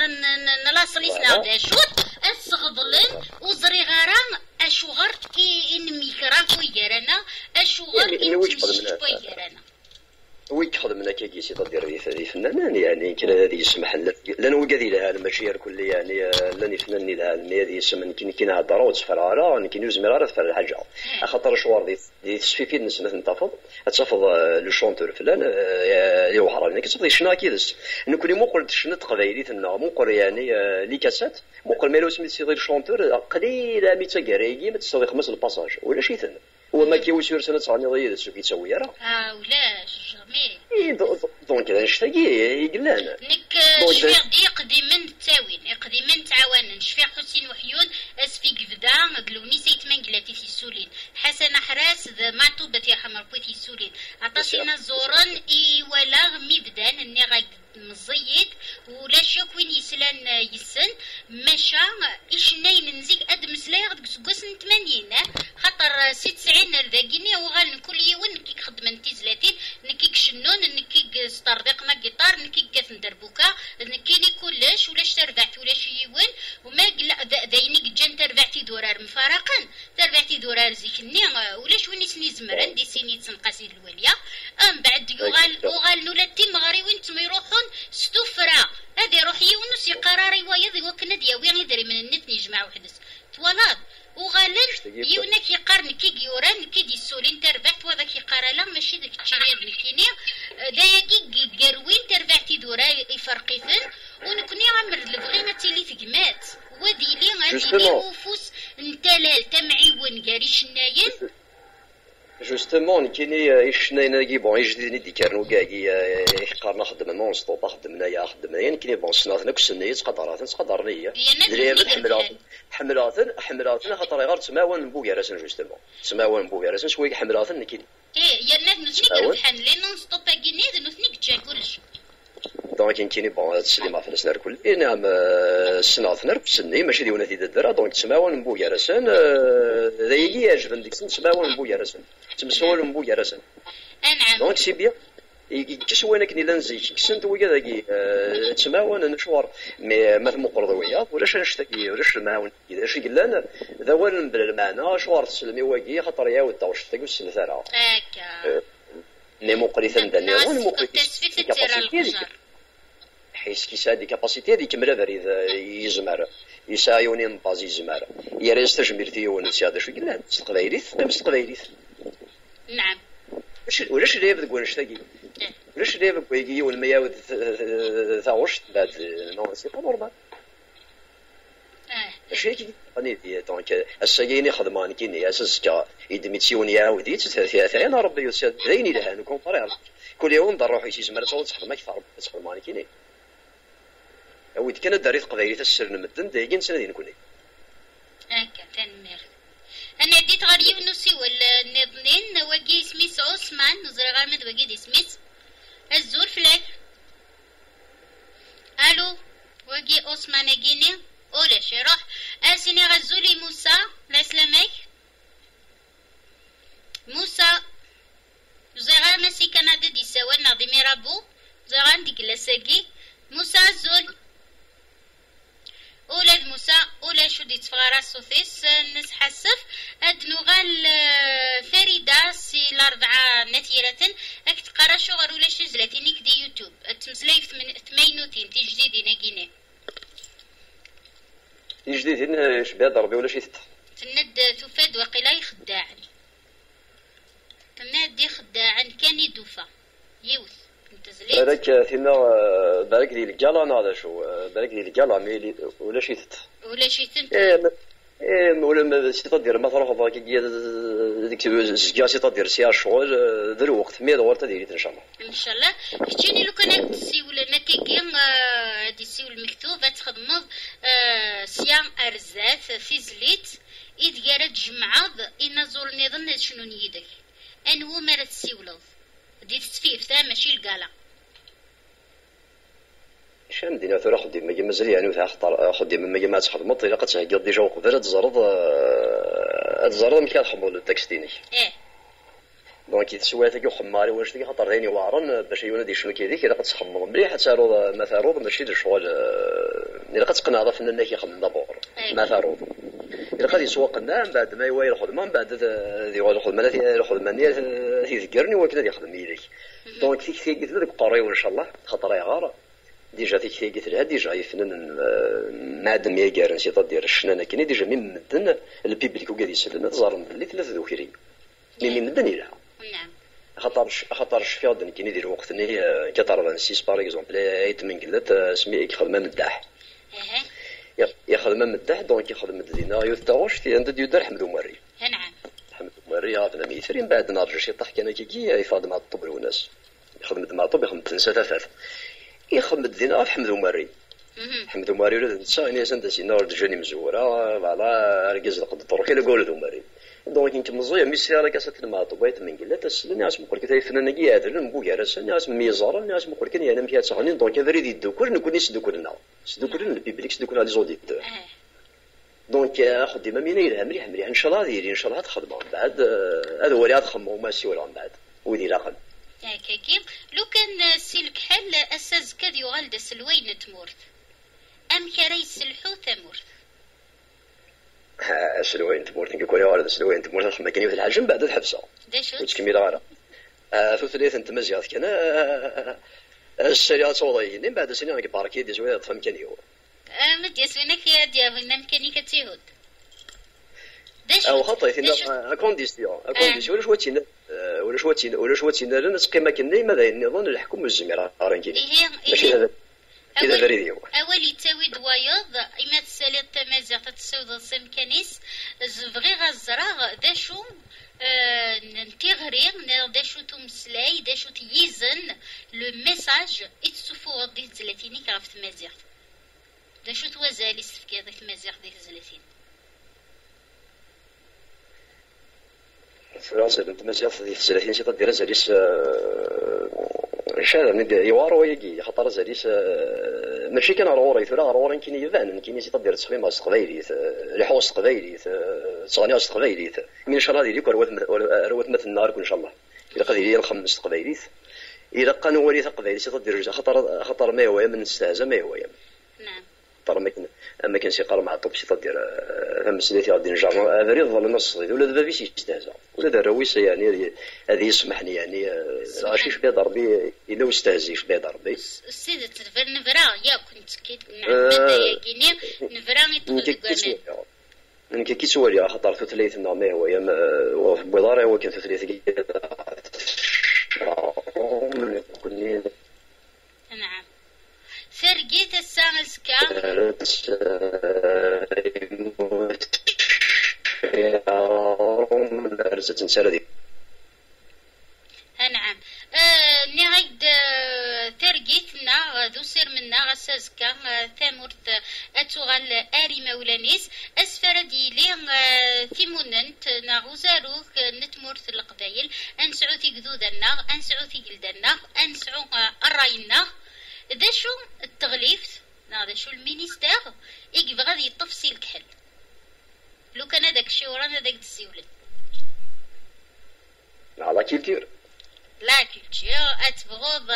نلاصليس نادا شوت الصغضلن وزري غرام اشو غرت كي ان ميكرا ويرانا اشو غرت كي ويرانا ويك خدمنا كي سي تدير في فنان يعني كلا هذه يسمح لنا وقادي لها المشير كل يعني لاني فناني لها هذه يسمى كي كي نهضر وتفر على كي نوزمر على تفر الحاجه خاطر شوار دي دي تسفي في الناس نتفض تفض لو شونتور فلان اللي هو حرام كتفض شنو كيدس نكوني مو قلت شنو تقبايلي تنا مو قر يعني لي كاسات مو قر مالو سميت غير شونتور قليله ميتا كاريكي ما تسوي خمس الباساج ولا شي ثاني هو ما كيوسير سنه تعني ضيد سو كيتسوي راه اه ولاش جامي اي دونك انا نشتاقي يقلان نك شفيق دي قديم تاوين قديم تعاون نشفيق حسين وحيون اسفيق فدا قلوني سيت من قلاتي في سولين حسن حراس ذا معطوبة يرحم ربي في سولين عطاسينا زورن اي ولا غمي بدان اني غاك مزيد ولا شوك وين يسلان يسن مشا ايش ناين نزيك اد مسلاي غد قسن ثمانين خاطر ست تسعين ذاكيني وغال كل يوم نكيك خدمن تيزلاتين نكيك شنون نكيك ستردق ما جيتار نكيك كاف ندربوكا نكيني كلش ولاش تربعت ولاش يوين وما لا داينيك جن تربعتي دورار مفارقا تربعتي دورار زيكني ولاش وين سني زمرن دي سيني تنقاسي الوليه ام بعد يغال وغال نولاتي مغاري وين تما يروحون ستوفرا هذه روحي ونس يقراري ويضي وكنا دياوي يدري من النت نجمع وحدث توالاد وغالن يونك يقارن كي يوران كي دي سولين تربحت وذاك يقرا لا ماشي داك التشريد الكيني داياكي قروين تربحتي دورا يفرقيثن ونكوني عمر البغينا تيلي ثقمات ودي لي غادي لي وفوس نتلال تمعيون قاري شناين جوستومون كيني يشناينا كي بون يجديني دي كارنو كاكي يقارنا خدمنا نون ستوب خدمنا يا خدمنا يعني كيني بون سناتنا كسنيه تقدرات تقدر ليا دريا حملات حملات حملات خاطر غير تماون بو يراسن جوستومون تماون بو يراسن شويه حملات نكين ايه يا الناس نسني كنحن لي نون ستوب كيني نسني كتشاكلش دونك كاينين بون هادشي ما فلسنا الكل نعم سناتنا بسني ماشي ديونا في الدرا دونك تسماون بو يراسن ذايي يعجبن ديك تسماون بو يراسن تمسول بو يراسن نعم دونك سي بيان كسوانا كني لنزي كسنت ويا داكي تسماون نشوار مي ما مقرض ويا ولاش نشتكي ولاش المعاون اذا شي قلنا ذا وين بالمعنى شوار تسلمي واكي خاطر يا وداوش تاكو السلثاره هكا ني مقريثن دانيا ون مقريث حيت كيسا دي كاباسيتي هذيك كملا بريد يزمر يسايوني نبازي يزمر يا ريس تجمير تيون سياده شو قلنا مستقبايليث مستقبايليث نعم ولاش اللي يبدا كون شتاكي ولاش اللي يبدا كويكي والمياود ثاوش بعد نو سي با نورمال اه شي كي اني دي دونك السايني خدمان كيني اساس كا يدميتيون يا ودي تثلاثه انا ربي يسد ديني لها نكومباري كل يوم نروح يجي زمر تصور تخدم اكثر تخدم ماني كيني ود كان داريت قبايلي تسر نمدن دايقين سنه دين كوني هكا تنمر انا ديت غير يونسي ولا نضنين واقي سميت عثمان نزري غير مد واقي سميت الزور فلاك الو واقي عثمان اجيني اولا شي روح اسيني غزولي موسى لا سلامك موسى زغا مسي كندا دي سوال ناضي ميرابو زغا عندك لاساكي موسى الزول اولاد موسى اولا شو دي تفغارا صوفيس نس حسف اد نغال فريدة سي الاربعة نتيرة اك تقرا شو غير ولا شي زلاتينيك دي يوتيوب تمسلاي في ثمانينوتين تي جديدين اكيني تي جديدين شباب ضربي ولا شي تت تند تفاد وقيلا يخداعن تند دي خداعن كان يدوفا يوث بالك فينا بالك ديال الكالا هذا شو بالك ديال الكالا مي ولا شي ثت ولا شي ثت ايه ولا سي تدير ما تروح باك ديك الزكا سي تدير سي شغل ذا الوقت مي دورت ديريت ان شاء الله ان شاء الله حتيني لو كان تسيول انا كيكي هادي السيول المكتوب تخدمض صيام ارزات في زليت اذ قالت جمعه ان زول نظن شنو نيدك انو ما تسيولض دي تسفيف تا ماشي الكالا شام دينا ثورة خدي ما مازال يعني وثا خطر خدي ما ما تخدمط الا قد تهقض ديجا وقبل تزرد تزرد مكان حمول التكستيني ايه دونك تسوى تاكي خماري واش تاكي خاطر ديني وارن باش يولي شنو كيديك الا قد تخمم مليح تسارو مثارو ماشي الشغل الا قد تقنع في انك يخدم دابور مثارو الا قد يسوقنا من بعد ما يواي الخدمه من بعد يواي الخدمه الخدمه نيال تيذكرني وكذا يخدم يديك دونك تيكي قلت لك قريب ان شاء الله خاطر غار ديجا تيكي قلت لها ديجا يفنن معدم يا كارن سي تدير الشنانه كاين ديجا من مدن البيبليك وقاعد يسلنا تزارن باللي ثلاثه ذكري من مدن يلها نعم خاطر خاطر شفياض كاين يدير وقت ني أربعة وثمانين باغ اكزومبل ايت من قلت سمي يخدم مداح يخدم مداح دونك يخدم دينا يوثاوش تي عند يدار حمد مري نعم حمد مري هذا ميثرين بعد نرجع شي طاح كان كيكي يفاض مع الطب وناس يخدم مع الطب يخدم تنسى ثلاث يخدم دينا حمد مري حمد مري ولا تساني سنت سي نور جاني مزوره فوالا ركز قد طرق الى قول مري دونك انت مزيا ميسي على كاسه الماء طبيت من قله تسلني اسم قول كتاي فنان كي هذا نبو يارس ناس ميزار ناس مقول كني انا مكيات صغنين دونك فريد يدوكر نكون يسدوكرنا سدوكرنا البيبليك سدوكرنا لي زوديت دونك خدي ما مينا يلها مليح مليح ان شاء الله ديري ان شاء الله تخدم بعد هذا هو اللي غتخمو ما سي ولا من بعد ودي لاقل هكاكي لو كان سلك حل اساس كذي يغال داس الوين تمورت ام كراي سلحو تمورت سلوين تمورت نقول يا ولد سلوين تمورت خما كاين في الحجم بعد الحبسه داش كميله غير في ثلاثه انت مزيات كان السريات صوضيين بعد سنين كباركي دي زويه فهم كان يو ما ديسونك يا ديابنا مكانيك تيهود او خطيت انا كونديسيون كونديسيون ولا شواتين ولا شواتين ولا شواتين لا نسقي ما كني ماذا النظام الحكم الزميره رانكي ماشي هذا إذا دريدي أولي تاوي دوايض إما تسالي التمازيغ تتسوض السمكانيس زفغي غزراغ داشو ننتغري داشو تمسلاي داشو تيزن لو ميساج اتسوفو غدي تزلاتيني كرا في تمازيغ داشو توازالي السفكي هذاك المازيغ ديك تزلاتين فرنسا بنت مازيغ ديك تزلاتين سي تدير زاليس شاد ندي يوارو يجي خطر زاليس ماشي كان روري ثلا روري كاين يبان كاين سي تدير تسخيم استقبايلي الحوس استقبايلي تصاني استقبايلي من شرا ديالك روات مثل النهار ان شاء الله الا قد لي الخمس استقبايلي الا قانون ولي تقبايلي سي تدير خطر خطر ما هو من استهزاء ما هو نعم خطر ما كان ما كان سي قال مع الطب سي تدير فهم سيدي غادي نجار فريض ظل نص ولا دابا بيش يستهزأ ولا دار رويس يعني هذه يسمحني يعني راشي شبيه ضربي الا استهزي شبيه ضربي السيده تفر نفرا يا كنت كيت نعم يا كيني نفرا يدخل كامل نك كي سوالي خطر ثلاث نعم هو يا وفي بضاره هو كان ثلاث نعم فرقيت الساعة السكا رزت نسردي نعم نعيد ترقيتنا ذو سير منا غسازكا ثامورت أتوغال آري مولانيس أسفردي لي ثيموننت نغوزاروك نتمورت القبايل أنسعو تيقدودنا أنسعو تيقلدنا أنسعو الراينا دا شو التغليف هذا شو المينيستير يجي غادي يطفسي الكحل لو كان هذاك الشيء ورانا داك الزيولن لا كيلتير لا كيلتير اتبغض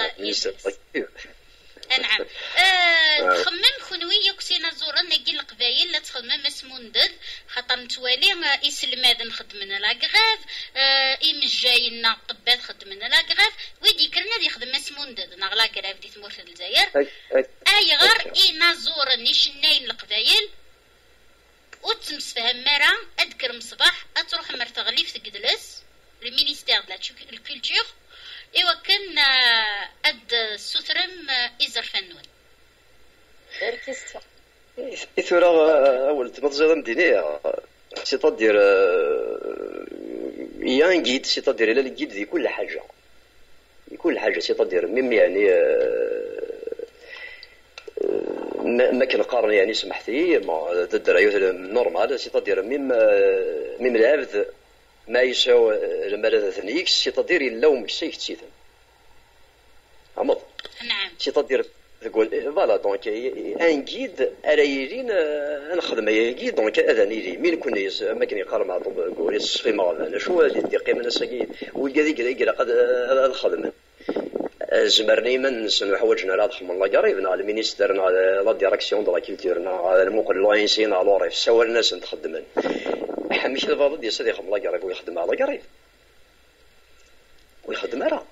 نعم تخمم خنوي يكسينا زورا نقي القبايل لا تخمم اسمون ضد خاطر نتوالي يسلم هذا نخدمنا لاكغاف ايم جاينا طبات خدمنا لاكغاف ويدي كرنا دي يخدم اسمون ضد ناغ لاكغاف دي تمور في الجزائر اي غير اينا زورا نيشناين القبايل وتمسفهم مرا اذكر مصباح اتروح مرتغليف تقدلس المينيستير دو لا كولتور ايوا كان اد سوترم ازر فنون غير كيستيون إثورا أول تمضي مدينية سيتادير يان جيد سيتادير إلى الجيد في كل حاجة كل حاجة سيتادير ميم يعني ما كنقارن يعني سمحتي ما تدريوت نورمال سيتادير ميم ميم العبد ما يساو المرض ثنيكس سيتادير اللوم كسيك تسيثن عمض نعم سيتادير تقول فوالا دونك ان جيد رايرين نخدم جيد دونك هذا نيري مين كون ما كان يقارن مع قولي الصفي ما انا شو اللي قيمه نسقي وكذا كذا قد الخدمه زمرني من سنو حوجنا لا دخل من لا قريب على المينيستر على لا ديريكسيون دو لا كولتور على المقر لوينسين على لوريف سوا الناس نتخدمن مش الفاضل ديال صديق من لا قريب ويخدم على قريب ويخدم راه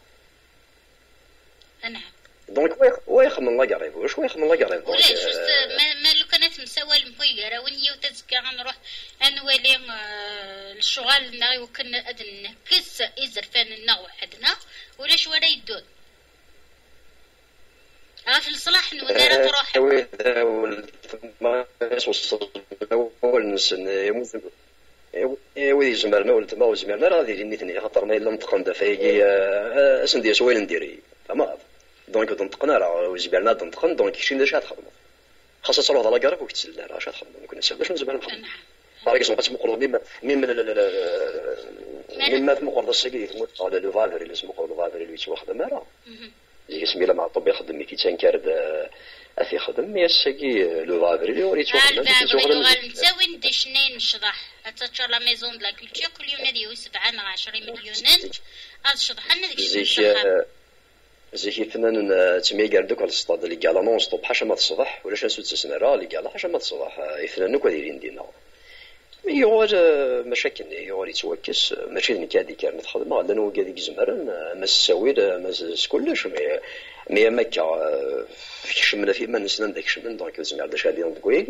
نعم دونك ويخدم من لا قريب واش ويخدم من لا قريب ولا جوست ما لو كانت مساوى المبيره ونيو تزكى غنروح انوالي الشغل ناي وكنا ادن كس ازر فان وحدنا ولا شو ولا يدون في الصلاح نونا راه تروح ما وصل اول نسن وي زمرنا ولد ما زمرنا راه ديري نيتني خاطر ما الا نتقن دافايي اش ندير شويه نديري فما دونك تنتقنا راه زبالنا تنتقن دونك شي ندير شحال تخدم خاصها تروح على قرب وتسلى راه شحال تخدم كنا نسال باش نزبل نخدم باغي كنت مقرض ميم ميم ميم مقرض السيكي تموت على لو فالفري اللي اسمه لو فالفري اللي يتخدم راه يسمي لما طب يخدم كي تنكرد افي خدم يسقي لو فالفري اللي وريت واخد نساوي ندي شنين نشرح حتى لا ميزون دو لا كولتور كل يوم نديو سبعة عشرين مليون هاد شرح لنا داك الشيء زي فنان تميقال دوك على السطاد اللي قال نون ستوب حاشا ما تصبح ولا شاسو تسنرا اللي قال حاشا ما تصبح فنان كوا دايرين دينا يغور مشاكل يغور يتوكس ماشي نك هادي كانت خدمه لانه قاعد يزمرن ما السوير ما كلش مي مي مكا شمنا في من سنان داك شمن دونك زمر داش غادي نقول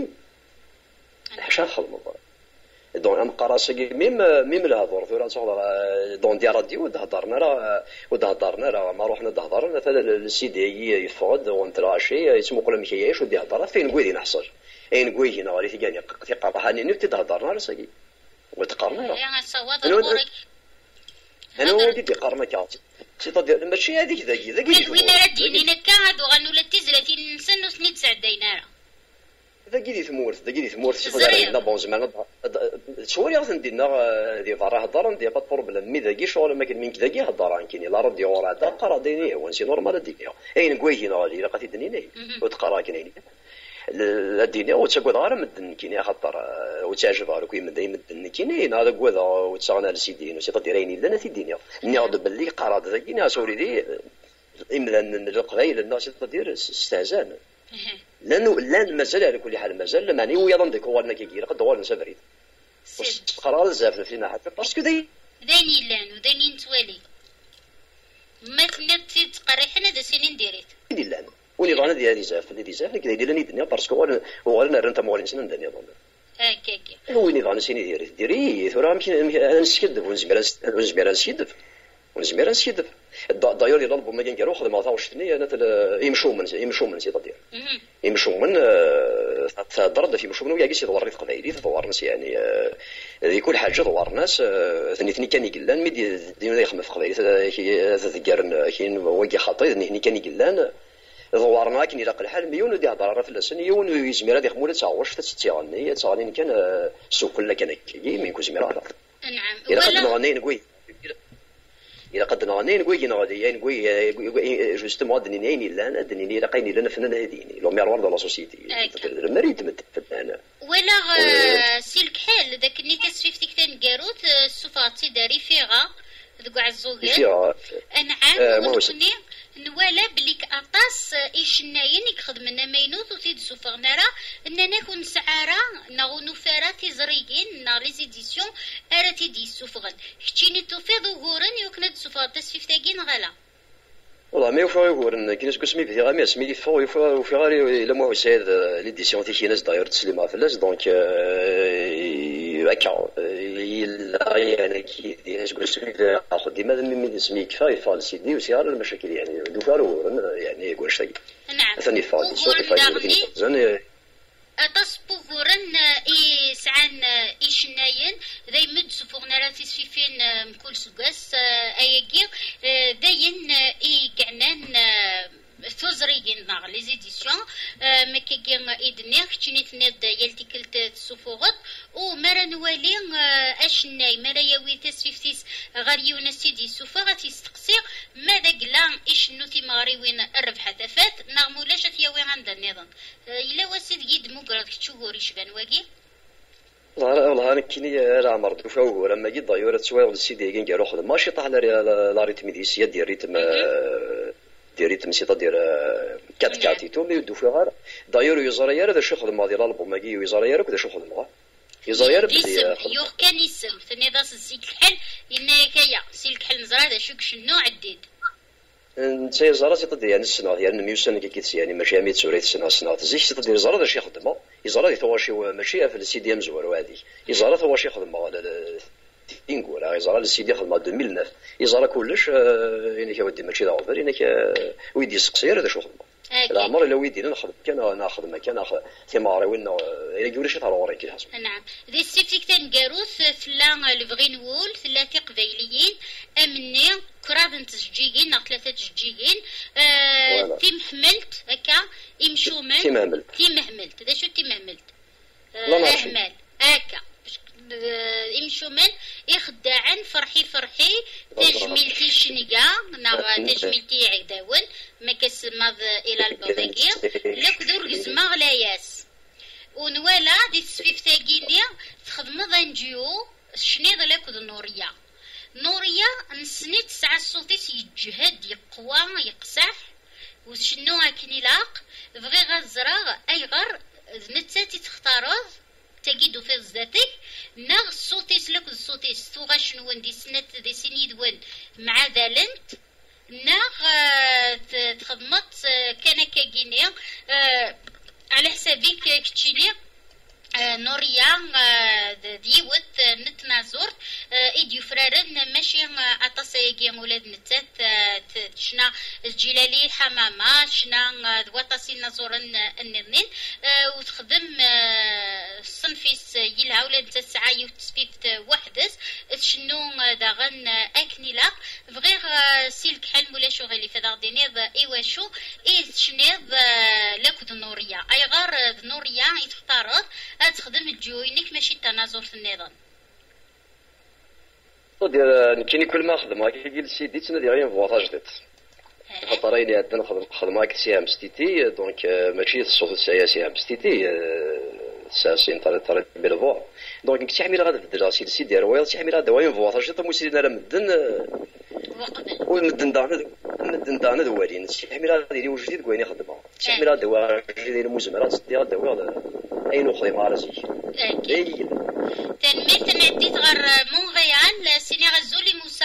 حاشا خدمه دونك ام قراسي ميم ميم الهضور ثورا صغر دون ديال راديو هضرنا راه وهضرنا راه ما روحنا هضرنا فهاد السيدي يفقد ونتراشي يسمو قول مكياش ودي هضر فين قويدي نحصل اين قويدي ناري تيغاني تيقاطعني نفت تهضرنا راه ساكي وتقارنا راه يا صواد الغوري انا ودي تقارنا كاع سيتادير ماشي هذيك ذاك ذاك وين راه دينينا كاع وغنولى حتى ثلاثين سنه وسنين تسع دينار ذاك اللي ثمورت ذاك اللي ثمورت سيفدار لا بون زعما شويه غندينا دي فارا هضر ندير با بروبليم مي ذاك شغل ما كاين من كذاك هضر كاين لا راديو راه تقرا ديني وانسي نورمال ديني اين كويتينا غادي لقيتي ديني وتقرا كاين الديني وتقول غير مدن كاين خاطر وتعجب على كي مدن مدن كاين هذا كوذا وتسغنا لسيدين وسي تديرين لنا في الدنيا نعود باللي قرا ذاك كاين سوري دي املان القبائل الناس تدير استهزان لانه لان مازال على كل حال مازال معني ويظن ديك هو انك كيقير قد هو نسافريد قرار بزاف فينا حتى باسكو داي داني لان وداني نتوالي ما كنت تقري حنا دا سنين ديريت دي لان وني ظن دي هذه زاف دي زاف كذا يدير لي الدنيا باسكو هو هو انا رنت مولين سنين الدنيا ظن هكاك هو ني ظن سيني ديري ديري ثورا يمكن انا نسكدف ونزمير ونزمير نسكدف ونزمير نسكدف دايور يطلبوا ما كانوا خدمه ما تاوش ثنيه انا يمشوا من يمشوا من سي تدير يمشوا من تضرب في مشوا من ويا كيسي دور قبايلي تدور ناس يعني هذه كل حاجه دور ناس ثني ثني كان يقلان ميدي ديما يخدم في قبايلي تذكر كاين واقي خاطي ثني كان يقلان دورنا كاين الى الحال ميون دي هضره في السن يون يزمير هذه خموله تاوش تتيغني تاغني كان السوق كله كان كي من كوزمير نعم الى قد نغني نقول إذا قد نغني نقول نغادي نقول جوستمون دنيني لا دنيني لا قاين لنا فنان هاديني لو ميروار دو لا سوسيتي مريت مد فنان ولا سلك حال داك اللي تسفيفتك تنقاروت الصفاتي داري فيها ذوك عزوغير نعم ونكوني نوالا بلي كاطاس ايشناين يخدمنا ماينوت وتيد سوفغنارا اننا كون سعاره نغونو فاراتي زريين نا لي زيديسيون اراتي دي سوفغن كتيني توفيض وغورن يوكنا سوفغ تسفيف تاكين غلا والله ما يوفا يقولن كاين سكو سمي في غامي سمي فو يوفا وفي غاري الا مو سيد ليديسيون تي ناس داير تسليمه فلاش دونك هكا يعني كي تقول سمي اخذ ديما من اسمي كفايه فال سيدي وسيار المشاكل يعني دوكارو يعني يقول شيء نعم ثاني فال زين تصبغورن اي سعان ايش ناين ذي مد سفوغنا راتيس في فين مكل سقاس اياكي داين اي قعنان ثوزريين ناغ لي زيديسيون مكاكين ايدنيغ تشنيت ناد يلتي كلت تسوفوغط و مرا نوالي اشناي مرا يوي تسفيفتيس غار يونس سيدي سوفا تيستقسي ماذا قلا ايش نوتي ماري وين الربحة تفات نغمولاش تياوي عند النظام الا واسيد قيد مقرد كتشوغوري شبان واقي والله انا كيني راه مرض فوق لما جيت ضيورة سوايغ السيدي كين كيروح ماشي طاح لا ريتم ديسيا ديال ريتم ديال ريتم سيطا ديال كات كاتيتو مي دو فيغار دايور يزريار هذا الشغل الماضي الالبوم ماكي يزريار كذا شغل الماضي يزريار بدي يوغ كان يسم ثاني داس السيك الحل إنه كيا سيك الحل نزرع هذا شوك شنو عديد انت يزرع تطدي يعني السنة يعني ميوسن كي كيتس يعني ماشي مية سوريت السنة السنة تزيك تطدي يزرع هذا شي خدمة يزرع ثواشي ماشي في السي دي ام زوار وهذه يزرع ثواشي خدمة على نقول يزرع السيدي خدمة ألفين وتسعة يزرع كلش يعني كيودي ماشي ذا عبر يعني ويدي سقسير هذا شو خدمة العمر إلا ويدي ناخذ كان ناخذ مكان ناخذ ثمار وين إلى جوريش ترى وراك الحسب. نعم ذي السيفتيك تنجروث ثلا الفغين وول ثلاثة قبيليين أمني كراد تسجيين نا ثلاثة تسجيين تيم حملت هكا يمشومن تيم حملت تيم حملت ذا شو تيم حملت أحمل هكا يمشومن يخدعن فرحي فرحي تجميلتي شنقا نا تجميلتي عداون ما كسمض الى البوضيقية لك ذو رقزما غلاياس ونوالا دي السفيفتاقيني تخدم ذنجيو شنيض لك ذو نوريا نوريا نسني تسعة الصوتيس يجهد يقوى يقسح وشنو هاكني لاق بغي غزرا اي غر نتساتي تختارض تجدو في ذاتك ناغ الصوتيس لك الصوتيس توغا شنو دي سنة دي سنيد وين مع ذالنت ناغ تخدمت كان كاكينيا على حسابك كتشيلي نوريا ديوت نتنازور ايديو فرارن ماشي اتصايقيا ولاد نتات شنا الجلالي الحمامة شنا دواتاسي نازورن النظنين وتخدم صنفيس يلها ولاد نتات ساعة يوتسبيت وحدس شنو داغن اكنيلا فغير سيلك حلم ولا شو غالي فداغ دينيض ايواشو اي شنيض لكد نوريا اي غار نوريا يتختارض تخدم الجوينك ماشي التنازل في النظام دير كاين كل ما خدم هاكي قال سيدي تنادي غير فواطاج ديت خاطر راني عندنا نخدم خدمه هاك سي ام ستيتي دونك ماشي الصوت تاعي سي ام ستيتي ساسين طري طري بالفوا دونك كنت عامل غادا الدراسه سي دير ويل تي عامل غادا وين فواطاج ديت موسيدنا راه مدن ومدن دانا مدن دانا دوالين تي عامل غادا ديري وجديد كويني خدمه تي عامل غادا دوالين مزمرات ديال دوال أي نخدم على زي. أكيد. تنميت نعديت غير مونغيال سيني غزولي موسى.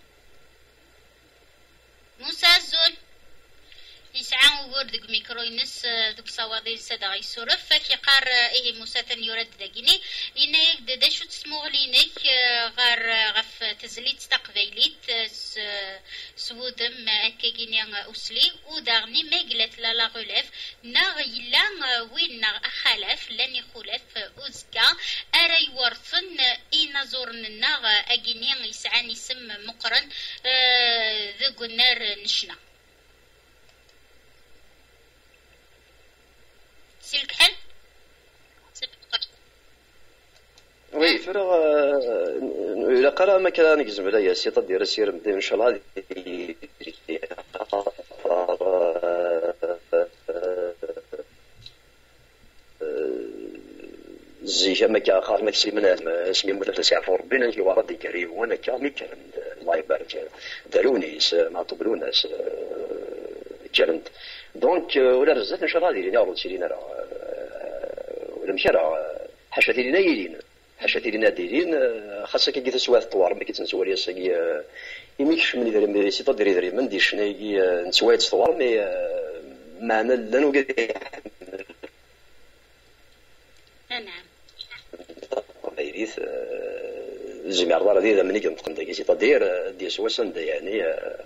موسى الزول. يسعى وورد ميكرو ينس دوك صوادي سدا يسورف كيقار إيه موسى ثاني يرد دقيني إنك دا شو تسمو لينك غير غف تزليت تقبيليت سودم كيجيني أسلي وداغني ما قلت لا لا غلاف ناغ يلا وين ناغ أخلاف لاني خلاف أزكا أري ورثن إينا زورن الناغ أجيني يسعاني سم مقرن ذو النار نشنا سلك حل وي فرغ إلا قرأ ما كان نجزم لا يا سيطة دير سير مدين إن شاء الله زي ما كان خار مكسي من اسمي مثل ساعة ربنا اللي ورد يكري وانا كامل كان الله يبارك داروني ما طبلوا ناس كلمت دونك ولا رزت ان شاء الله ديرين يا سيرين راه ولا مشى راه حاشا لينا يلين حاشا لينا دايرين خاصك كي تسوى الطوار ما كيتنسوا لي ساكي يميكش من دير مي سي دير دير من ديش نايي نسوى الطوار مي معنا لانو قال نعم تقديريت زمير دار هذه من كنتقن داكي سيتادير دي سواسن يعني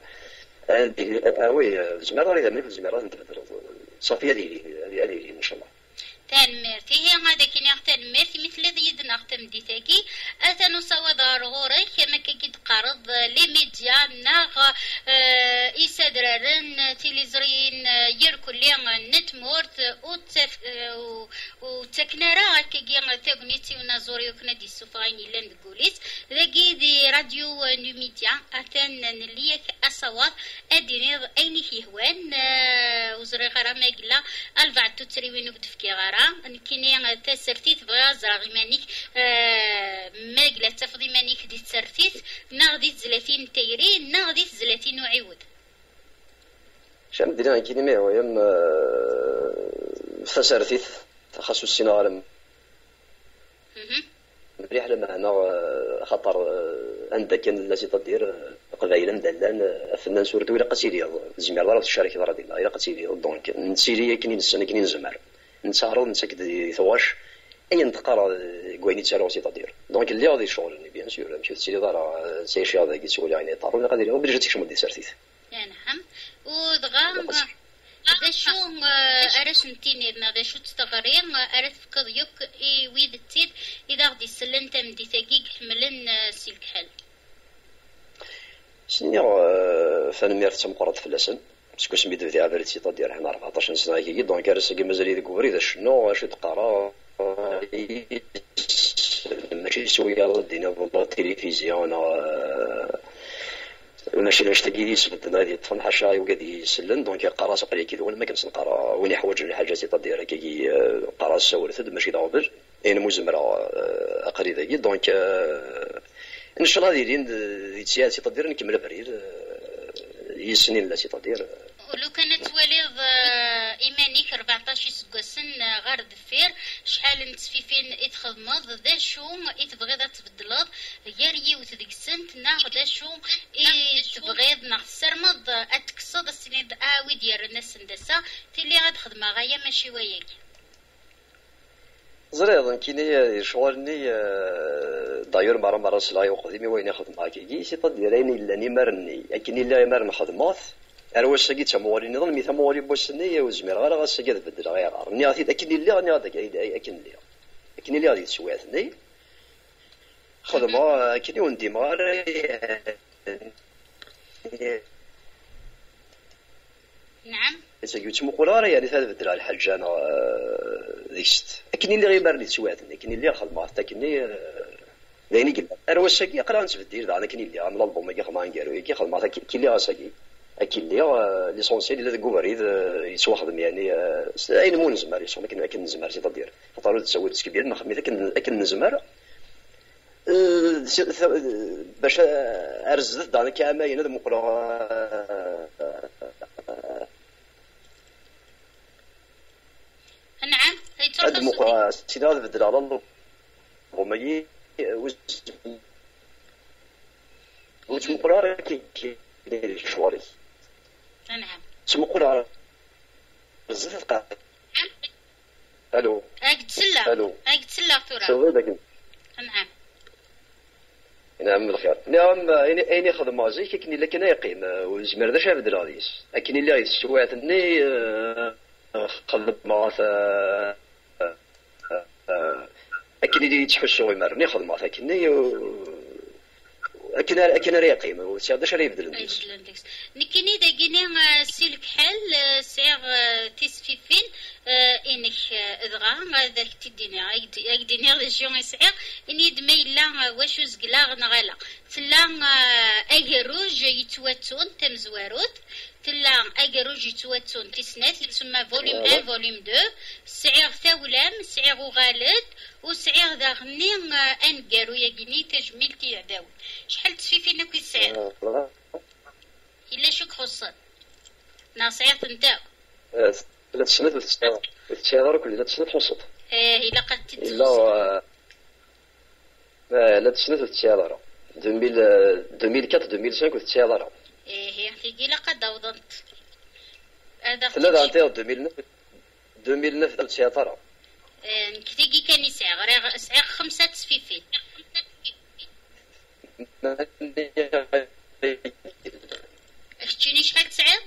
وي زمير دار هذه من زمير نتبدل صافي هذه هذه ان شاء الله تنمرتي هي غادا كي نختار مرتي مثل ذي يد نختم ديتاكي أتنو سوا ضروري كما كي تقارض لي ميديا ناغ يسدرن تيليزرين يركو لي نتمورت وتف وتكنرا كي تغنيتي ونازوري وكنا دي سوفاين إلا نقوليت ذاكي دي راديو نوميديا أتن نليك أصوات أديني أيني هوان وزري غرا ما قلا البعد تتريوين وبدفكي غرا كيني تسرتيت بغا زراغي مانيك ما قلا تفضي مانيك دي تسرتيت ناغدي زلاتين تيري ناغدي زلاتين وعيود شام دينا كيني مي هو يم فسرتيت تخصص السينما مليح لما هنا خطر عندك التي تدير قبائل مدلان فنان سوردو الى قتيلي زمير دار الشركه راه ديالها الى قتيلي دونك نسيري كاينين السنه كاينين زمر نتعرض نتاكد ثواش اي نتقرا كويني تسالو سي تدير دونك اللي غادي شغل بيان سور مشيت سيدي دار سي شي هذا كيتسول يعني طارو غادي لهم بلي جاتك شمل دي سرتيت نعم ودغا هذا شو أرش نتيني هذا شو تستغرين أرث فكر يك إي ويد التيد إذا غدي سلنت مدي ثقيق حملن سلك حل. شنو فنمير تمقرض في اللسن باسكو سميت ذي عبالتي تدير حنا أربعطاش سنة كي دونك راه ساكي مازال يديك وريد شنو اش تقرا ماشي شويه دينا بالله التلفزيون وناشي لاش تاكيدي سبت هذه طفن حشاي وقادي يسلن دونك قرا سقري كي ولا ما كنت نقرا وين يحوج الحاجات تدير كي قرا السوالف ماشي دابل اين مزمره اقري ذاك دونك ان شاء الله دايرين سياسي تدير نكمل بريد يسنين لا تدير ولو كانت وليد ايمانيك أربعطاش سكوسن غير دفير شحال نتفيفين اتخدمض ذا شو اتبغيض تبدلض ياري وتديك السنت ناخد ذا شو اتبغيض ناخد سرمض اتكسد السنين اوي ديال الناس ندسا تيلي غاد خدمه غايه ماشي وياك زريض كيني شغلني داير مرة مرة سلاي وقديمي وين ياخذ معاك يجي سي تديريني لاني مرني لكن الا مرن خدمات اروش ساكي تموري نظن مي تموري بوسنيه وزمير غير غاساكي تبدل غير رني غادي لكن اللي غادي هذاك لكن اللي لكن اللي غادي تسواتني خدمه كيني وندي مار نعم ساكي تمقول راه يعني تبدل على الحاجه انا ديكست لكن اللي غير مرني تسواتني لكن اللي خدمه لكن لاني قلت اروش ساكي قرا نتبدل انا كاين اللي عامل البوم كي خدمه نقالو كي خدمه كاين اللي غاساكي اكيد اللي ليسونسيال اللي ذاك بريد يتواخدم يعني اين مو نزمر يسون لكن لكن نزمر سي تدير خاطر تسوي كبير نخمي لكن لكن نزمر باش ارزت داك كاماين هذا مقرا نعم هذا مقرا سي هذا بدل على الله ومي وش مقرا كي كي شواري نعم شنو نقول بزاف قاعد الو راك تسلى الو راك تسلى ترى شوفي داك نعم نعم بالخير نعم ايني ايني خدمه زي كي كاين لكن يقيم وزمر ذا شاف دراديس لكن اللي يسواتني خدمه لكن اللي يتحشوا يمرني خدمه لكني لكن لكن راه يقيم وسي هذا شري يبدل الناس نكني داكيني سلك حل سعر تسفيفين انك ادغا هذاك تديني يديني ريجيون يسعر اني دميلا واش زقلا نغلا تلا ايروج يتواتون تمزواروت تلا ايروج يتواتون تسنات تسمى فوليوم واحد فوليوم اثنين سعر ثولام سعر غالد وسعر داغني انقارو ياكيني تجميل كيعداو شحال تسفيفين كي السعر الا شوك خصن ناصيات نتاع ثلاث سنوات وثلاث سنوات كل ثلاث سنوات وسط ايه الا قد تتوصل لا ثلاث سنوات وثلاث سنوات ألفين وأربعة ألفين وخمسة وثلاث سنوات ايه هي تيجي لا قد وضنت هذا ثلاثة عام ألفين وتسعة ألفين وتسعة ثلاث سنوات نكتيجي كان يسعر سعر خمسة تسفيفين شتيني شحال تسعيد؟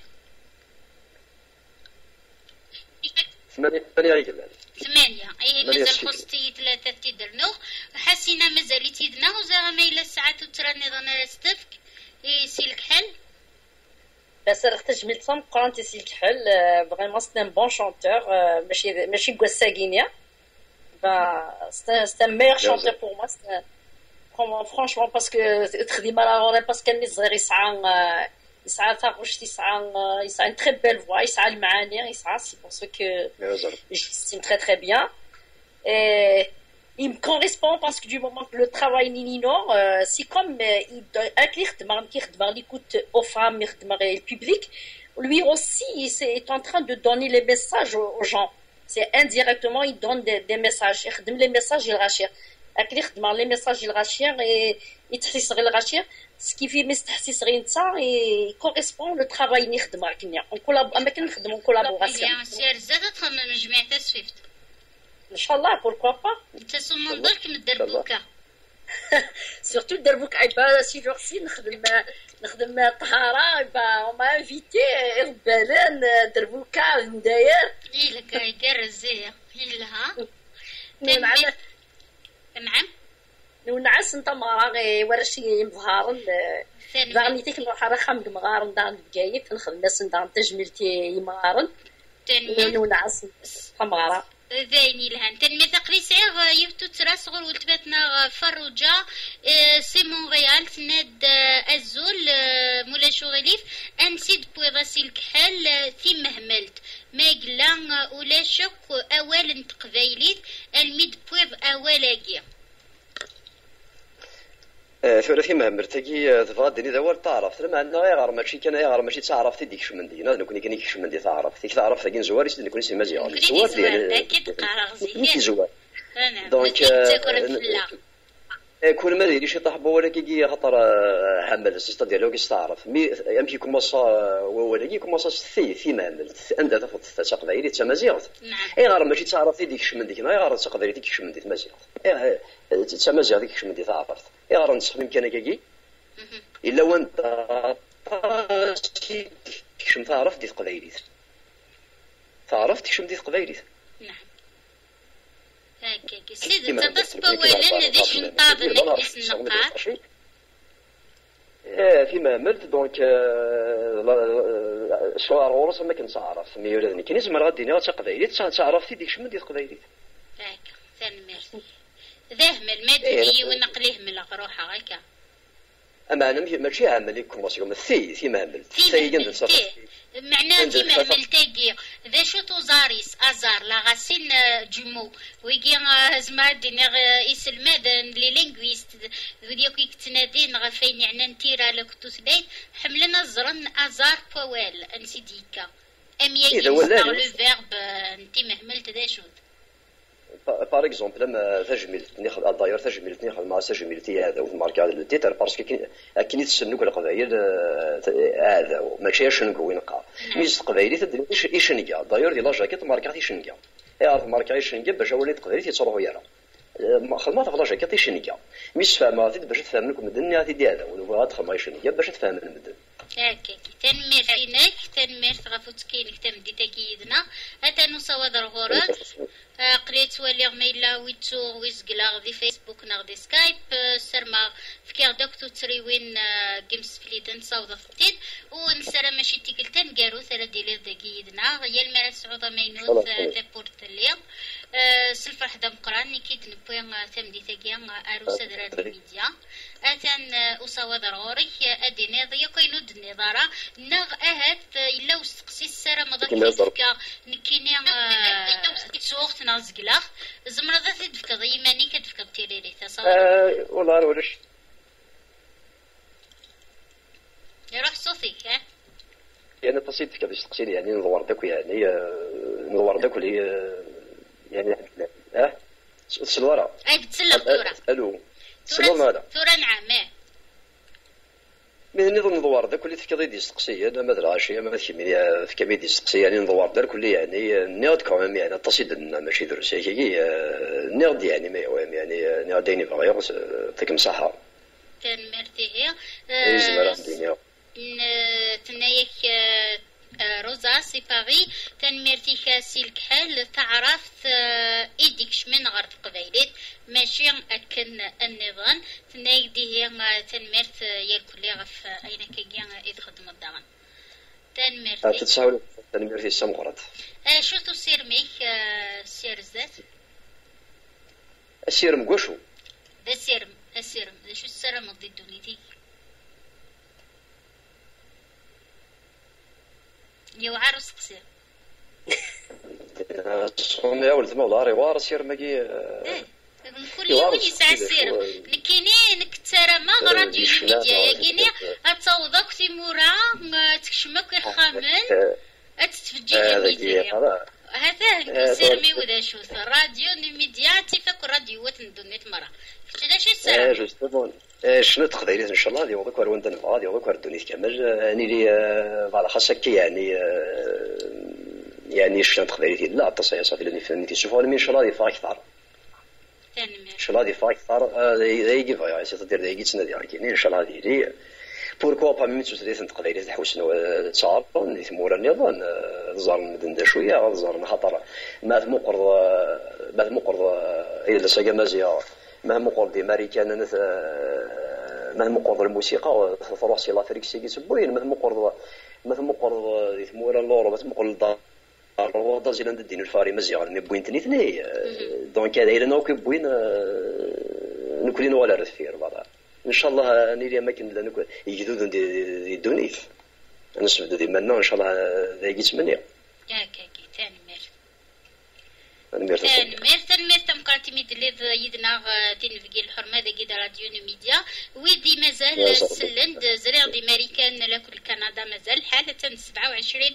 ثمانية ثمانية رجال ثمانية أي مازال خصتي ثلاثة تيدرنو حسينا مازال تيدنا وزا ما إلا الساعات وتراني ضنا ستفك يسيلك حل بس رحت جميل صم قرانت يسيلك حل فريمون سي ان بون شونتور ماشي ماشي كواساكينيا با سي ان ميور شونتور بور موا فرانشمون باسكو تخدم على غوري باسكو مي صغير يسعى يسعى تاغوش يسعى يسعى une très belle voix يسعى المعاني يسعى c'est pour ça que j'estime très très bien et il me correspond parce que du moment que le travail Ninino euh, c'est comme euh, il donne qui خدم l'écoute aux femmes et au public lui aussi il est en train de donner les messages aux, aux gens c'est indirectement il donne des, des messages il خدم les messages il rachir اللي يخدم لي ميساج الغاشير يتحسس غير الغاشير سكيفي مستحسس غير نتا كوريسبون لو طرافاي اللي نخدم راكنيا كولاب اما كنخدموا كولابوراسيون بيان سير زاد تخمم جميع تاع سويفت ان شاء الله بوركوا با انت سمون درك من الدربوكه سورتو الدربوك عيبا سي جورسي نخدم نخدم طهاره با ما انفيتي بالان دربوكه نداير الا كايدير الزيه الا نعم نعم ونعس انت مغاري ورشي مظهر دارنيتك نروح على خمد مغارن دار بكايف نخدم ناس دار تجميلتي مغارن ونعس مغارة ذايني لهان تنمي ثقلي سعيغ يفتو تراس غور ولتباتنا فروجا سي مونريال تناد الزول مولا شغليف انسيد بويضا سيلك حال في مهملت ما قلا ولا شك اوال تقبايليت الميد بويض اولاكي ثلاثي مهمر تجي تفادني ذا ورد تعرف لما أنا غير ماشي كان غير ماشي تعرف تديك شو من دي ناس نكون كنيك شو من دي تعرف تيك تعرف تجين زوار يصير نكون سي مزيان زوار ديال أكيد قرار زين زوار دونك كل ما يدير شي طحبه ولا كي خطر حمل السيستم ديالو كي تعرف مي يمكن يكون مصا ولا يكون مصا ثي في مهمل انت تاخذ تساق دايري تمازيغ اي غير ماشي تعرف تديك شو من ديك ما غير تساق دايري ديك شو من دي تمازيغ اي تمازيغ ديك شو من دي تعرفت اي غير نسخدم كان كاكي الا وانت شو تعرف ديك قبايليت تعرف ديك شو من دي قبايليت هكاكي سيدي تتصبى ولا نديش نطاضنك بس النقاط ايه فيما مرت دونك شوار غورس ما كنتعرف مي ولادني كاين زعما غاديني غتقبايلي تعرفتي ديك شمن ديال قبايلي هاكا ثاني ميرسي ذاهم المادي ونقليه من الغروحه هكا اما انا ماشي عامل لك كوماسيون ثي ثي مهمل ثي كندير معناه في مهمل تاكي ذا شو توزاريس ازار لا غاسين جومو ويجي زعما دينا اسم ماذا لي لينغويست ديال كي تنادين غفين يعني نتيرا لك توسدين حملنا زرن ازار بوال انسيديكا ام يجي لو فيرب انت مهملت ذا شو باغ اكزومبل لما تجميلتني خل داير تجميلتني خل مع تجميلتي هذا في الماركه هذا التيتر باسكو كاين كاين تسنوك القبايل هذا ماشي شنو وين قا ميز قبايلي تدري ايش شنقا داير ديال لا جاكيت ماركه شنقا يعرف ماركه شنقا باش وليت قبايلي تيصروه يرا خدمه في لا جاكيت شنقا ميز فاهمه باش تفهم لكم الدنيا هذه ديالها ولا تخدم شنقا باش تفهم المدن هكاكي تنمير فينك تنمير غافوت كاينك تمدي تاكيدنا اتا نصوض الغرض قريت ولي ميلا ويتو ويزقلا دي فيسبوك ناغ دي سكايب سرما فكير دكتور تريوين جيمس فليدن صوض فتيد ونسرا ماشي تيكلتن قارو ثلاث ديال داكيدنا هي المرا سعوده مينوث ديبورت اليوم سلفر حدا مقران كيد نبوي تمدي تاكيا اروسا درات الميديا اتان اصوض الغوري اديني ضيا كاينو النظاره نغ اهات الا وستقسي الساره مضاك دفكا نكيني تسوقت نازقلا زمرا ذات دفكا ضيماني كدفكا بتيريري تصاور اه والله ولش يروح صوتي ها يعني بسيط كيف تسقسيني يعني ندور داك يعني ندور داك اللي يعني اه تسلورا اي بتسلى الثوره الو تسلو ماذا ثوره نعم من نظام ندوار ذاك اللي تفكر ديال السقسيه انا ما دراشي ما كيمني في كميه ديال السقسيه يعني ندوار ذاك اللي يعني نيض كمان يعني تصيد ماشي درس هي نيض يعني ما يعني نيض ديني بغا يغس تك مساحه تنمرتيه إيه تنايك روزا سي باغي تنمرتي كاسي الكحل تعرف ايديكش من غرب قبيلات ماشي اكن النظام تنايك دي هي تنمرت ياكل غف اين كيان اذ خدم الدغن تنمرتي تتساول تنمرتي السمقرات شو تصير ميك سير الزات السير مقوشو ده سير السير شو السير مضي دونيتي يو عروس قصير شكون يا ولد مولا ري وار سير ماكي كل يوم يسعى السير نكيني نكترى ما غراديو ميديا يكيني اتوضك تيمورا تكشمك خامن اتتفجي الميديا هذا سير مي وذا شو راديو ميديا تيفك راديوات ندونيت مرة كذا شو السير جوستومون شنو تقدري ان شاء الله ديال دوك وين دنفع ديال دوك الدنيا كامل اني لي بعد خاصك يعني يعني شنو تقدري ديال لا التصيص صافي اللي فهمتي تشوفوا ان شاء الله ديفا اكثر ان شاء الله ديفا اكثر يجي فايا سيتدير يجي تسنى كاين ان شاء الله ديالي بوركو با ميم تسري تقدري تحوسنا تصار اللي ثمور النظام زار مدن شويه زار خاطر ما مقرض ما مقرض الى ساقا مازيا ما مقرض امريكان ما مقرض الموسيقى فروح سي لافريك سي كيسبوين ما مقرض ما مقرض ثمور اللور ما مقرض الروضه زين الدين الفاري مزيان مي بوين تنيتني دونك هذا الى نوك بوين نكلين ولا رفير بعدا ان شاء الله نيري اماكن لا نكون يجدود دي دونيت نسبه دي منا ان شاء الله ذا يجي منيا ياك كي ثاني مير تنمير تنمير تنمير تمقرتي ميد اللي يدنا دين فيكي الحرمه ذا كي راديو ميديا ويدي مازال سلند زرير دي امريكان لكل كندا مازال حاله سبعة وعشرين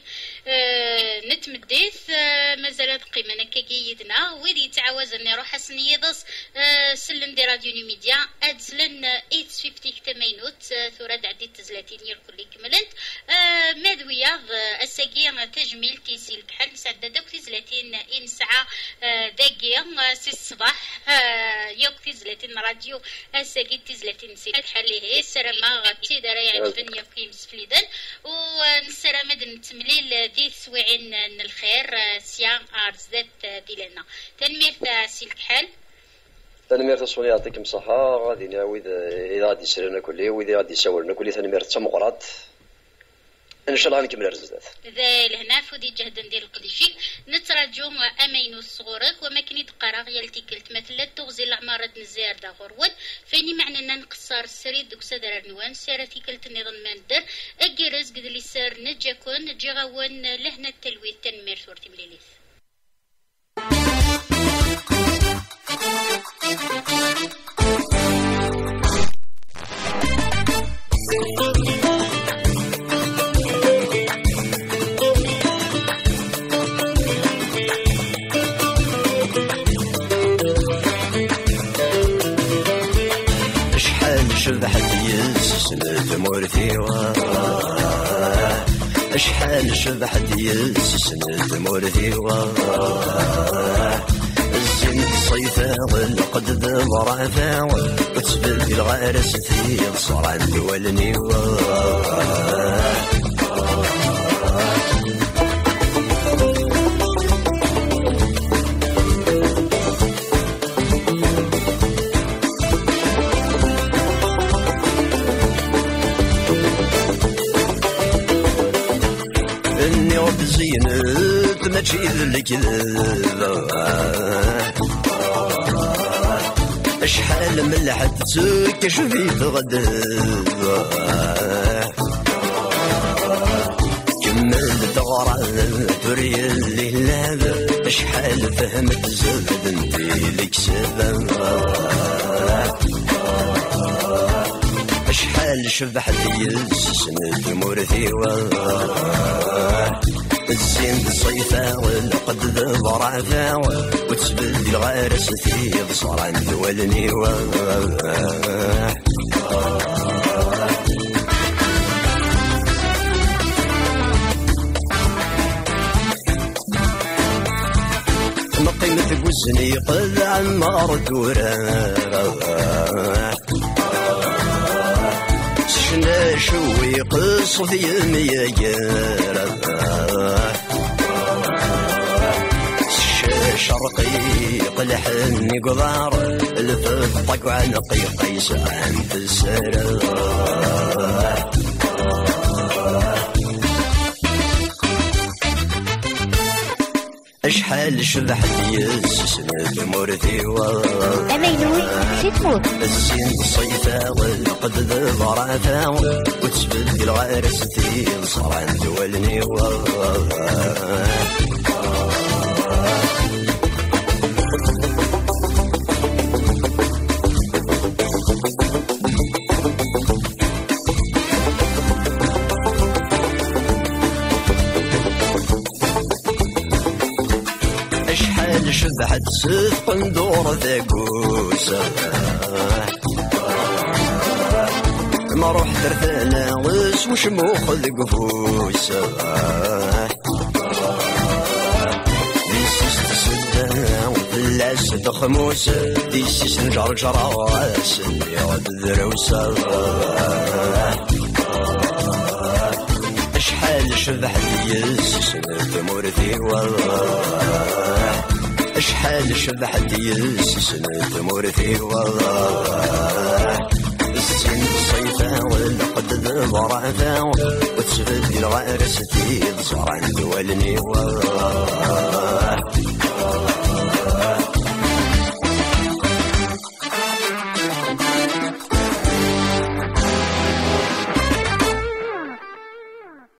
نتمديث مازال قيمه كي يدنا ويدي تعاوز اني روح سنيضس سلند راديو ميديا ادزلن ثمانمية وخمسين تمينوت ثورة عديد تزلاتين يركل كملت مادويا الساقي تجميل تيسيل بحال سعد دوك تزلاتين ان ساعه دقيقة سي الصباح يوك تزلاتين راديو الساقي تزلاتين سي حاليه سلامة غاتي دارا يعجبن يوكي مسفليدن ونسلامة نتمليل دي سويعين الخير سيا ارزدات ديالنا تنمير تاع سي الكحل تنمير تصوني يعطيكم الصحة غادي نعاود إذا غادي يسرنا كلي وإذا غادي يساولنا كلي تنمير تمقرات ان شاء الله نكمل الرزدات ذا لهنا فودي جهد ندير القديشي نتراجو امينو الصغورك وما كني تقرا غير تيكلت مثلا تغزي العمارة نزار دا غرود فيني معنى ان نقصر السريد دوك سدر نوان سيره تيكلت النظام مندر اجرز قد لي سار نجاكون نجي غوان لهنا التلويت تنمير صورتي مليليث شبحت يسسن مورثيوه اشحال شبحت يسسن مورثيوه الزين الصيفة والقد ضرافة وتسبب الغارس في الصرع والنيوه زينت ماشي الكذب اشحال من لحد تكشفي تغدب كمل دغرة توري اللي لاب اشحال فهمت زبد انتي لك سبب اشحال شبحت يسسن مورثي الزين الصيفة والقد ضرافة وتسبد الغارس في بصرا والني مقيمة وزني قد عمار دورا شوي قص في ميجر شرقي قلحني قضار الفطق عنقي قيس عند السر اشحال شبحت يسسند مورثي والله امينوي شي تموت السين الصيفة والقد ذرافة وتسبد الغارستي صار عند ولني والله شبحت صدق ندور ذاكوسة ما روح درثنا غس وش موخذ قفوسة ديسيس تسدنا وفلاس تخموسة ديسيس نجر جراس يعد ذروسة اشحال شبحت يسسن تمورثي والله اشحال شبحت يسسن تمورثي والله السن الصيفة والقد ذرافة وتسفد الغارستي صار عند ولني والله